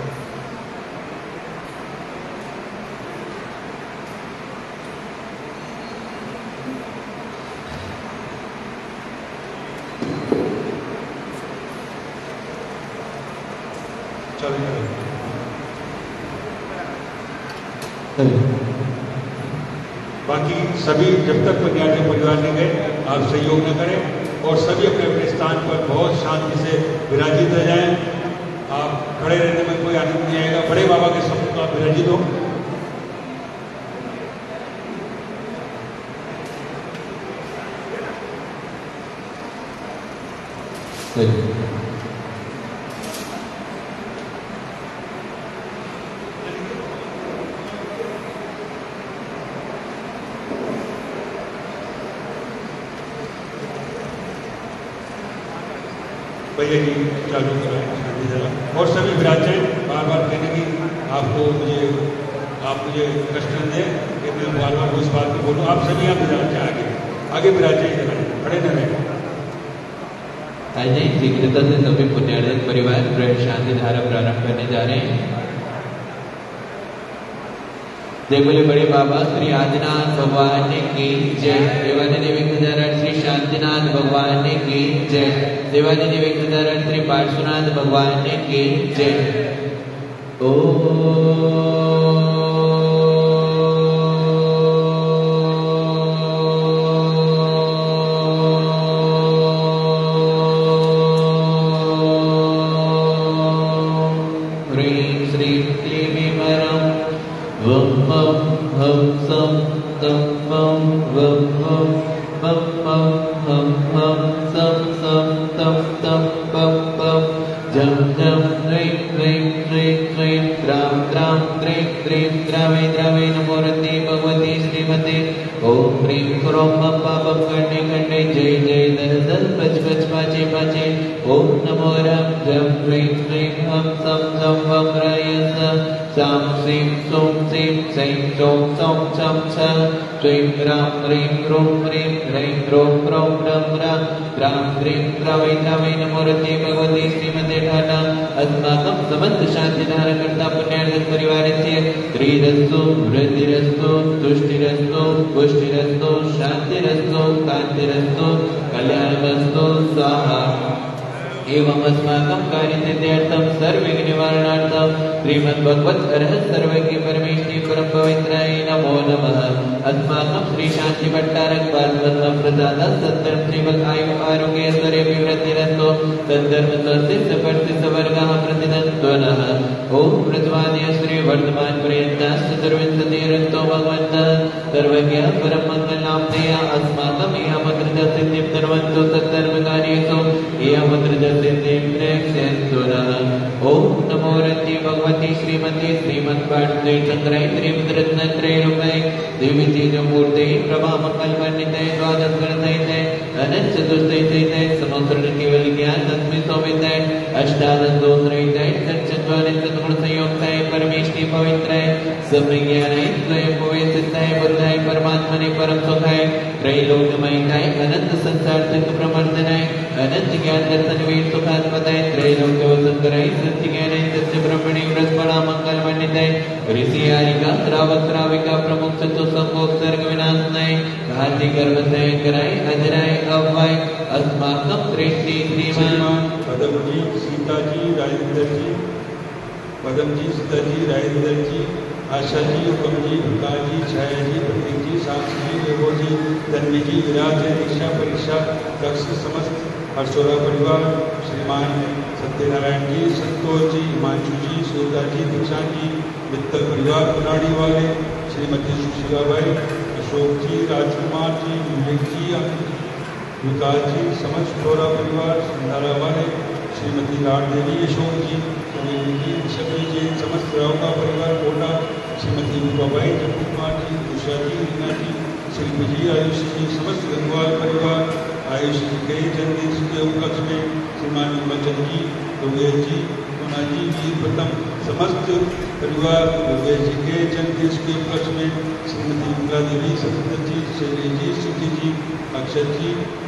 बाकी सभी जब तक पुण्यार्जन परिवार नहीं गए आप सहयोग न करें और सभी अपने अपने स्थान पर बहुत शांति से विराजित रह जाएं। आप खड़े रहने में कोई आनंद नहीं आएगा। बड़े बाबा के सम्मुख आप विराजित हो। भैया जी चालू कराएं शांति जला और सभी विराजें। बार बार कहने की आपको आप मुझे कष्ट न दें कि मैं बार बार उस बात में बोलूँ। आप सभी आप विराजें, आगे विराजें, खड़े न रहें। आज शीघ्रता से सभी पुण्यार्जन परिवार ग्रह शांति धारा प्रारंभ करने जा रहे हैं। जय बोले बड़े बाबा श्री आदिनाथ भगवान की जय। देवादिदेव विघ्नहरण श्री शांतिनाथ भगवान की जय। देवादिदेव विघ्नहरण श्री पार्श्वनाथ भगवान की जय। अस्माकं समस्त शांति धारकर्ता पुण्यार्जन परिवारस्य त्रिरस्तु वृद्धिरस्तु तुष्टिरस्तु पुष्टिरस्तु शांतिरस्तु कांतिरस्तु कल्याणमस्तु स्वाहा। एवं अस्माकं कार्यसिद्ध्यर्थं सर्वविघ्न निवारणार्थं श्रीमद्भगवत् अर्हत सर्वज्ञ परमेष्टि परम पवित्राय नमो नमः। अस्माकं श्री शांति भट्टारक पार्वती प्रसाद सद्धर्म श्रीमद आयु आरोग्य ऐश्वर्य विवृद्धिरस्तु तद्धर्म स्वस्ति वर्ति सवर्गः प्रतिदन्तु नः। ओम प्रज्वाल्य श्री वर्धमान पर्यन्ताः चतुर्विंशतिरन्तो भगवन्तः सर्वज्ञ परम मंगलनामधेय अस्माकं यामत्र सिद्धिं सर्वन्तु सत्कर्मकार्येषु यामत्र सिद्धिं प्रेक्षयन्तु नः। ओम नमो रति भगवती श्रीमती श्रीमद्भारती चंद्राय त्रिमुद्रत्नत्रय रूपाय देवी तेजमूर्ते प्रभा मंगलवर्णिते द्वादश गणसहिते अनंत चतुर्सहिते समोत्तर केवल ज्ञान तस्मै सौमिते अष्टादश दोषरहिते सच्चिदानंद गुण संयुक्ताय परमेष्टि पवित्राय समज्ञानाय स्वयं पवित्राय बुद्धाय परमात्मने परम सुखाय त्रैलोक्यमयिताय अनंत संसार सुख प्रमर्दनाय अनंत ज्ञान दर्शन वीर सुखात्मताय त्रैलोक्य वसंकराय सत्य ज्ञानाय सत्य ब्रह्मणि व्रतफला मंगलमण्डिताय ऋषि आरिका श्रावक श्राविका प्रमुख चतु संभोग सर्ग विनाशनाय घाती गर्भ कराय अजराय अव्वाय अस्माकं दृष्टि श्रीमान पदम जी सीता जी राजेंद्र जी, पदम जी सीता जी राजेंद्र जी, आशा जी हुकम जी विकास जी छाया जी प्रतीक जी साक्षी जी वैभव जी धन्य जी विराज दीक्षा परीक्षा दक्ष समस्त हर्षोरा परिवार श्रीमान सत्यनारायण जी संतोष जी हिमांशु जी सुधा जी दीक्षा जी मित्तल परिवार पुराड़ी वाले श्रीमती सुशीला भाई अशोक जी राजकुमार जी विवेक जी विकास जी समस्त छोरा परिवार संधारा वाले श्रीमती लाड देवी अशोक जी जी सभी जी समस्त राव का परिवार कोटा श्रीमती रूपाबाई जगदीप कुमार जी उषा जी रीना जी शिल्पी जी आयुष जी समस्त गंगवाल परिवार आयुष जी कई जन्मदिन सुदेव कक्ष में श्रीमान विमलचंद जी दुबेर जी सीमा जी, वीर प्रथम, समस्त परिवार योगेश जी के जन्मदिन के उपलक्ष्य में श्रीमती विमला देवी, सत्येंद्र जी, शैलेश जी, सिद्धि जी, अक्षर जी,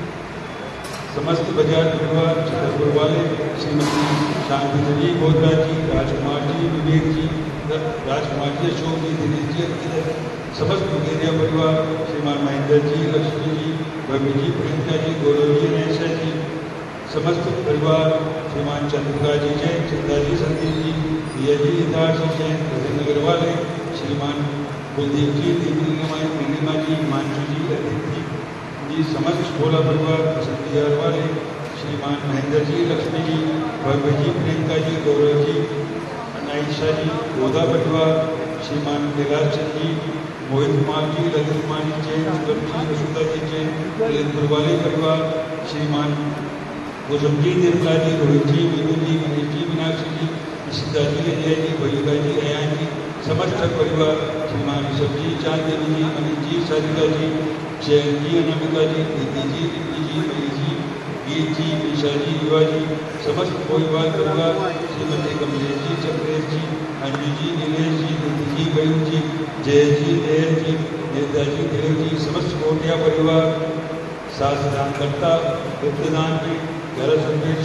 समस्त बजाज परिवार, छतरपुर वाले, श्रीमती शांति देवी, गोदरा जी, राजकुमार जी, विवेक जी, राजकुमार जी, अशोक जी, दिनेश जी, समस्त बुगेरिया परिवार, श्रीमान महेंद्र जी, लक्ष्मी जी, भव्य जी, प्रियंका जी, गौरव जी, नेशा जी, समस्त परिवार, श्रीमान चंद्रिका जी जैन, चिंता जी, संदीप जी, दिया जी, हितार जी जैन, नगर वाले, श्रीमान कुलदीप जी, नीलिमा जी, हिमांशु जी, अदिति जी, समस्त भोला परिवार, बसंत वाले, श्रीमान महेंद्र जी, लक्ष्मी जी, भव्य जी, प्रियंका जी, गौरव जी, अनाइशा जी, गोदा परिवार, श्रीमान कैलाश चंद जी, मोहित कुमार जी, ललित कुमार जी जैन, सुगम जी, वसुधा जी जैन, ललितपुर वाले परिवार, श्रीमान कुसुम जी, निर्मला जी, रोहित जी, मीनू जी, गणेश जी, मीनाक्षी जी, सीता जी, अजय जी, भैया जी, अयान जी, समस्त परिवार, श्रीमान ऋषभ जी, चांद देवी जी, मनीष जी, सारिका जी, जैन जी, अनामिका जी, दीदी जी, रिद्धि जी, मई जी, गीत जी, ईशा जी, युवा जी, समस्त परिवार, श्रीमती कमलेश जी, चक्रेश जी, अंजू जी, नीलेश जी, दीदी जी, गयू जी, जय जी, देव जी, नेता जी, देव जी, समस्त कोटिया परिवार, शास्त्रांकर्ता, विद्यदान जी, गरज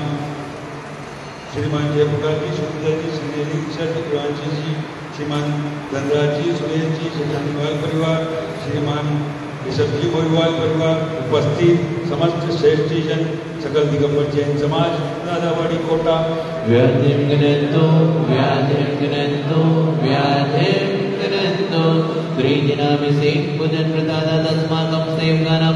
श्रीमान जयप्रकाश जी, सुंदर जी, श्रीदेवी जी, ग्रांची जी, श्रीमान धनराज जी, सुरेश जी, शशानीवाल परिवार, श्रीमान ऋषभ जी मोहिवाल परिवार, उपस्थित समस्त श्रेष्ठी जन, सकल दिगंबर जैन समाज, दादावाड़ी कोटा। व्याधिं गणन्तु व्याधिं गणन्तु व्याधिं गणन्तु त्रिदिनाभिषेक पूजन प्रसादात् अस्माकं सेवकानां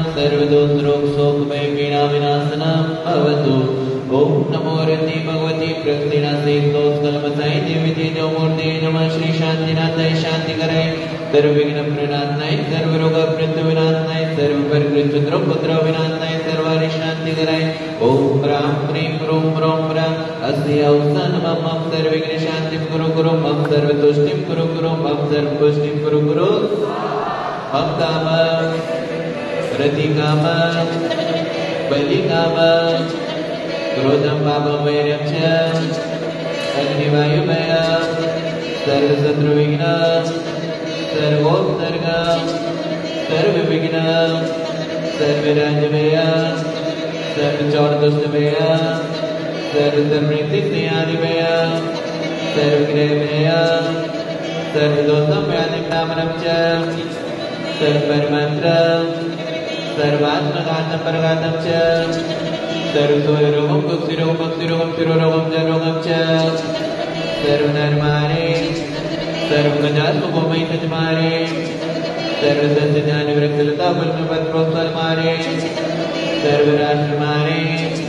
सर्वदोषरोगशोकभयपीडाविनाशनं भवतु। ओम नमो रति भगवती प्रकृतिनाशेतोस्कलमसाय देवी तेजोमूर्ते नमः। श्री शांतिनाथाय शांतिकराय सर्वविघ्न प्रणातनाय सर्वरोगप्रत्यविनाशनाय सर्वपरिग्रहशत्रुपद्रवविनाशनाय सर्वारि शांतिकराय ओम ह्रां ह्रीं ह्रूं ह्रौं ह्रां अस्य औषधं मम सर्वविघ्न शांतिं कुरु कुरु मम सर्वतुष्टिं कुरु कुरु मम सर्वपुष्टिं कुरु कुरु मम कामं रतिकामं बलिकामं क्रोधं पापं वैरं च अग्निवायुमयं सर्वशत्रुविघ्नं सर्वोपसर्गं सर्वविघ्नं सर्वराज्यमयं सर्वचौरदुष्टमयं सर्वधर्मनीतिज्ञानिमयं सर्वग्रहमयं सर्वदोषं व्याधिनामनं च सर्वपरमन्त्रं सर्वात्मघातं परघातं च सर्वसोयरोगं कुक्षिरोगं भक्तिरोगं शिरोरोगं जनरोगं च सर्वधर्माणे सर्वगजात्मकोमयितजमाने सर्वसस्यजानिवृक्षलता फलपत्रोत्सलमाने सर्वराष्ट्रमाने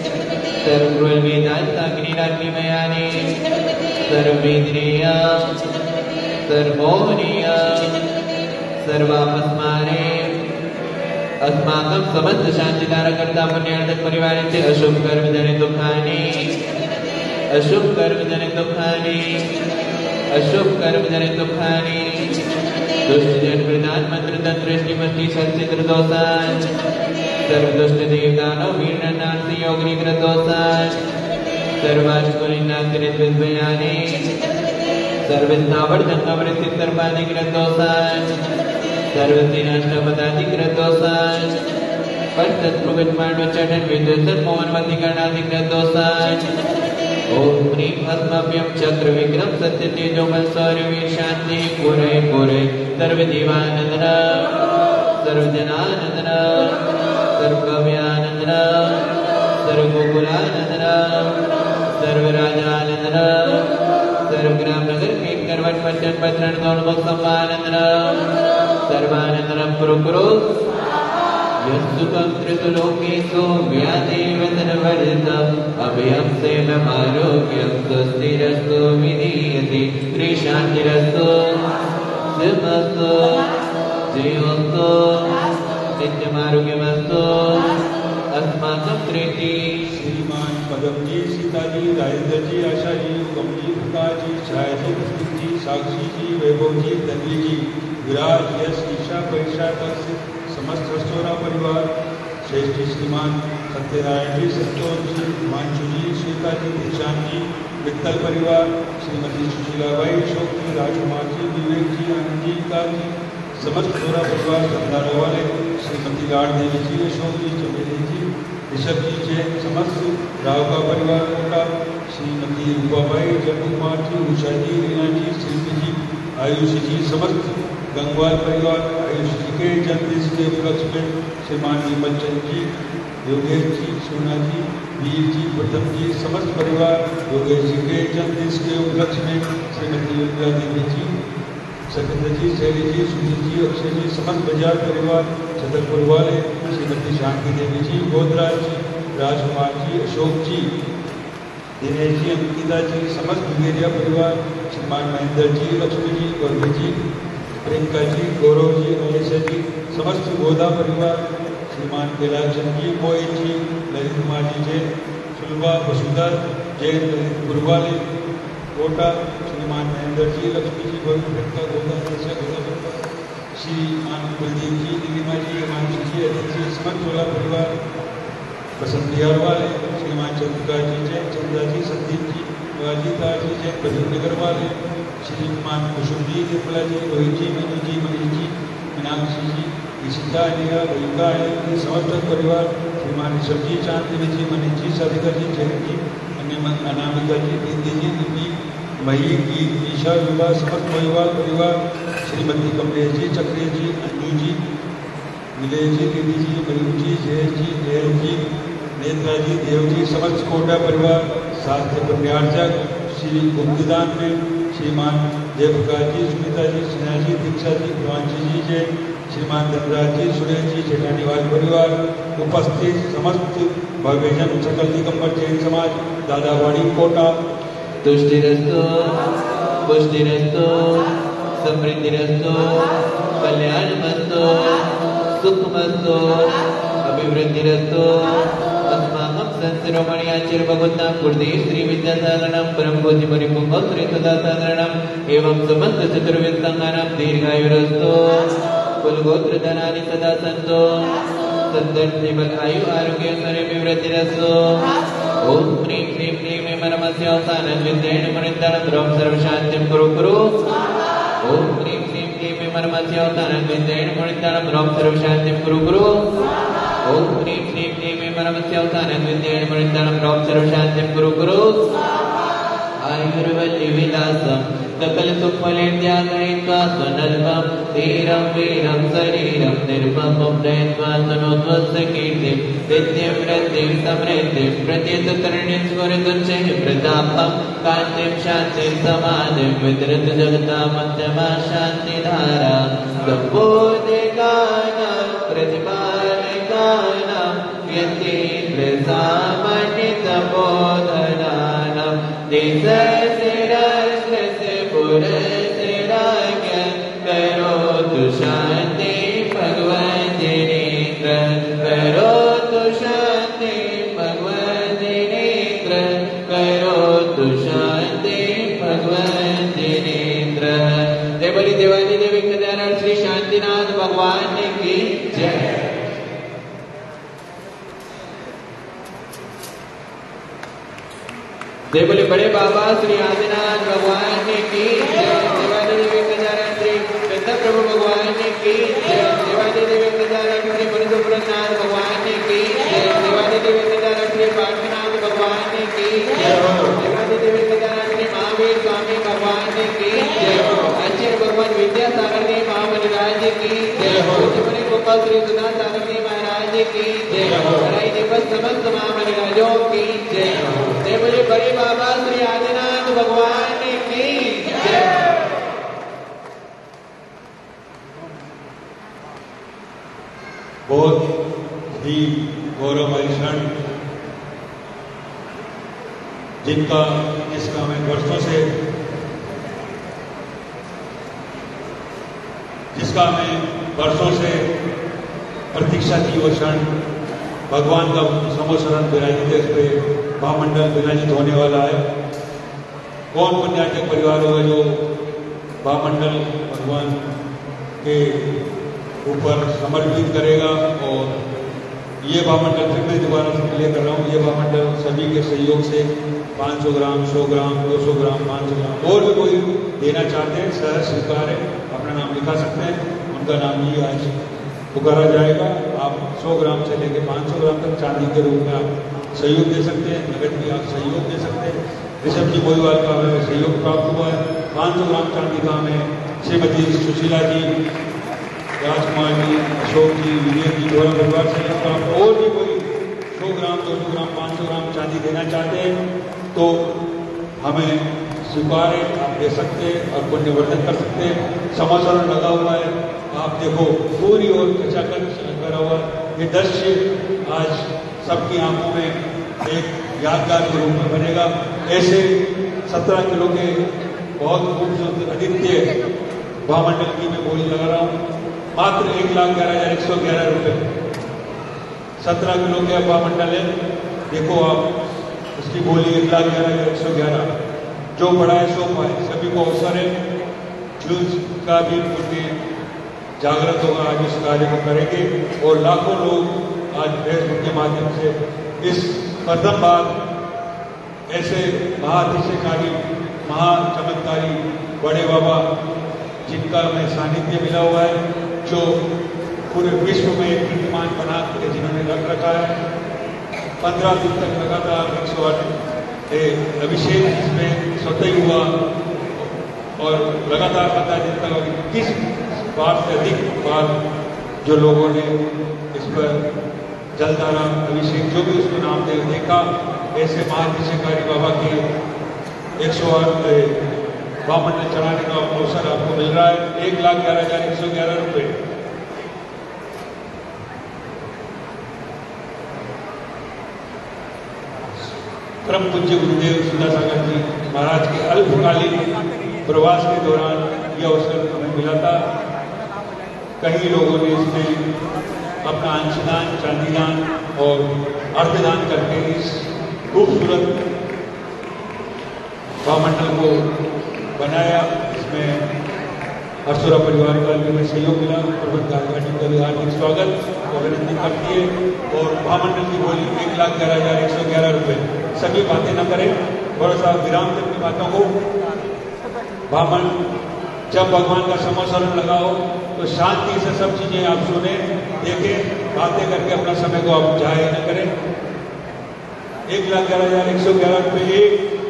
सर्वगृहवेदान्ताग्निराग्निमयाने सर्ववेदनीयं सर्वमोहनीयं सर्वापस्माने अस्माकं समस्त शांतिकारकर्ता पुण्यार्थक परिवाराचे अशुभ कर्म जनित दुःखानि अशुभ कर्म जनित दुःखानि अशुभ कर्म जनित दुःखानि दुष्ट जन प्रदान मंत्र तंत्र श्रीमती संचित्र दोषान सर्वदुष्ट देवदानव वीरनाथ योगनिग्रह दोषान सर्वाष्टकुलिनाग्रह विद्वयानि सर्वस्थावर जंगमृत सर्वाधिग्रह दोषान सर्वतीनाष्टपदाधिग्रह दोषान पंचत्रुगजमांडवचटन विद्युत मोहनवतीकरणाधिग्रह दोषान ओम ह्रीं भस्मभ्यं चक्र विक्रम सत्य तेजोमल सौर्यवीर शांति पूरे पूरे सर्वजीवानंदन सर्वजनानंदन सर्वकव्यानंदन सर्वगोकुलानंदन सर्वराजानंदन सर्वग्राम नगर खेत करवट पच्चन पत्रण गौणमुख सम्मानंदन सर्वानंदनम कुरु कुरु यस्सुखं त्रिसुलोकेषु व्याधिवदनवर्जितम् अभयं सेवमारोग्यं स्वस्तिरस्तु विधीयते श्रीशान्तिरस्तु शिवमस्तु जयोस्तु नित्यमारोग्यमस्तु अस्माकं प्रीति। श्रीमान पदम जी, सीता जी, राजेंद्र जी, आशा जी, गम जी, प्रकाश जी, छाया जी, पुष्पित जी, साक्षी जी, वैभव जी, तन्वी जी, विराज, यश, ईशा, परीक्षा तक समस्त रस्तोरा परिवार, श्रेष्ठी श्रीमान सत्यनारायण जी, संतोष जी, हिमांशु जी, श्वेता जी, निशान जी, मित्तल परिवार, श्रीमती सुशीलाबाई अशोक जी, राजकुमार जी, विवेक जी, आनंद जी, विकास जी, समस्त पूरा परिवार, संतानों वाले श्रीमती लाड देवी जी अशोक जी, चमेली जी, ऋषभ जी जैन, समस्त राव का परिवार कोटा, श्रीमती रूपाबाई, जन कुमार जी, उषा जी, रीना जी, शिल्पी जी, आयुष जी, समस्त गंगवाल परिवार, आयुष जी के जन्मदिन के उपलक्ष्य में श्रीमान विमल चंद जी, योगेश जी, सोना जी, वीर जी, प्रथम जी, समस्त परिवार योगेश जी के जन्मदिन के उपलक्ष्य में श्रीमती युद्रा देवी जी, सत्येंद्र जी, शैली जी, सुनील जी, अक्षय जी, समस्त बाजार परिवार, छतरपुर वाले श्रीमती शांति देवी जी, गोदराज जी, राजकुमार जी, अशोक जी, दिनेश जी, अंकिता जी, समस्त बुगेरिया परिवार, श्रीमान महेंद्र जी, लक्ष्मी जी, गौरव जी, प्रियंका जी, गौरव जी, महेश जी, समस्त गोदा परिवार, श्रीमान कैलाश चंद जी, मोहित जी, ललित कुमार जी जैन, सुलभा वसुधर जैन, ललितपुर वाले कोटा, श्रीमान महेंद्र जी, लक्ष्मी जी, गौरव, प्रियंका, गोदा परिवार, श्रीमान कुलदीप जी, नीलिमा जी, हिमांशु जी, अजित जी, समस्त चोला परिवार, बसंत बिहार वाले श्रीमान चंद्रिका जी जैन, चंद्रा जी, संदीप जी, वाजीता जी जैन, प्रदीप नगर वाले श्रीमान कुसुम जी, निर्मला जी, रोहित जी, मनु जी, मनीष जी, मीनाक्षी जी, ईशिता, अनिया, वैका, समस्त परिवार, श्रीमान ऋषभ जी, चांदनी जी, मनीष जी, साधिका जी, जैन जी, अनामिका जी, बिंदी जी, निपी, मही, गीत, ईशा, विवाह, समस्त परिवार, श्रीमती कमलेश जी, चक्रिय जी, अंजू जी, विजय जी, दीदी जी, मयूर जी, जयेश जी, देव जी, नेत्रा जी, देव जी, समस्त कोटा परिवार, शास्त्र पुण्यार्चक श्री गुप्तदान में श्रीमान जयप्रकाश जी, सुनीता जी, स्नेहा जी, दीक्षा जी, भगवानजी जी जैन, श्रीमान धनराज जी, सुरेश जी, जेठानीवाल परिवार, उपस्थित समस्त भव्यजन सकल दिगंबर जैन समाज, दादावाड़ी कोटा। तुष्टिरस्तु, पुष्टिरस्तु, समृद्धिरस्तु, कल्याणमस्तु, सुखमस्तु, अभिवृद्धिरस्तु। अस्माकं संशिरोमणि आचार्यभगवतां कुर्दी श्री विद्यासागरं परम पूज्य परिपूर्ण श्री सदासागरं एवं समस्त चतुर्वेदांगानां दीर्घायुरस्तु, कुलगोत्र धनानि सदा सन्तु, सद्गति बल आयु आरोग्य सर्ववृद्धिरस्तु। ओम ह्रीं क्लीं क्लीं मे परमस्य अवसानं विद्येन मुनिन्दनं द्रवं सर्वशान्तिं कुरु कुरु। ओम ह्रीं क्लीं क्लीं मे परमस्य अवसानं विद्येन मुनिन्दनं द्रवं सर्वशान्तिं कुरु कुरु। ओम ह्रीं क्लीं क्लीं मे परमस्य अवसानं विद्येन मुनिन्दनं द्रवं सर्वशान्तिं कुरु कुरु। आयुर्वल्लीविलासं सकल सुखफलेन्द्यागयित्वा स्वनल्पं धीरं वीरं शरीरं निर्ममं दयित्वा तनोद्वस्य कीर्तिं नित्यं वृद्धिं समृद्धिं प्रत्यतकर्णीं स्वर्गं प्रतापं कान्तिं शान्तिं समाधिं वितरत जगतामध्यमा शान्तिधारा सम्बोधिकानां प्रतिपालकानां यतीन्द्रसामान्यतपोधनानां देशशिरस्य पुरशिराज्ञ करोतु शान्ति भगवद्दिनेन्द्र करोतु शान्ति भगवद्दिनेन्द्र करोतु शान्ति भगवद्दिनेन्द्र। जय बोली देवादी देवी कल्याण श्री शांतिनाथ भगवान की जय। जय बोले बड़े बाबा श्री आदिनाथ भगवान की जय। देवादी देवी कल्याण श्री वृंदा प्रभु भगवान की जय। देवादी देवी कल्याण श्री मनुष्यपुरनाथ भगवान की जय। देवादी देवी कल्याण श्री पार्थिनाथ भगवान की जय। देवादी देवी कल्याण श्री महावीर स्वामी भगवान की जय। आचार्य भगवान विद्यासागर जी महामनिराज की जय। पूज्य गोपाल श्री सुधा सागर जी महाराज की जय। समस्त महामनिराजों की जय। जय बोले बड़े बाबा श्री आदिनाथ भगवान की जय। बहुत ही गौरवमय क्षण जिनका जिसका मैं वर्षों से प्रतीक्षा की वो क्षण भगवान का समोशरण विराजित इस पे महामंडल विराजित होने वाला है। कौन पुण्याटक परिवार होगा जो महामंडल भगवान के ऊपर समर्पित करेगा और ये भावमंडल फिर मैं दोबारा से क्लियर कर रहा हूँ, ये भावमंडल सभी के सहयोग से 500 ग्राम, 100 ग्राम, 200 ग्राम, 500 ग्राम और भी कोई देना चाहते हैं, सहज स्वीकार है, अपना नाम लिखा सकते हैं, उनका नाम ही आज पुकारा जाएगा। आप 100 ग्राम से लेकर 500 ग्राम तक चांदी के रूप में आप सहयोग दे सकते हैं, नगद भी आप सहयोग दे सकते हैं। ऋषभ जी मोहिवाल का हमें सहयोग प्राप्त हुआ है, 500 ग्राम चांदी का हमें श्रीमती सुशीला जी, राजकुमार जी, अशोक जी, विजय जी द्वारा परिवार से प्राप्त। और भी कोई 100 ग्राम, 200 ग्राम, 500 ग्राम चांदी देना चाहते हैं तो हमें स्वीकार है, आप दे सकते हैं और पुण्यवर्धन कर सकते हैं। समाचार लगा हुआ है, आप देखो पूरी ओर खचाखच करा हुआ ये दृश्य आज सबकी आंखों में एक यादगार के रूप में बनेगा। ऐसे 17 किलो के बहुत खूबसूरत आदित्य भावमंडल की मैं बोली लगा रहा हूँ, मात्र 1,11,111 रुपये। 17 किलो के भावमंडल है, देखो आप उसकी बोली 1,11,111। जो बड़ा है सो पाए, सभी को अवसर है, का भी पुण्य जागृत होगा, आज इस कार्य को करेंगे और लाखों लोग आज फेसबुक के माध्यम से इस प्रथम बार ऐसे महाअतिशयकारी, महाचमत्कारी बड़े बाबा जिनका हमें सानिध्य मिला हुआ है, जो पूरे विश्व में एक कीर्तिमान बना के जिन्होंने रख रखा है। 15 दिन तक लगातार 108 अभिषेक इसमें स्वतः ही हुआ और लगातार 15 दिन तक 21 बार से अधिक बार जो लोगों ने इस पर जलधारा अभिषेक जो भी उसको नाम दे देखा, ऐसे महाअतिशयकारी बाबा के 108 भावमंडल चढ़ाने का अवसर आपको मिल रहा है। 1,11,111 रुपये। परम पूज्य गुरुदेव सुधासागर जी महाराज के अल्पकालीन प्रवास के दौरान यह अवसर हमें मिला था। कई लोगों ने इसमें अपना अंशदान, चांदीदान और अर्धदान करके इस खूबसूरत भावमंडल को बनाया। इसमें हरसुरा परिवार का भी हमें सहयोग मिला। प्रबंध कार्यकारिणी का भी हार्दिक स्वागत और अभिनंदन करती है। और भावमंडल की बोली 1,11,111 रुपये। सभी बातें न करें, थोड़ा सा विराम दें अपनी बातों को। भावमंडल जब भगवान का समस्मरण लगाओ तो शांति से सब चीजें आप सुने, देखें, बातें करके अपना समय को आप जाया न करें। 1,11,111 रुपये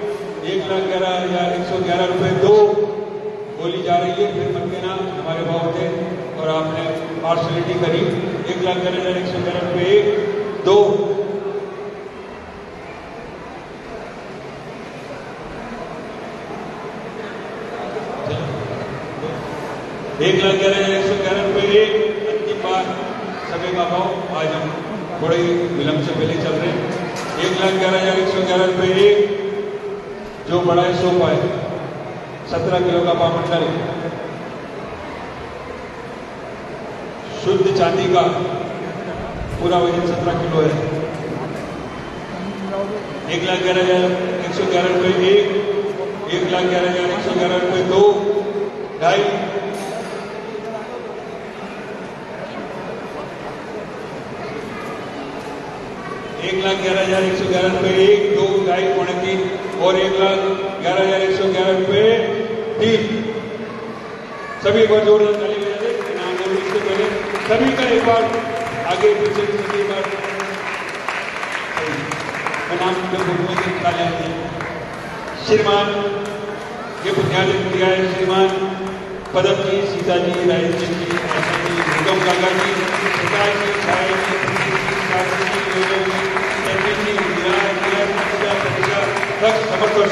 1,11,111 रुपये 2 बोली जा रही है। फिर मत कहना हमारे भाव थे और आपने पार्शलिटी करी। 1,11,111 रुपये 2 1,11,111 रुपये अंतिम बार सभी का भाव। आज हम थोड़े विलंब से पहले चल रहे हैं। 1,11,111 रुपये जो बड़ा है सो पाए। 17 किलो का भावमंडल शुद्ध चांदी का पूरा वजन 17 किलो है। 1,11,111 रुपये 1,11,111 रुपये 2 ढाई 1,11,111 रुपये 1 2 ढाई 3 और 1,11,111 रुपये 3। सभी एक बार जोरदार ताली बजा दें। नाम बोलने से पहले सभी का एक बार आगे पीछे सभी बार मैं नाम बोलूँगा कि ताली आती है। श्रीमान ये बुनियाद किया है श्रीमान पदम जी, सीता जी, राजेश जी, आशा जी, निगम काका जी, प्रकाश जी, छाया जी, समर्थ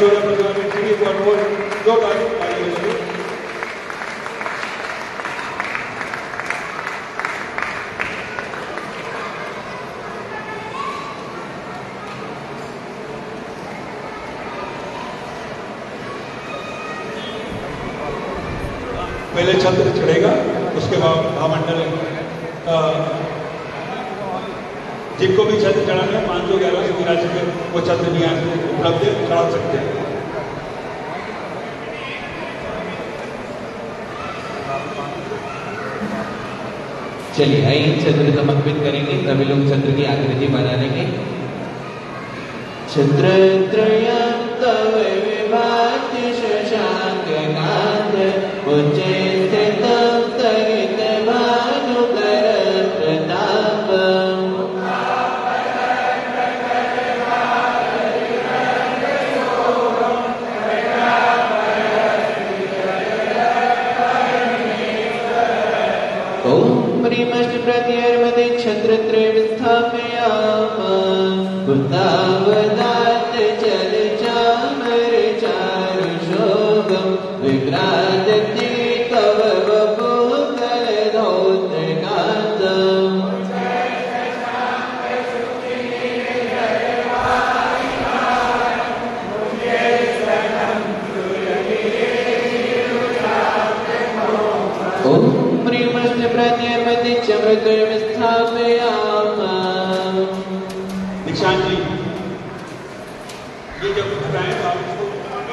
पहले छत्र चढ़ेगा, उसके बाद महामंडल जिनको भी छत्र चढ़ाना है 511 में वो छत्र भी यहाँ से उपलब्ध चढ़ा सकते हैं। चलिए आइए छत्र समर्पित करेंगे, सभी लोग छत्र की आकृति बना लेंगे। छत्र त्रयं तव विभाति शशांकनाथ उच्चे स्थितं सरित भानुकर प्रताप। प्रत्यर्मते छत्रत्रयं स्थापयामः कुतावदात् चल चामर चारुशोभं विभ्राजते तव वपुः करधौतकान्तम्। प्रत्यर्मते छत्रत्रयं स्थापयामः। दीक्षांत जी, ये जब बताएं तो आप इसको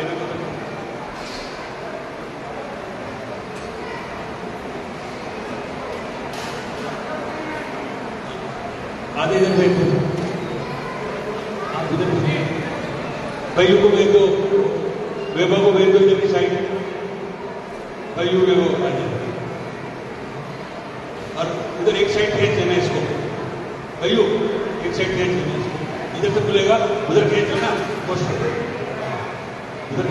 आधे दिन भेज दो, आप उधर भाइयों को भेज दो, वेबा को भेज दो इधर की साइड, भाइयों के वो और उधर एक साइड खींच देना इसको, भाइयों एक साइड खींच देना इसको, इधर से खुलेगा उधर खींच देना, उधर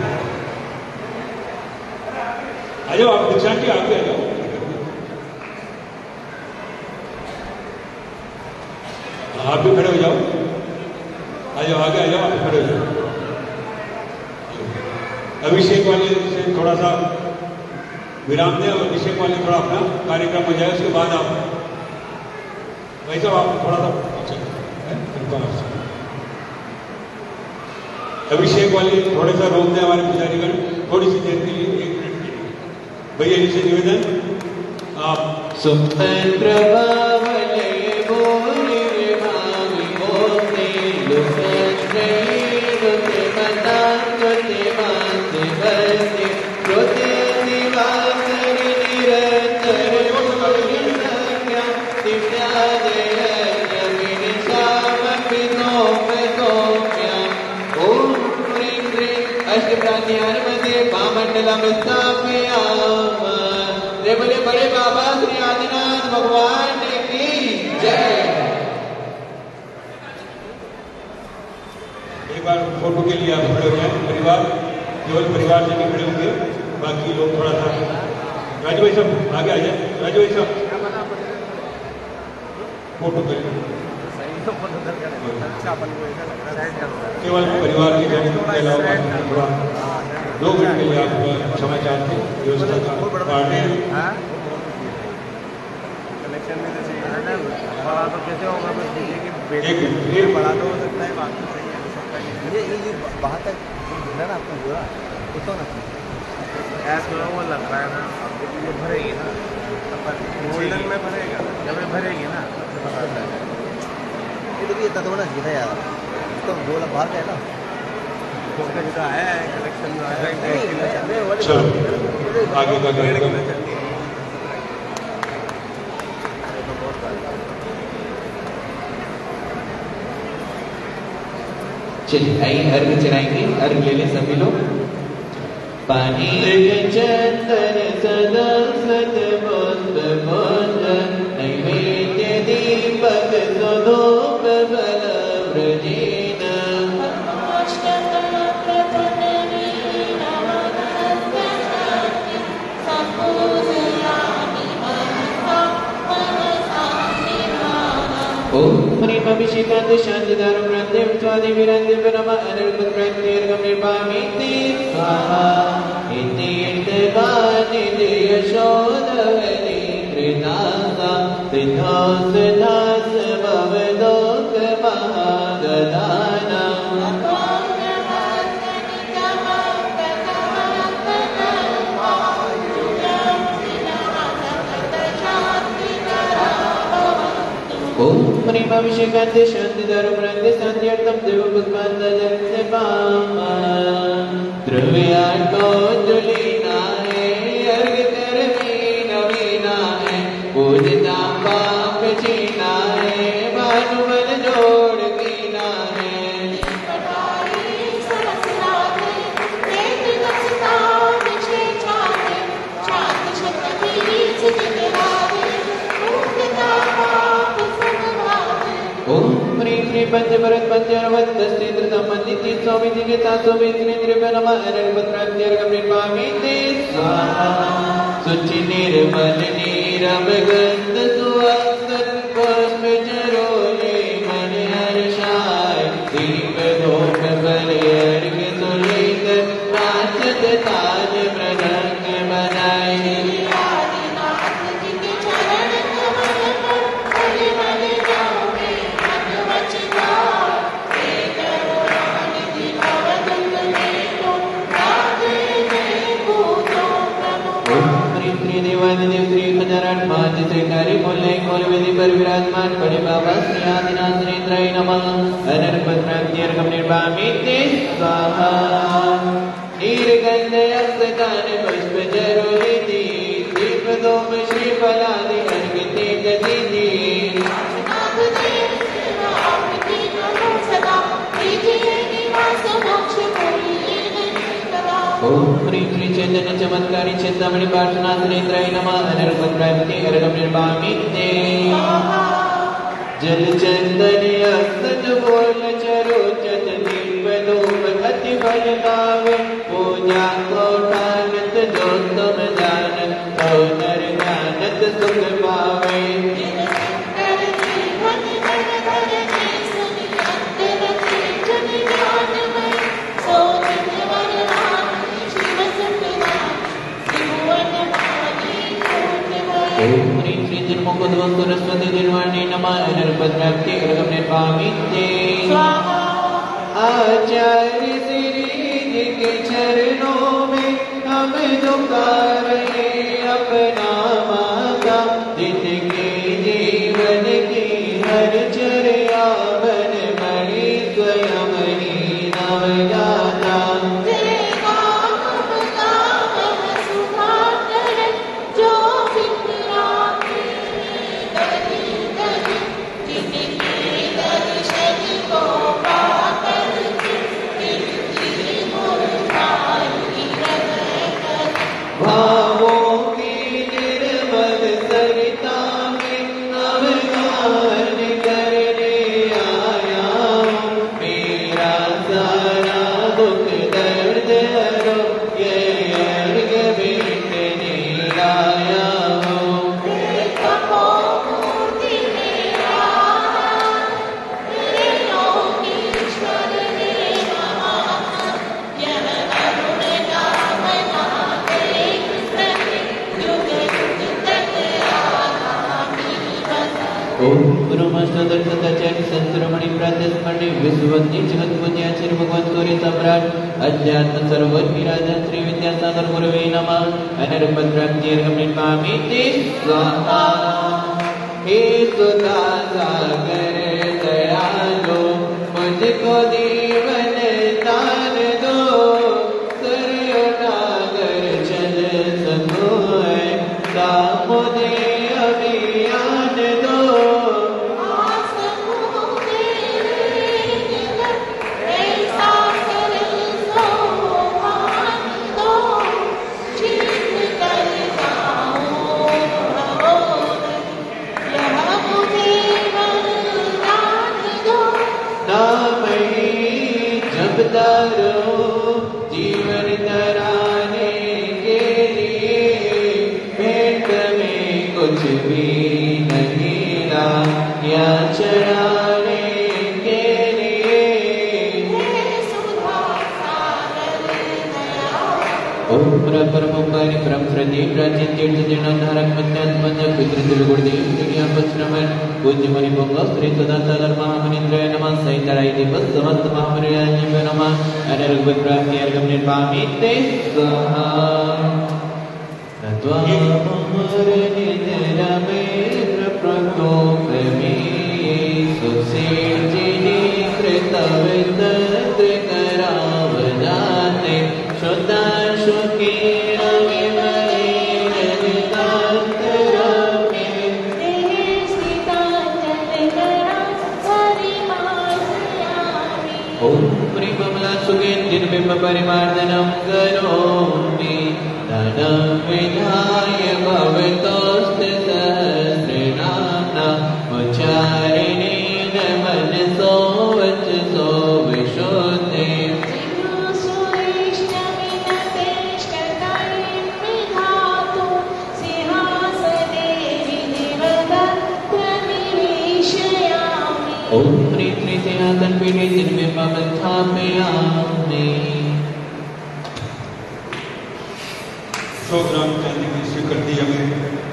आ जाओ आप दीक्षांत जी, आगे आ जाओ, आप भी खड़े हो जाओ, आ जाओ आगे आ जाओ, आप भी खड़े हो जाओ। अभिषेक वाले से थोड़ा सा विराम दें और अभिषेक वाले थोड़ा अपना कार्यक्रम हो जाए, उसके बाद आप भाई साहब आप थोड़ा सा अभिषेक वाले थोड़े सा रोक दें हमारे पुजारीगण, थोड़ी सी देर के लिए, 1 मिनट के लिए। भैया जी से निवेदन, आप बोले बड़े बाबा श्री आदिनाथ भगवान की जय। एक बार फोटो के लिए आप खड़े हो जाए, परिवार केवल परिवार से नहीं खड़े होंगे, बाकी लोग थोड़ा सा, राजू भाई साहब आगे आ जाए, राजू भाई साहब फोटो के लिए केवल परिवार के जन के अलावा थोड़ा 2 मिनट के लिए आप क्षमा चाहते हैं, व्यवस्था का पार्टी कलेक्शन में जैसे बड़ा तो कैसे होगा, बस देखिए कि एक बड़ा तो हो सकता है, बात तो सही है, ये बाहर तक ना आपको बोला तो ना ऐसा वो लग रहा है ना, ये भरेगी ना, गोल्डन में भरेगा, जब भरेगी ना ये तो भी इतना थोड़ा सीधा यार, तो बोला बाहर का है ना, उसका जो आया है कलेक्शन जो आया है, चलो आगे का कार्यक्रम चलिए आइए अर्घ चढ़ाएंगे, अर्घ ले लें सभी लोग। पानी चंदन सदा सत बुंद बुंद नैवेद्य दीपक सुधूप बल व्रजेन ओम प्रेम अभिषेकांत शांति दारुम रंदेव स्वादि विरंदे नमः अनिर्गत प्रत्यर्गम निर्वामिते स्वाहा इति इर्तगानि यशोदवनि कृतासा सिद्धास दास भवदोक महागदाना ओम प्रेम अभिषेकांत शांति दारुम रंदे शांत्यर्थम देव पुष्पांत जगत्सेवामा द्रव्यार्को जुलीना है अर्घ कर मीना है पूजिता ओम ह्रीं श्री पंचभरत पंचरवत दस्तेन्द्र संबंधित स्वामी जी के 723 नमः अनर्पत्राद्यर्घ निर्मामि ते स्वाहा सुचि निर्मल नीरवगंध सुवत्सत पुष्पचरोले मन हर्षाय दीप धूप बल अर्घ सुलेकर नाचत ताज मृदंग बजाए देवादिदेव श्री खजाराट महाजी श्रीकारी मोल्ले कोल वेदी पर विराजमान बड़े बाबा श्री आदिनाथ श्री त्रय नमः अनर्पत्राद्यर्घ निर्मामि ते स्वाहा नीरगंध हस्तकान पुष्पचरोले दीप धूप श्रीफलादि अर्घ्य गति ओम ह्रीं श्री चैतन्य चमत्कारी चिंतामणि पार्श्वनाथ श्री त्रय नमः अनर्पत्राद्यर्घ निर्मामि ते जल चंदन अस्तन बोल चरोचत दीप धूप गति बल गावे पूजा को ठानत जो तुम जानत तो नर जानत सुख पावे ओम ह्रीं श्री जन्मोद्भव सरस्वती निर्वाणी नमः अनर्पत्राद्यर्घ निर्मामि ते आचार्य श्री जी के चरणों में हम झुका रहे अपना माथा जिनके जीवन की हर चर्या बन बड़ी स्वयं ही नवजाता भावों की निर्मल सरिता में अवगाहन करने आया हूँ मेरा सारा दुख दर्द हरो ये अर्घ भेंटने लाया हूँ ओम ब्रह्मस्वदर्शताचार्य संतरमणि प्रातस्मरणे विश्ववंदी जगत पूज्याचार्य भगवान सूर्य सम्राट अध्यात्म सरोवर विराजन श्री विद्यासागर गुरुवे नमः अनर्पत्राद्यर्घ निर्मामि ते स्वाहा हे सुधा सागर दयालो मुझको जीवन दान दो सरयोनागर चल सको मुझे अभियान दो जीवन तराने के लिए भेंट में कुछ भी नहीं ला या चढ़ाने के लिए ओम परमोपकारी परम श्रद्धेय प्राचीन तीर्थ जीर्णोद्धारक मध्यात्मज पितृ गुरुदेव दुनिया पश्रमण पूज्य मणि भंग श्री सदासागर महामुनिन्द्राय नमः सहितराय दिवस समस्त महामुनिराज्य नमः अनर्पत्राद्यर्घ निर्मामि ते स्वाहा निजरमेन्द्र प्रकोप में सुसेजिनी कृतवितत्र करावजाते श्रोता शुकीर ओम प्रेम कमला सुगेन्द्र बिंब परिमार्जनम करोमि धनं विधाय भवतो ओम प्रीत नित्यातन पीड़े जिनमें पवन थापयामि 100 ग्राम चांदी की स्वीकृति हमें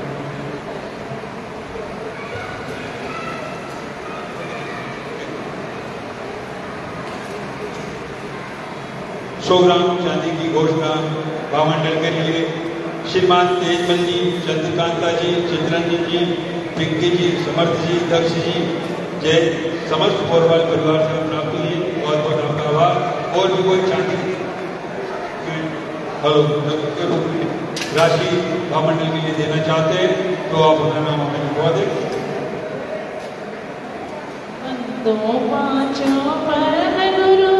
100 ग्राम चांदी की घोषणा भावमंडल के लिए श्रीमान तेजमल जी, चंद्रकांता जी, चित्रंजन जी, पिंकी जी, समर्थ जी, दक्ष जी, जय समस्त पोरवाल परिवार से प्राप्त हुई। बहुत बहुत आपका आभार। और भी कोई चांदी राशि भावमंडल के लिए देना चाहते हैं तो आप अपना नाम हमें लिखवा दें। दो पांचों परम गुरु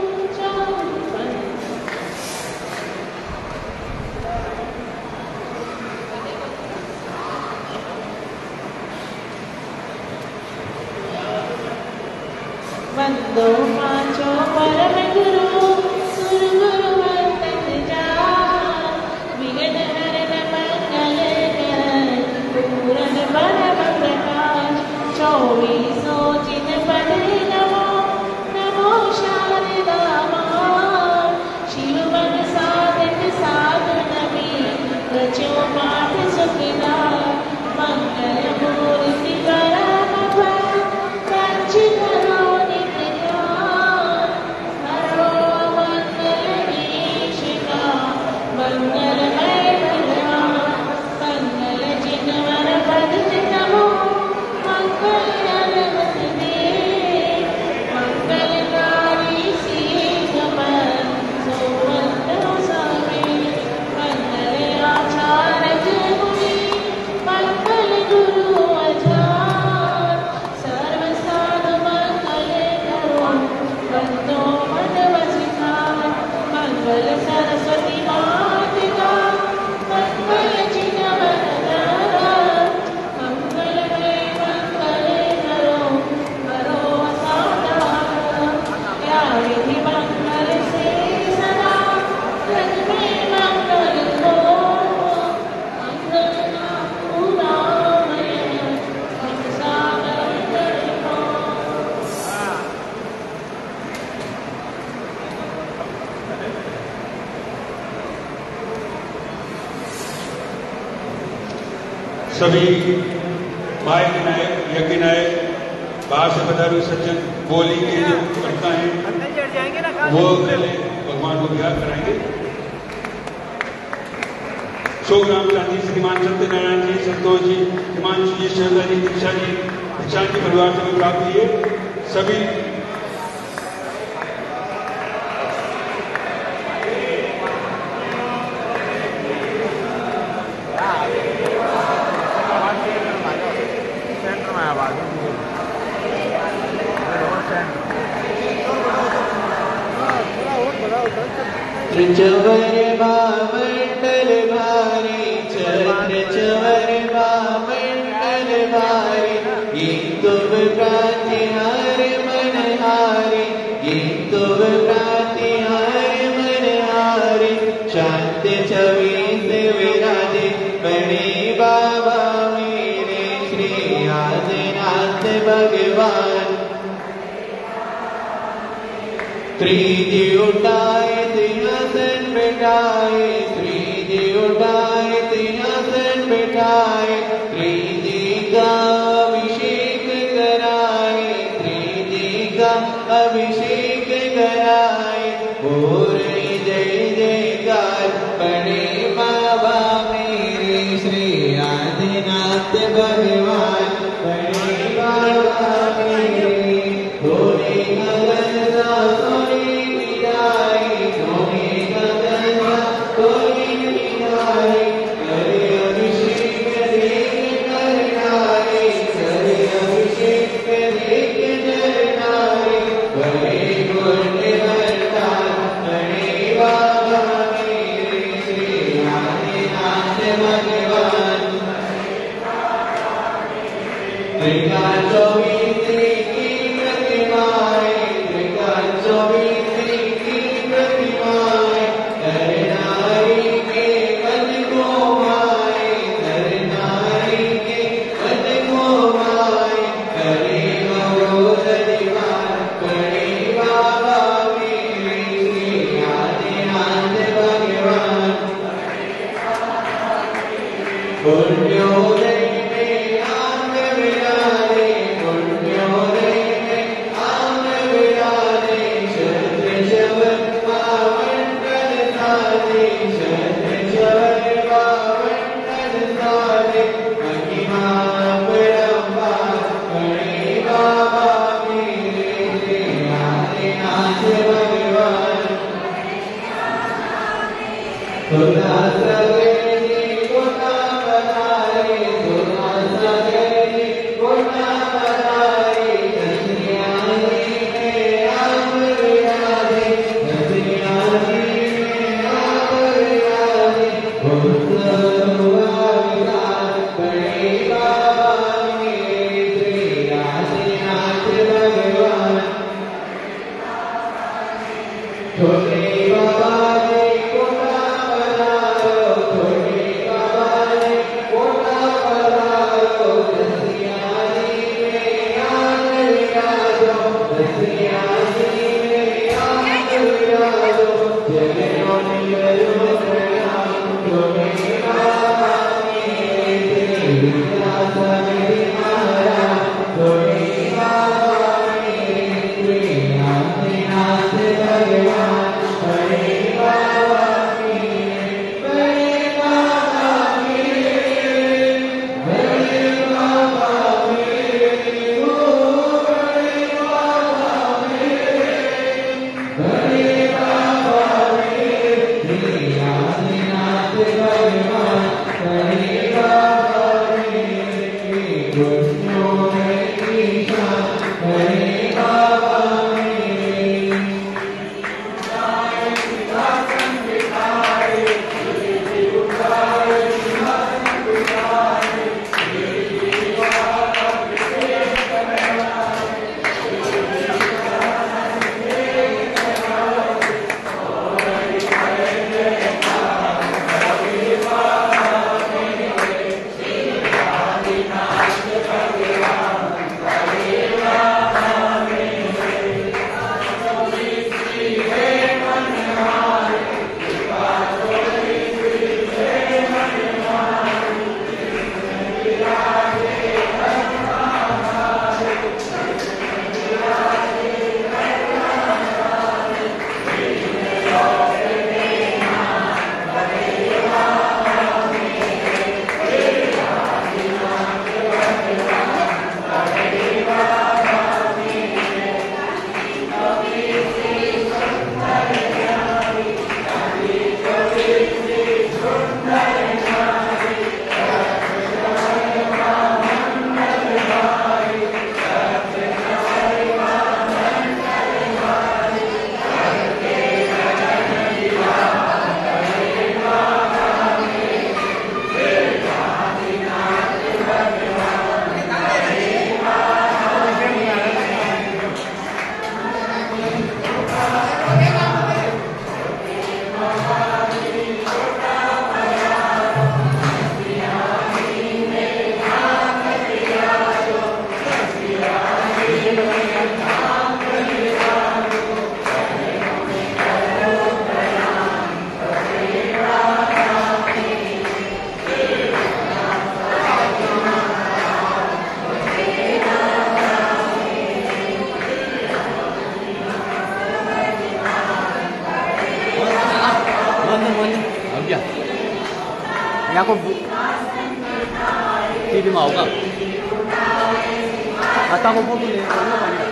वंदो पांचों परम गुरु गुरु गुरु वंदन जान विघ्न हरन मंगल कर पूरन परम प्रकाश 24 जिन पद नमो नमो शारदा मां शिव मन साधक साधु नमी रचो पाठ सुखदा मंगल मूर्ति परम भय कंच करो सभी माय नायक यज्ञ नायक बाहर से पधारे सज्जन बोली के जो करता है वो पहले भगवान को याद कराएंगे। 100 ग्राम चांदी श्रीमान सत्यनारायण जी, संतोष जी, हिमांशु जी, शिवदा जी, दीक्षा जी, दीक्षा जी परिवार से भी प्राप्त हुई है। सभी त्रिचवर भामंडल भारी छत्र चवर भामंडल भारी ये तुम प्रातिहार मन हारे ये तुम प्रातिहार मन हारे शांत छवि से विराजे बड़े बाबा मेरे श्री आदिनाथ भगवान त्रिजी उठाए सिंहासन बिठाए त्रिजी उठाए सिंहासन बिठाए त्रिजी का अभिषेक कराए त्रिजी का अभिषेक कराए हो रही जय जयकार बड़े बाबा मेरे श्री आदिनाथ भगवान बड़े बाबा मेरे होने गगन सोने मिलाए सोने गगन सोने मिलाए करे अभिषेक देख करनारे करे अभिषेक देख करनारे बड़े गुण वर्तान बड़े बाबा मेरे श्री आदिनाथ भगवान त्रिकाल 24 की प्रतिमाएं त्रिकाल 24 की प्रतिमाएं करनारी के मन को माए करनारी के मन को माए करे महोदय Ako TV mau ka? At ako po din ano kanya.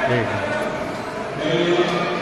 ठीक है।